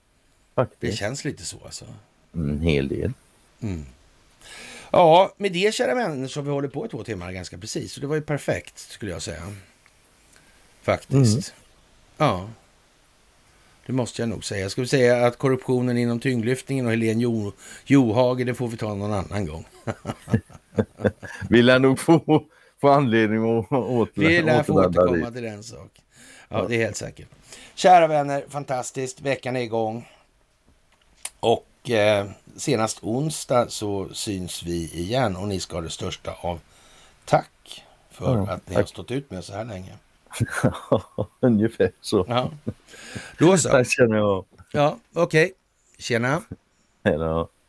faktiskt. Det känns lite så alltså. En hel del. Mm. Ja, med det kära vänner så har vi hållit på i två timmar ganska precis. Och det var ju perfekt skulle jag säga. Faktiskt. Mm. Ja. Det måste jag nog säga. Jag skulle säga att korruptionen inom tyngdlyftningen och Helene jo Johage, det får vi ta någon annan gång. Vi lär nog få, få anledning att återvända. Vi lär få återkomma till den sak. Ja, det är helt säkert. Kära vänner, fantastiskt. Veckan är igång. Och eh, senast onsdag så syns vi igen. Och ni ska ha det största av tack för ja, att ni tack. har stått ut med så här länge. Ungefär så. Ja. Då så. Tack känner jag. Ja, okej. Okay. Tjena. Hej då.